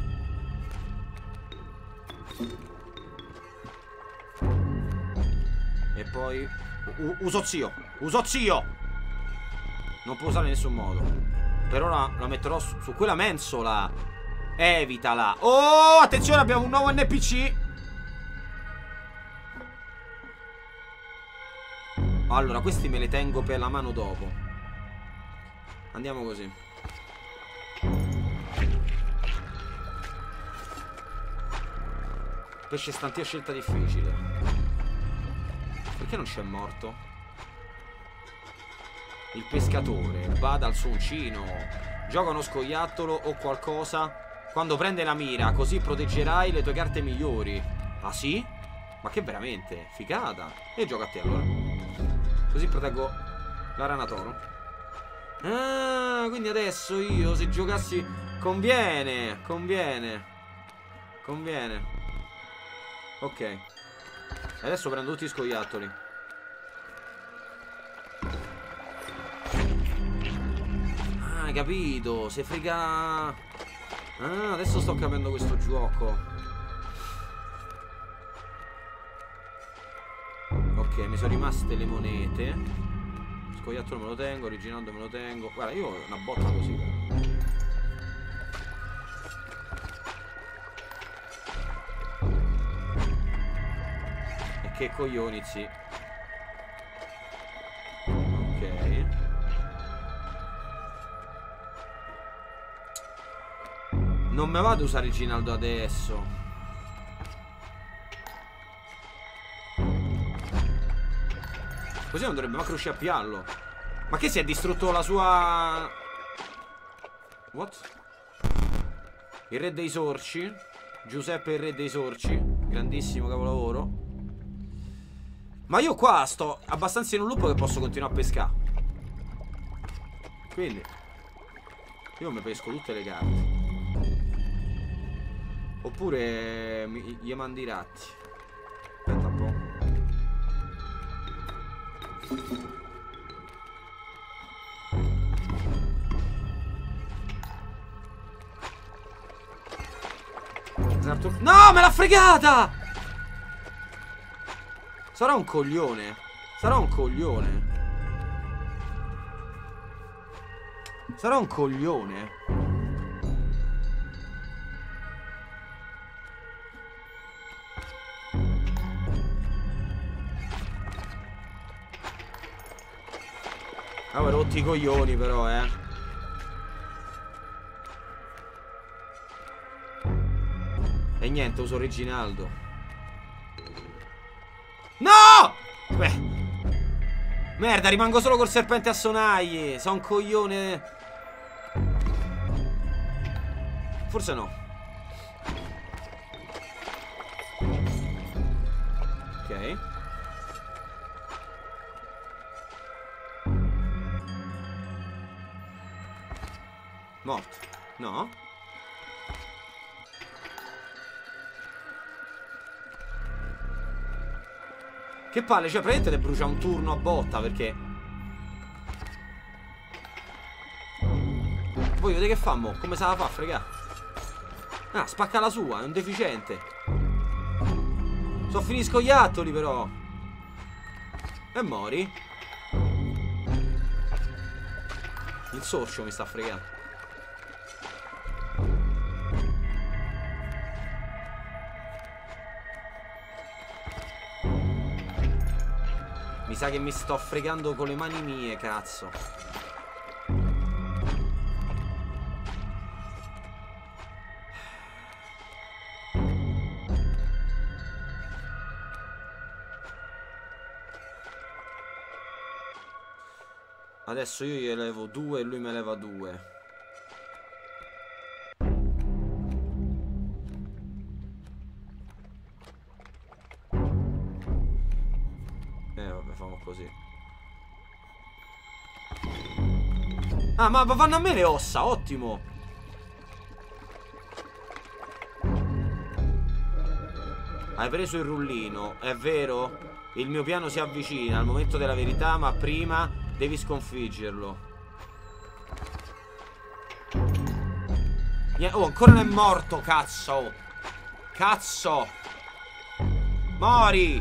E poi uso zio. Uso zio. Non può usare in nessun modo. Per ora la metterò su quella mensola. Evitala. Oh, attenzione, abbiamo un nuovo NPC. Allora, questi me li tengo per la mano dopo. Andiamo così. Pesce stantio, scelta difficile. Perché non c'è morto? Il pescatore. Bada al suo uncino. Gioca uno scoiattolo o qualcosa quando prende la mira, così proteggerai le tue carte migliori. Ah sì? Ma che veramente? Figata. E gioca a te allora. Così proteggo la rana toro. Ah, quindi adesso io se giocassi... Conviene. Conviene. Conviene. Ok. Adesso prendo tutti i scoiattoli. Ah, hai capito. Se frega... Ah, adesso sto capendo questo gioco. Ok, mi sono rimaste le monete. Scoiattolo me lo tengo, Reginaldo me lo tengo. Guarda, io ho una botta così. E che coglioni, sì. Ok. Non me vado a usare Reginaldo adesso. Così non dovrebbe manco riuscire a piarlo. Ma che si è distrutto la sua... What? Il re dei sorci. Giuseppe il re dei sorci. Grandissimo capolavoro. Ma io qua sto abbastanza in un loop che posso continuare a pescare. Quindi io mi pesco tutte le carte. Oppure gli mandi i ratti. Aspetta un po'. No, me l'ha fregata! Sarà un coglione. Sarà un coglione. Sarà un coglione. Avevo rotti i coglioni però, E niente, uso Reginaldo. No! Beh. Merda, rimango solo col serpente a sonagli. Sono un coglione. Forse no. Ok. Morto. No. Che palle, cioè praticamente te brucia un turno a botta perché... Voi vedete che fa mo? Come se la fa, frega? Ah, spacca la sua, è un deficiente. So finiti scoiattoli però. E mori. Il sorcio mi sta fregando. Mi sa che mi sto fregando con le mani mie, cazzo. Adesso io gli levo 2 e lui me leva 2. Vabbè, famo così. Ah, ma vanno a me le ossa, ottimo. Hai preso il rullino, è vero? Il mio piano si avvicina al momento della verità, ma prima devi sconfiggerlo. Oh, ancora non è morto, cazzo. Cazzo. Mori.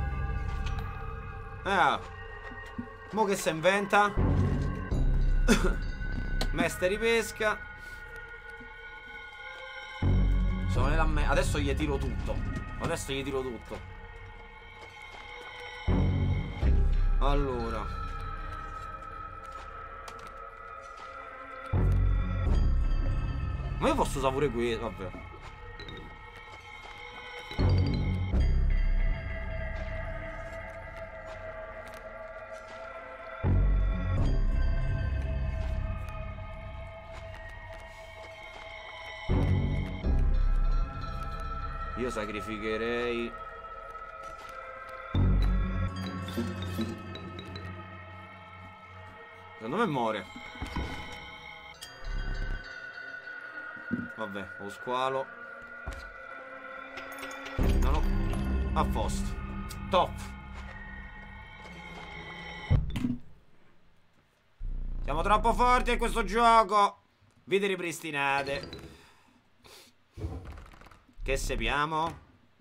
Mo che si inventa? Meste di pesca. Sono nella adesso gli tiro tutto. Adesso gli tiro tutto. Allora. Ma io posso usare pure qui, vabbè. Io sacrificherei. Secondo me muore. Vabbè, lo squalo. Non ho... A posto. Top. Siamo troppo forti in questo gioco. Vite ripristinate. Che sepiamo?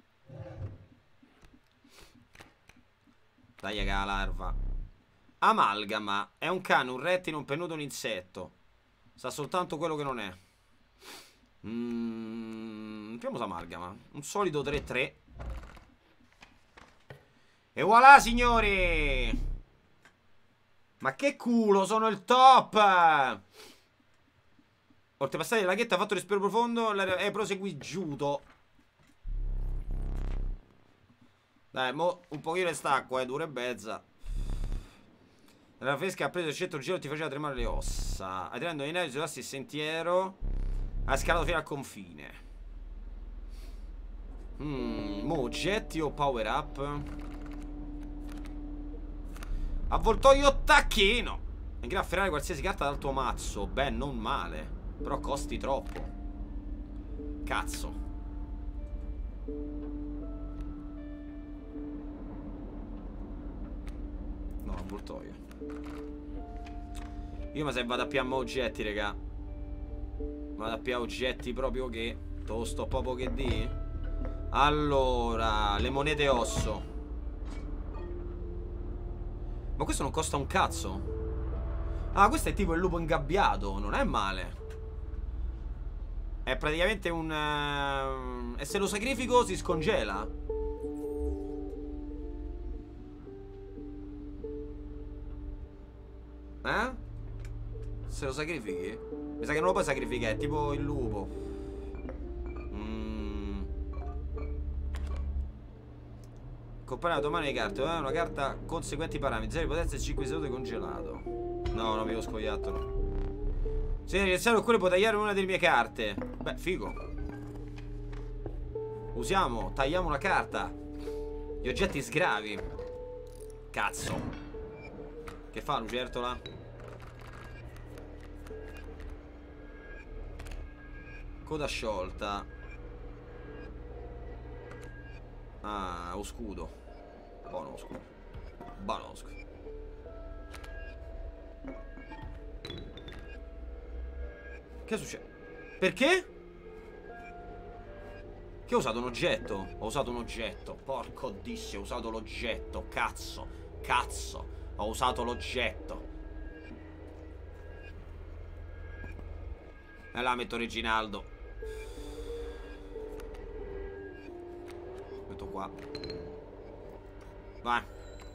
Dai che la larva. Amalgama. È un cane, un rettile, un pennuto, un insetto. Sa soltanto quello che non è. Proviamo su amalgama. Un solido 3-3. E voilà, signori. Ma che culo, sono il top. Oltrepassare la laghetta, ha fatto respiro profondo e proseguigiuto. Dai, mo un pochino di stacco, 2 ore e mezza. La fresca ha preso il centro giro e ti faceva tremare le ossa. Attirando i nervi, il sentiero. Ha scalato fino al confine. Mo oggetti o power up? Avvoltoio tacchino. In grado a afferrare qualsiasi carta dal tuo mazzo. Beh, non male. Però costi troppo. Cazzo. No, avvoltoio. Io ma se vado a piammare oggetti, raga. Vado a piammare oggetti proprio che Te sto proprio che di. Allora, le monete osso. Ma questo non costa un cazzo. Ah, questo è tipo il lupo ingabbiato. Non è male. È praticamente un... E se lo sacrifico si scongela. Eh? Se lo sacrifichi? Mi sa che non lo puoi sacrificare. È tipo il lupo. Comprare una domani di carte. Una carta con seguenti parametri: 0 di potenza e 5 di salute congelato. No, non mi lo scoiattolo. Se iniziare oppure può tagliare una delle mie carte. Beh, figo. Usiamo, tagliamo una carta. Gli oggetti sgravi. Cazzo. Che fa, lucertola? Coda sciolta. Ah, lo scudo. Buono lo scudo. Buono lo scudo. Che succede? Perché? Che ho usato un oggetto? Ho usato un oggetto. Porco disse, ho usato l'oggetto. Cazzo. Cazzo. Ho usato l'oggetto. E la metto Reginaldo. Metto qua. Vai.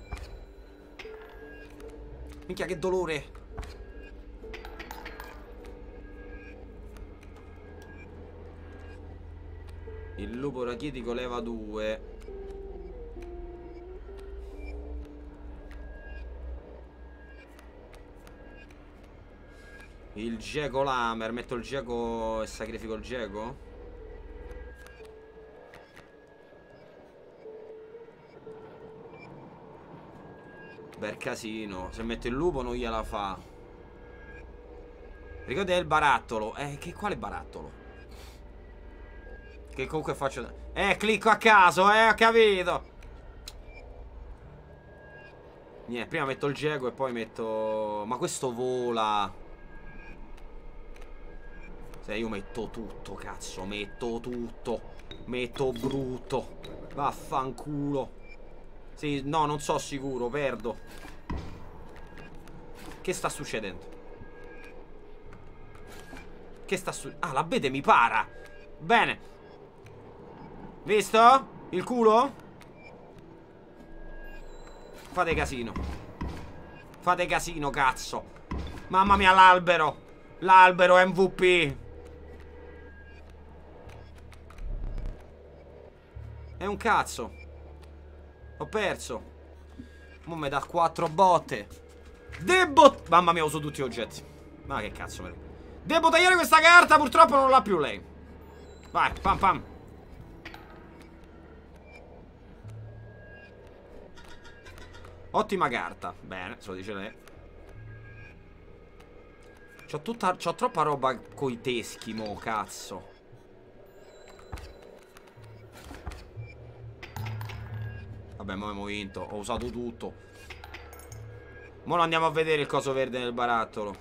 Minchia, che dolore. Il lupo rachitico leva 2. Il geco lamer. Metto il geco e sacrifico il geco. Bel casino. Se metto il lupo non gliela fa. Ricorda il barattolo. Che quale barattolo? Che comunque faccio... clicco a caso, ho capito. Niente, prima metto il geco e poi metto... Ma questo vola. Se io metto tutto, cazzo. Metto tutto. Metto brutto. Vaffanculo. Sì, no, non so sicuro, perdo. Che sta succedendo? Che sta succedendo? Ah, la bete mi para. Bene. Visto? Il culo? Fate casino. Fate casino, cazzo. Mamma mia, l'albero. L'albero MVP. È un cazzo. Ho perso. Mo' mi dà 4 botte. Mamma mia, uso tutti gli oggetti. Ma che cazzo. Devo tagliare questa carta. Purtroppo non l'ha più lei. Vai, pam pam. Ottima carta. Bene, se lo dice lei. C'ho troppa roba coi teschi, mo, cazzo. Vabbè, mo abbiamo vinto. Ho usato tutto. Mo lo andiamo a vedere il coso verde nel barattolo.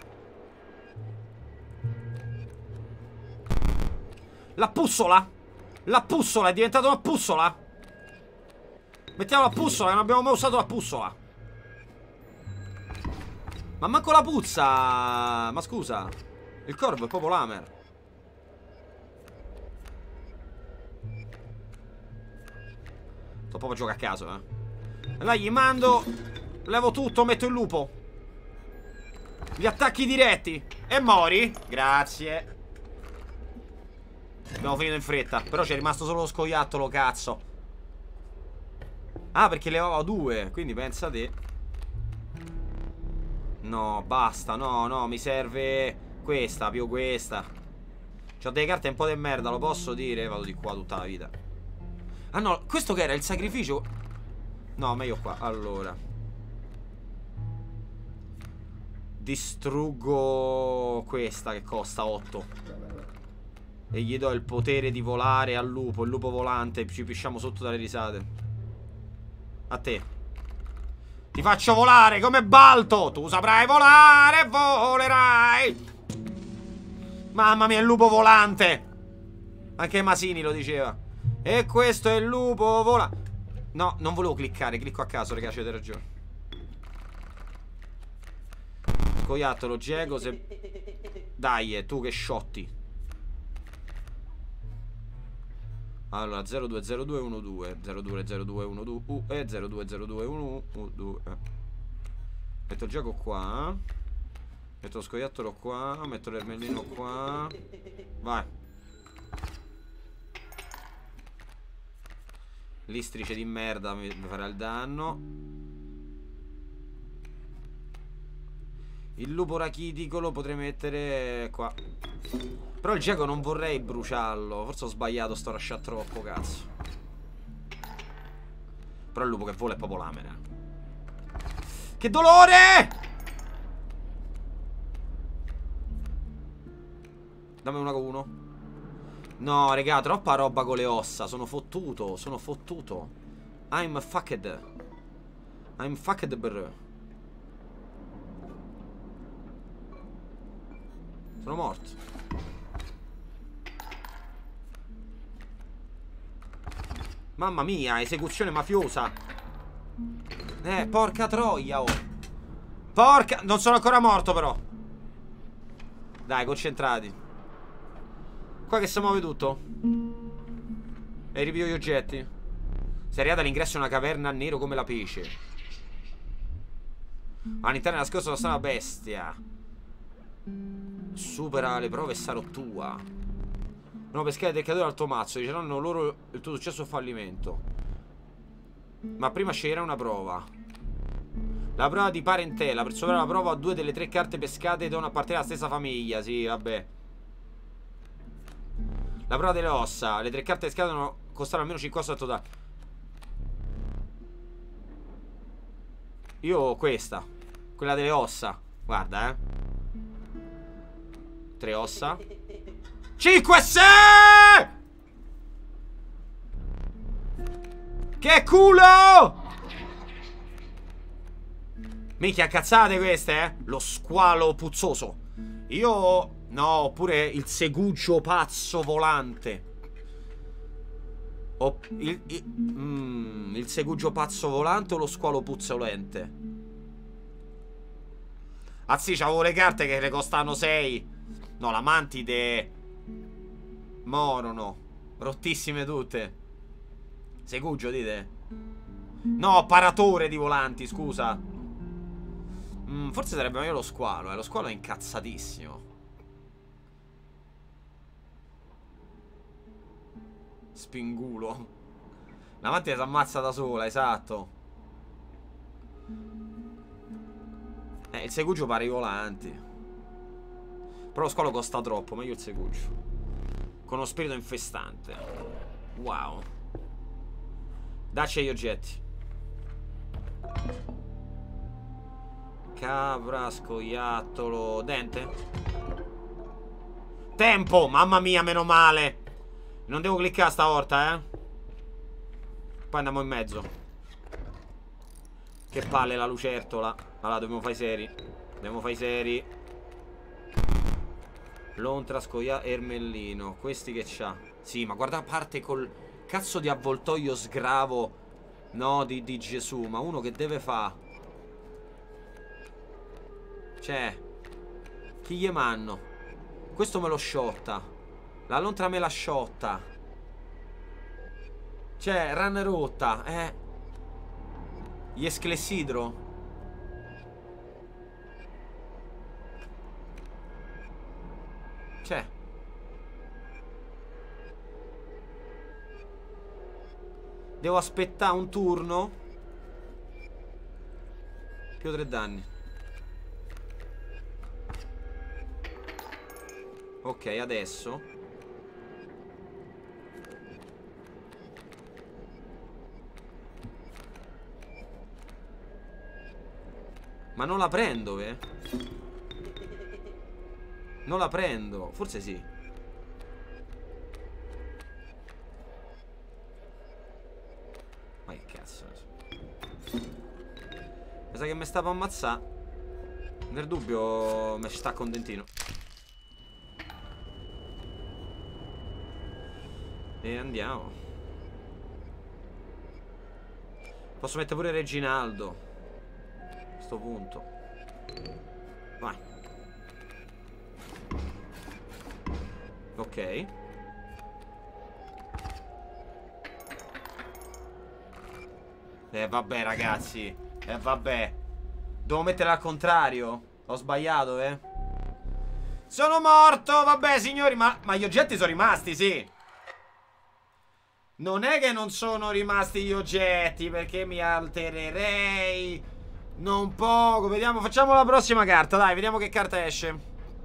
La pussola? La pussola è diventata una pussola? Mettiamo la pussola, non abbiamo mai usato la pussola. Ma manco la puzza. Ma scusa, il corvo è proprio lamer. Sto proprio a giocare a caso, E là gli mando. Levo tutto, metto il lupo. Gli attacchi diretti. E mori. Grazie. Abbiamo finito in fretta. Però c'è rimasto solo lo scoiattolo, cazzo. Ah, perché levava 2. Quindi pensa te. No, basta. No, no, mi serve questa, più questa. C'ho delle carte un po' di merda, lo posso dire? Vado di qua tutta la vita. Ah no, questo che era il sacrificio. No, meglio qua. Allora, distruggo questa che costa 8 e gli do il potere di volare al lupo. Il lupo volante. Ci pisciamo sotto dalle risate. A te. Ti faccio volare come Balto. Tu saprai volare, volerai. Mamma mia, il lupo volante. Anche Masini lo diceva. E questo è il lupo vola. No, non volevo cliccare, clicco a caso, ragazzi, avete ragione. Scoiattolo, Diego, se... Dai, tu che sciotti. Allora, 020212 020212 e 020212. Metto il gioco qua. Metto lo scoiattolo qua. Metto l'ermellino qua. Vai. L'istrice di merda mi farà il danno. Il lupo rachitico lo potrei mettere qua. Però il geco non vorrei bruciarlo. Forse ho sbagliato, sto lasciando troppo, cazzo. Però il lupo che vola è proprio lamera. Che dolore! Dammi una con uno. No, raga, troppa roba con le ossa. Sono fottuto, sono fottuto. I'm fucked. I'm fucked, bro. Sono morto. Mamma mia, esecuzione mafiosa. Porca troia, oh. Porca... Non sono ancora morto, però. Dai, concentrati. Qua che si muove tutto. E rivio gli oggetti. Sei arrivato all'ingresso di una caverna nero come la pece. All'interno è nascosta una strana bestia. Supera le prove e sarò tua. No, pescare del creatore al tuo mazzo. Diceranno loro il tuo successo o fallimento. Ma prima sceglierai una prova. La prova di parentela. Per superare la prova, 2 delle 3 carte pescate devono appartenere alla stessa famiglia. Sì, vabbè. La prova delle ossa. Le 3 carte pescate devono costare almeno 5 ossa al totale. Io ho questa. Quella delle ossa. Guarda, 3 ossa. 5 e 6! Che culo! Minchia, cazzate queste, Lo squalo puzzoso. Io... No, oppure il segugio pazzo volante. Il segugio pazzo volante o lo squalo puzzolente? Ah sì, c'avevo le carte che ne costavano 6. No, la mantide. Morono. Rottissime tutte. Segugio, dite? No, paratore di volanti, scusa. Forse sarebbe meglio lo squalo, Lo squalo è incazzatissimo. Spingulo. La mantide si ammazza da sola, esatto. Il segugio pare i volanti. Però lo squalo costa troppo, meglio il segugio. Con uno spirito infestante. Wow. Dacci gli oggetti. Capra, scoiattolo, dente. Tempo, mamma mia, meno male. Non devo cliccare stavolta, Poi andiamo in mezzo. Che palle la lucertola. Allora, dobbiamo fare i seri. Dobbiamo fare i seri. Lontra, scoia, ermellino. Questi che c'ha? Sì, ma guarda, parte col cazzo di avvoltoio sgravo. No, di Gesù. Ma uno che deve fa? Cioè, chi gli manno? Questo me lo sciotta. La lontra me la sciotta. Cioè, run rotta. Gli esclessidro. Cioè, devo aspettare un turno. Più 3 danni. Ok, adesso ma non la prendo, Non la prendo. Forse sì. Ma che cazzo. Mi sa che mi stavo ammazzando. Nel dubbio mi sta contentino. E andiamo. Posso mettere pure Reginaldo a sto punto. Vai. Ok. Vabbè ragazzi. Vabbè. Devo mettere al contrario. Ho sbagliato, Sono morto. Vabbè signori. Ma gli oggetti sono rimasti, sì. Non è che non sono rimasti gli oggetti, perché mi altererei non poco. Vediamo. Facciamo la prossima carta. Dai, vediamo che carta esce.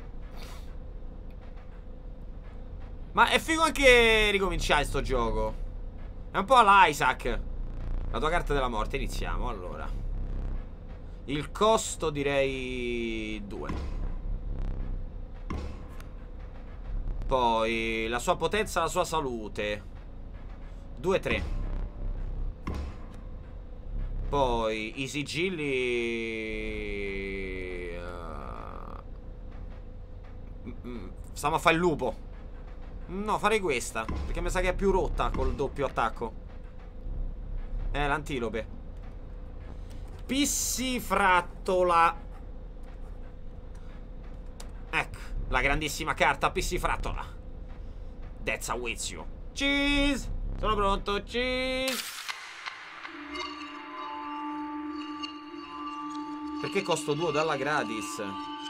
Ma è figo anche ricominciare sto gioco. È un po' all'Isaac. La tua carta della morte. Iniziamo, allora. Il costo direi 2. Poi la sua potenza, la sua salute 2-3. Poi i sigilli stiamo a fare il lupo. No, farei questa, perché mi sa che è più rotta col doppio attacco. L'antilope. Pissifrattola. Ecco, la grandissima carta Pissifrattola. That's a with you. Cheese. Sono pronto, cheese. Perché costo 2 dalla gratis?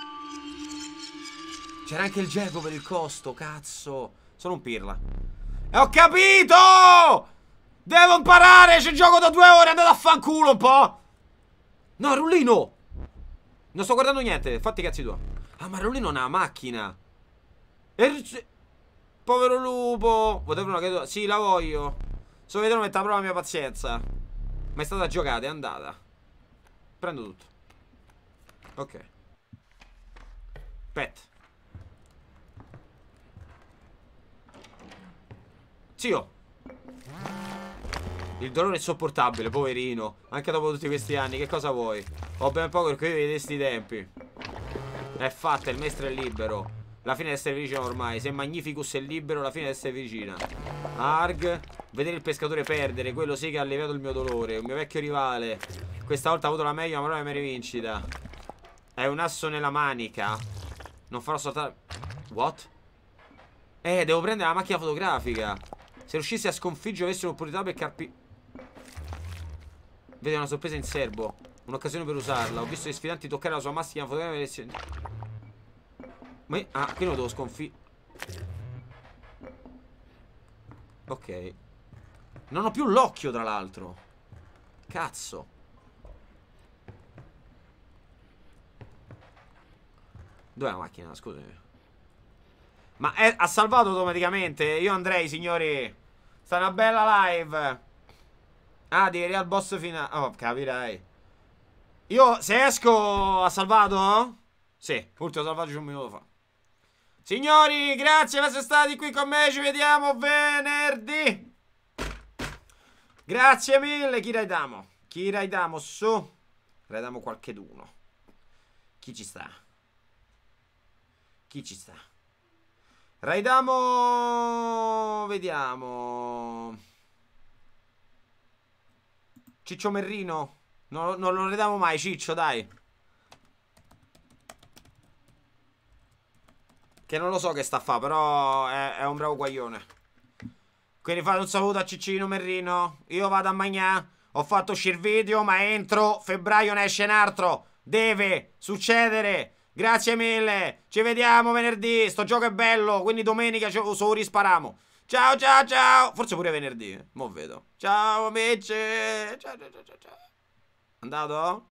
C'era anche il geco per il costo, cazzo. Sono un pirla. E ho capito! Devo imparare, c'è gioco da 2 ore, andate a fanculo un po'. No, Rullino. Non sto guardando niente, fatti i cazzi tuoi. Ah, ma Rullino ha una macchina. Povero lupo. Potevano che... Sì, la voglio. Solo vedrò mettere a prova la mia pazienza. Ma è stata giocata, è andata. Prendo tutto. Ok. Pet. Zio. Il dolore è insopportabile, poverino. Anche dopo tutti questi anni, che cosa vuoi? Ho ben poco perché vivi di sti tempi. È fatta, il maestro è libero. La fine di essere vicina ormai. Se Magnificus è libero, la fine di essere vicina. Arg. Vedere il pescatore perdere, quello sì che ha alleviato il mio dolore. Un mio vecchio rivale. Questa volta ha avuto la meglio, ma non è mai rivincita. È un asso nella manica. Non farò saltare. What? Devo prendere la macchina fotografica. Se riuscissi a sconfiggere, avessi un'opportunità per carpi. Vede una sorpresa in serbo. Un'occasione per usarla. Ho visto gli sfidanti toccare la sua macchina fotografica. Ah, qui non devo sconfiggere. Ok. Non ho più l'occhio, tra l'altro. Cazzo. Dov'è la macchina? Scusami. Ma ha salvato automaticamente. Io andrei, signori. Sta una bella live. Ah, devi arrivare al boss finale. Oh, capirai. Io, se esco, ha salvato? Sì, ultimo salvataggio un minuto fa. Signori, grazie per essere stati qui con me. Ci vediamo venerdì. Grazie mille. Chi raidamo? Chi raidamo su? Raidamo qualcheduno. Chi ci sta? Chi ci sta? Raidamo. Vediamo. Ciccio Merrino. Non lo raidiamo mai, Ciccio, dai. Che non lo so che sta a fare, però è un bravo guaglione. Quindi fate un saluto a Ciccino Merrino. Io vado a mangiare. Ho fatto uscire video, ma entro febbraio ne esce un altro. Deve succedere. Grazie mille. Ci vediamo venerdì. Sto gioco è bello, quindi domenica so rispariamo. Ciao ciao ciao. Forse pure venerdì. Mo vedo. Ciao amici. Ciao ciao ciao ciao. Andato?